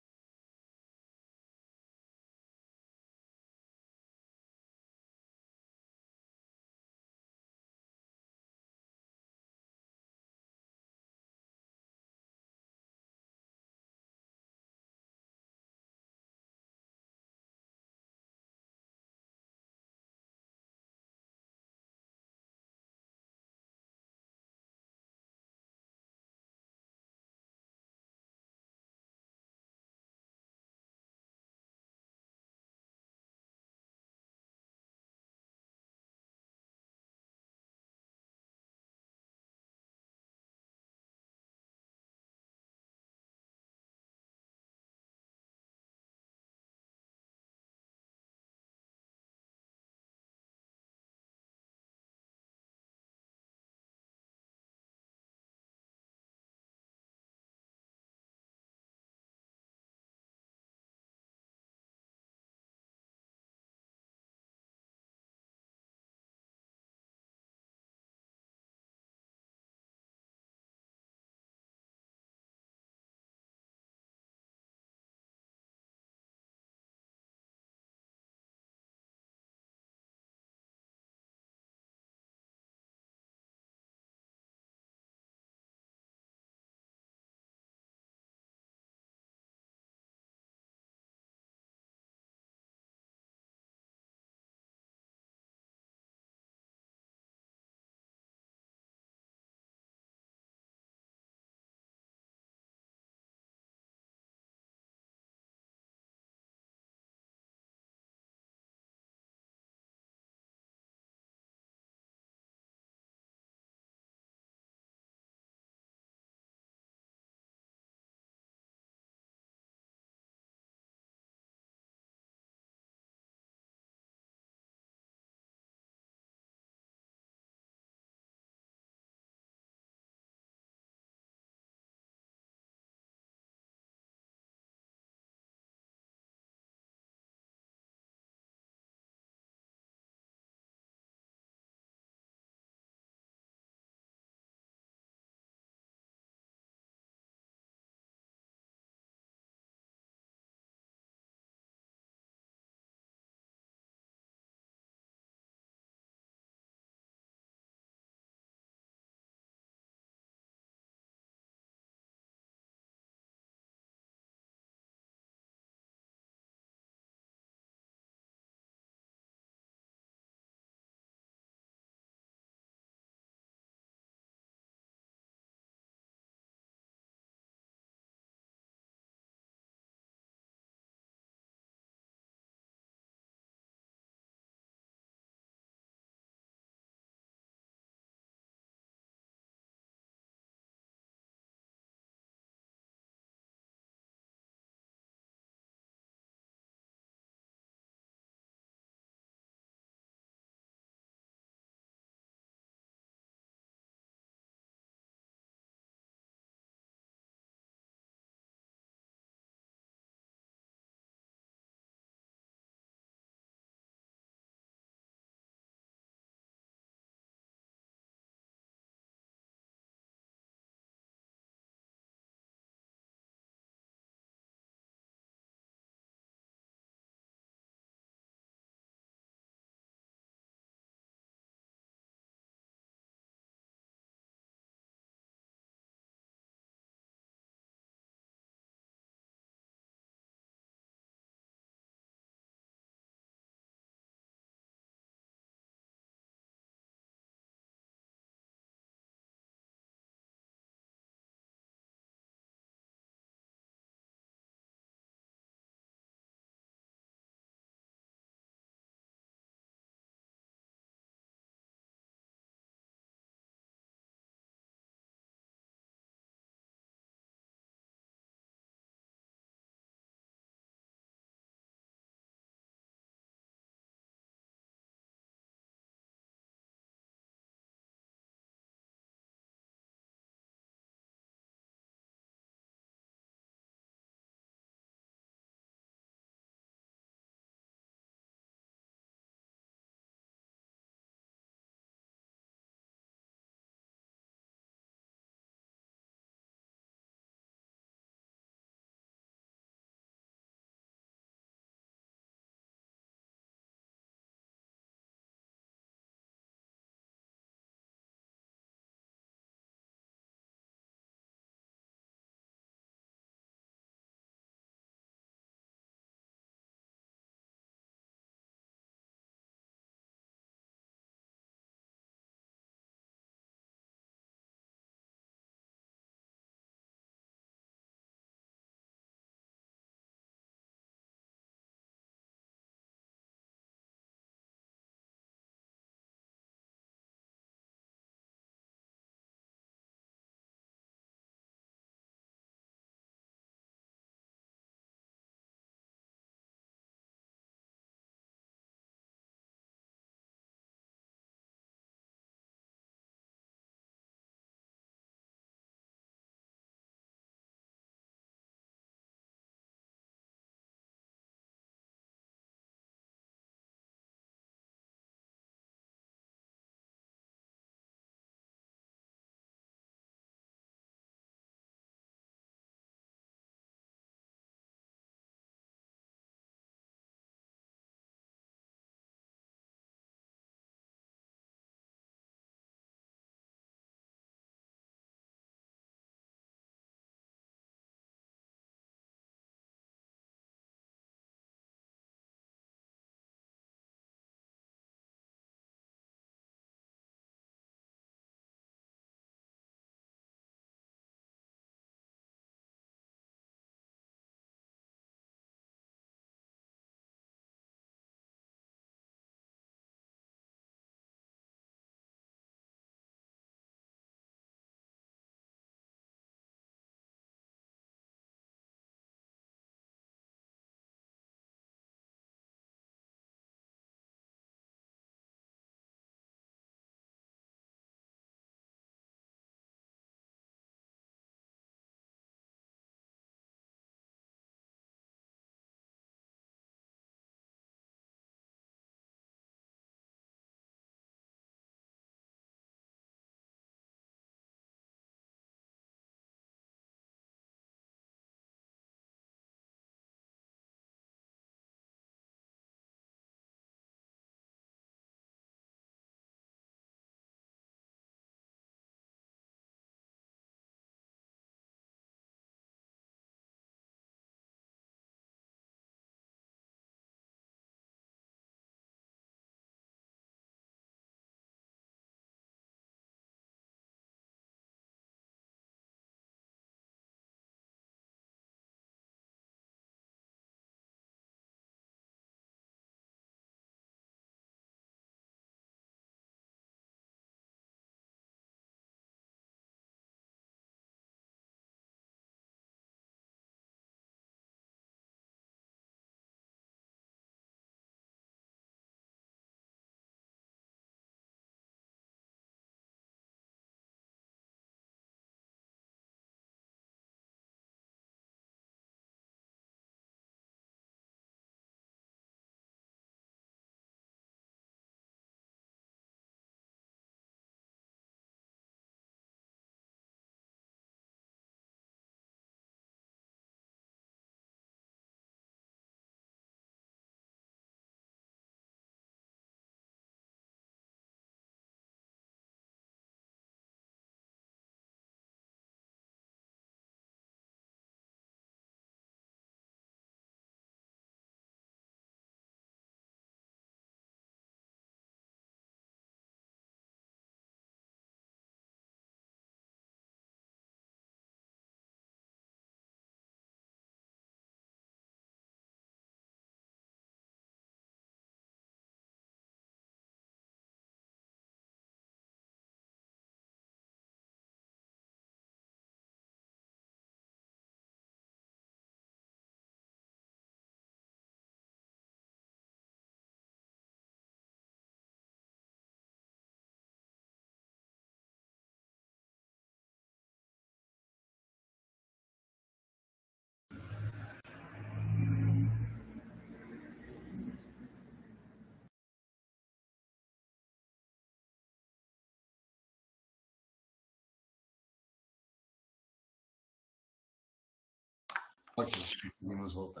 Speaker 1: Ok, vamos voltar.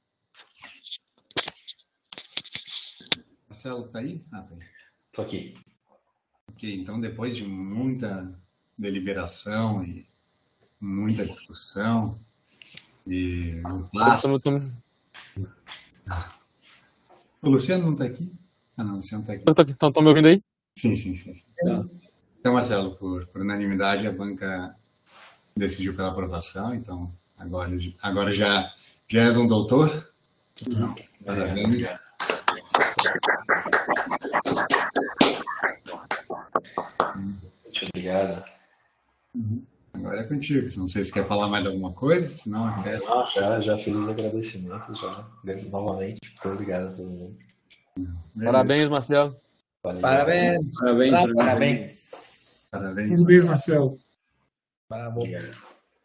Speaker 1: Marcelo, está aí? Ah, tá aí.
Speaker 5: Estou aqui.
Speaker 1: Ok, então depois de muita deliberação e muita discussão e um clássico... O Luciano não está aqui? Ah, não, o Luciano está aqui.
Speaker 8: Estão me ouvindo aí?
Speaker 1: Sim, sim, sim. sim. Então, Marcelo, por, por unanimidade, a banca decidiu pela aprovação, então agora, agora já, já és um doutor. Uhum. Parabéns.
Speaker 5: Muito obrigado.
Speaker 1: Uhum. Agora é contigo. Não sei se quer falar mais alguma coisa, senão é festa.
Speaker 5: Não, já, já fiz os agradecimentos, já. Novamente, muito obrigado a todo mundo.
Speaker 8: Parabéns, Marcelo.
Speaker 3: Valeu. Parabéns. Parabéns. Parabéns.
Speaker 1: Parabéns. Parabéns,
Speaker 6: Parabéns Marcelo.
Speaker 3: Parabéns.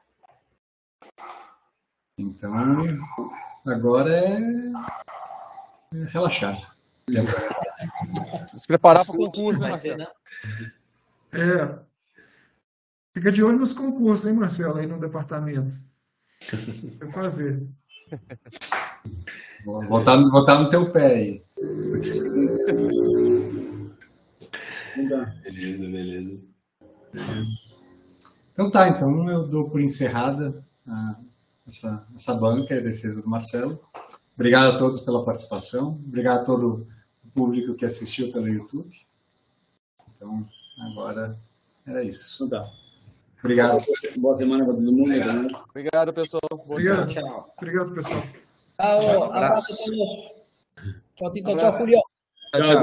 Speaker 1: Então, agora é relaxar.
Speaker 8: Se preparar para o concurso, né, Marcelo?
Speaker 6: É. Fica de olho nos concursos, hein, Marcelo, aí no departamento. Vai fazer.
Speaker 1: Vou botar, botar no teu pé aí.
Speaker 5: Beleza, beleza.
Speaker 1: Então tá, então eu dou por encerrada a, essa, essa banca e a defesa do Marcelo. Obrigado a todos pela participação. Obrigado a todo o público que assistiu pelo YouTube. Então, agora era isso.
Speaker 3: Então tá.
Speaker 1: Obrigado.
Speaker 3: Boa semana para todo mundo.
Speaker 8: Obrigado, Obrigado pessoal. Boa
Speaker 6: Obrigado. Tchau. Obrigado, pessoal.
Speaker 9: Tchau, abraço a todos. Tchau, Tito. Tchau, Julio.
Speaker 3: Tchau.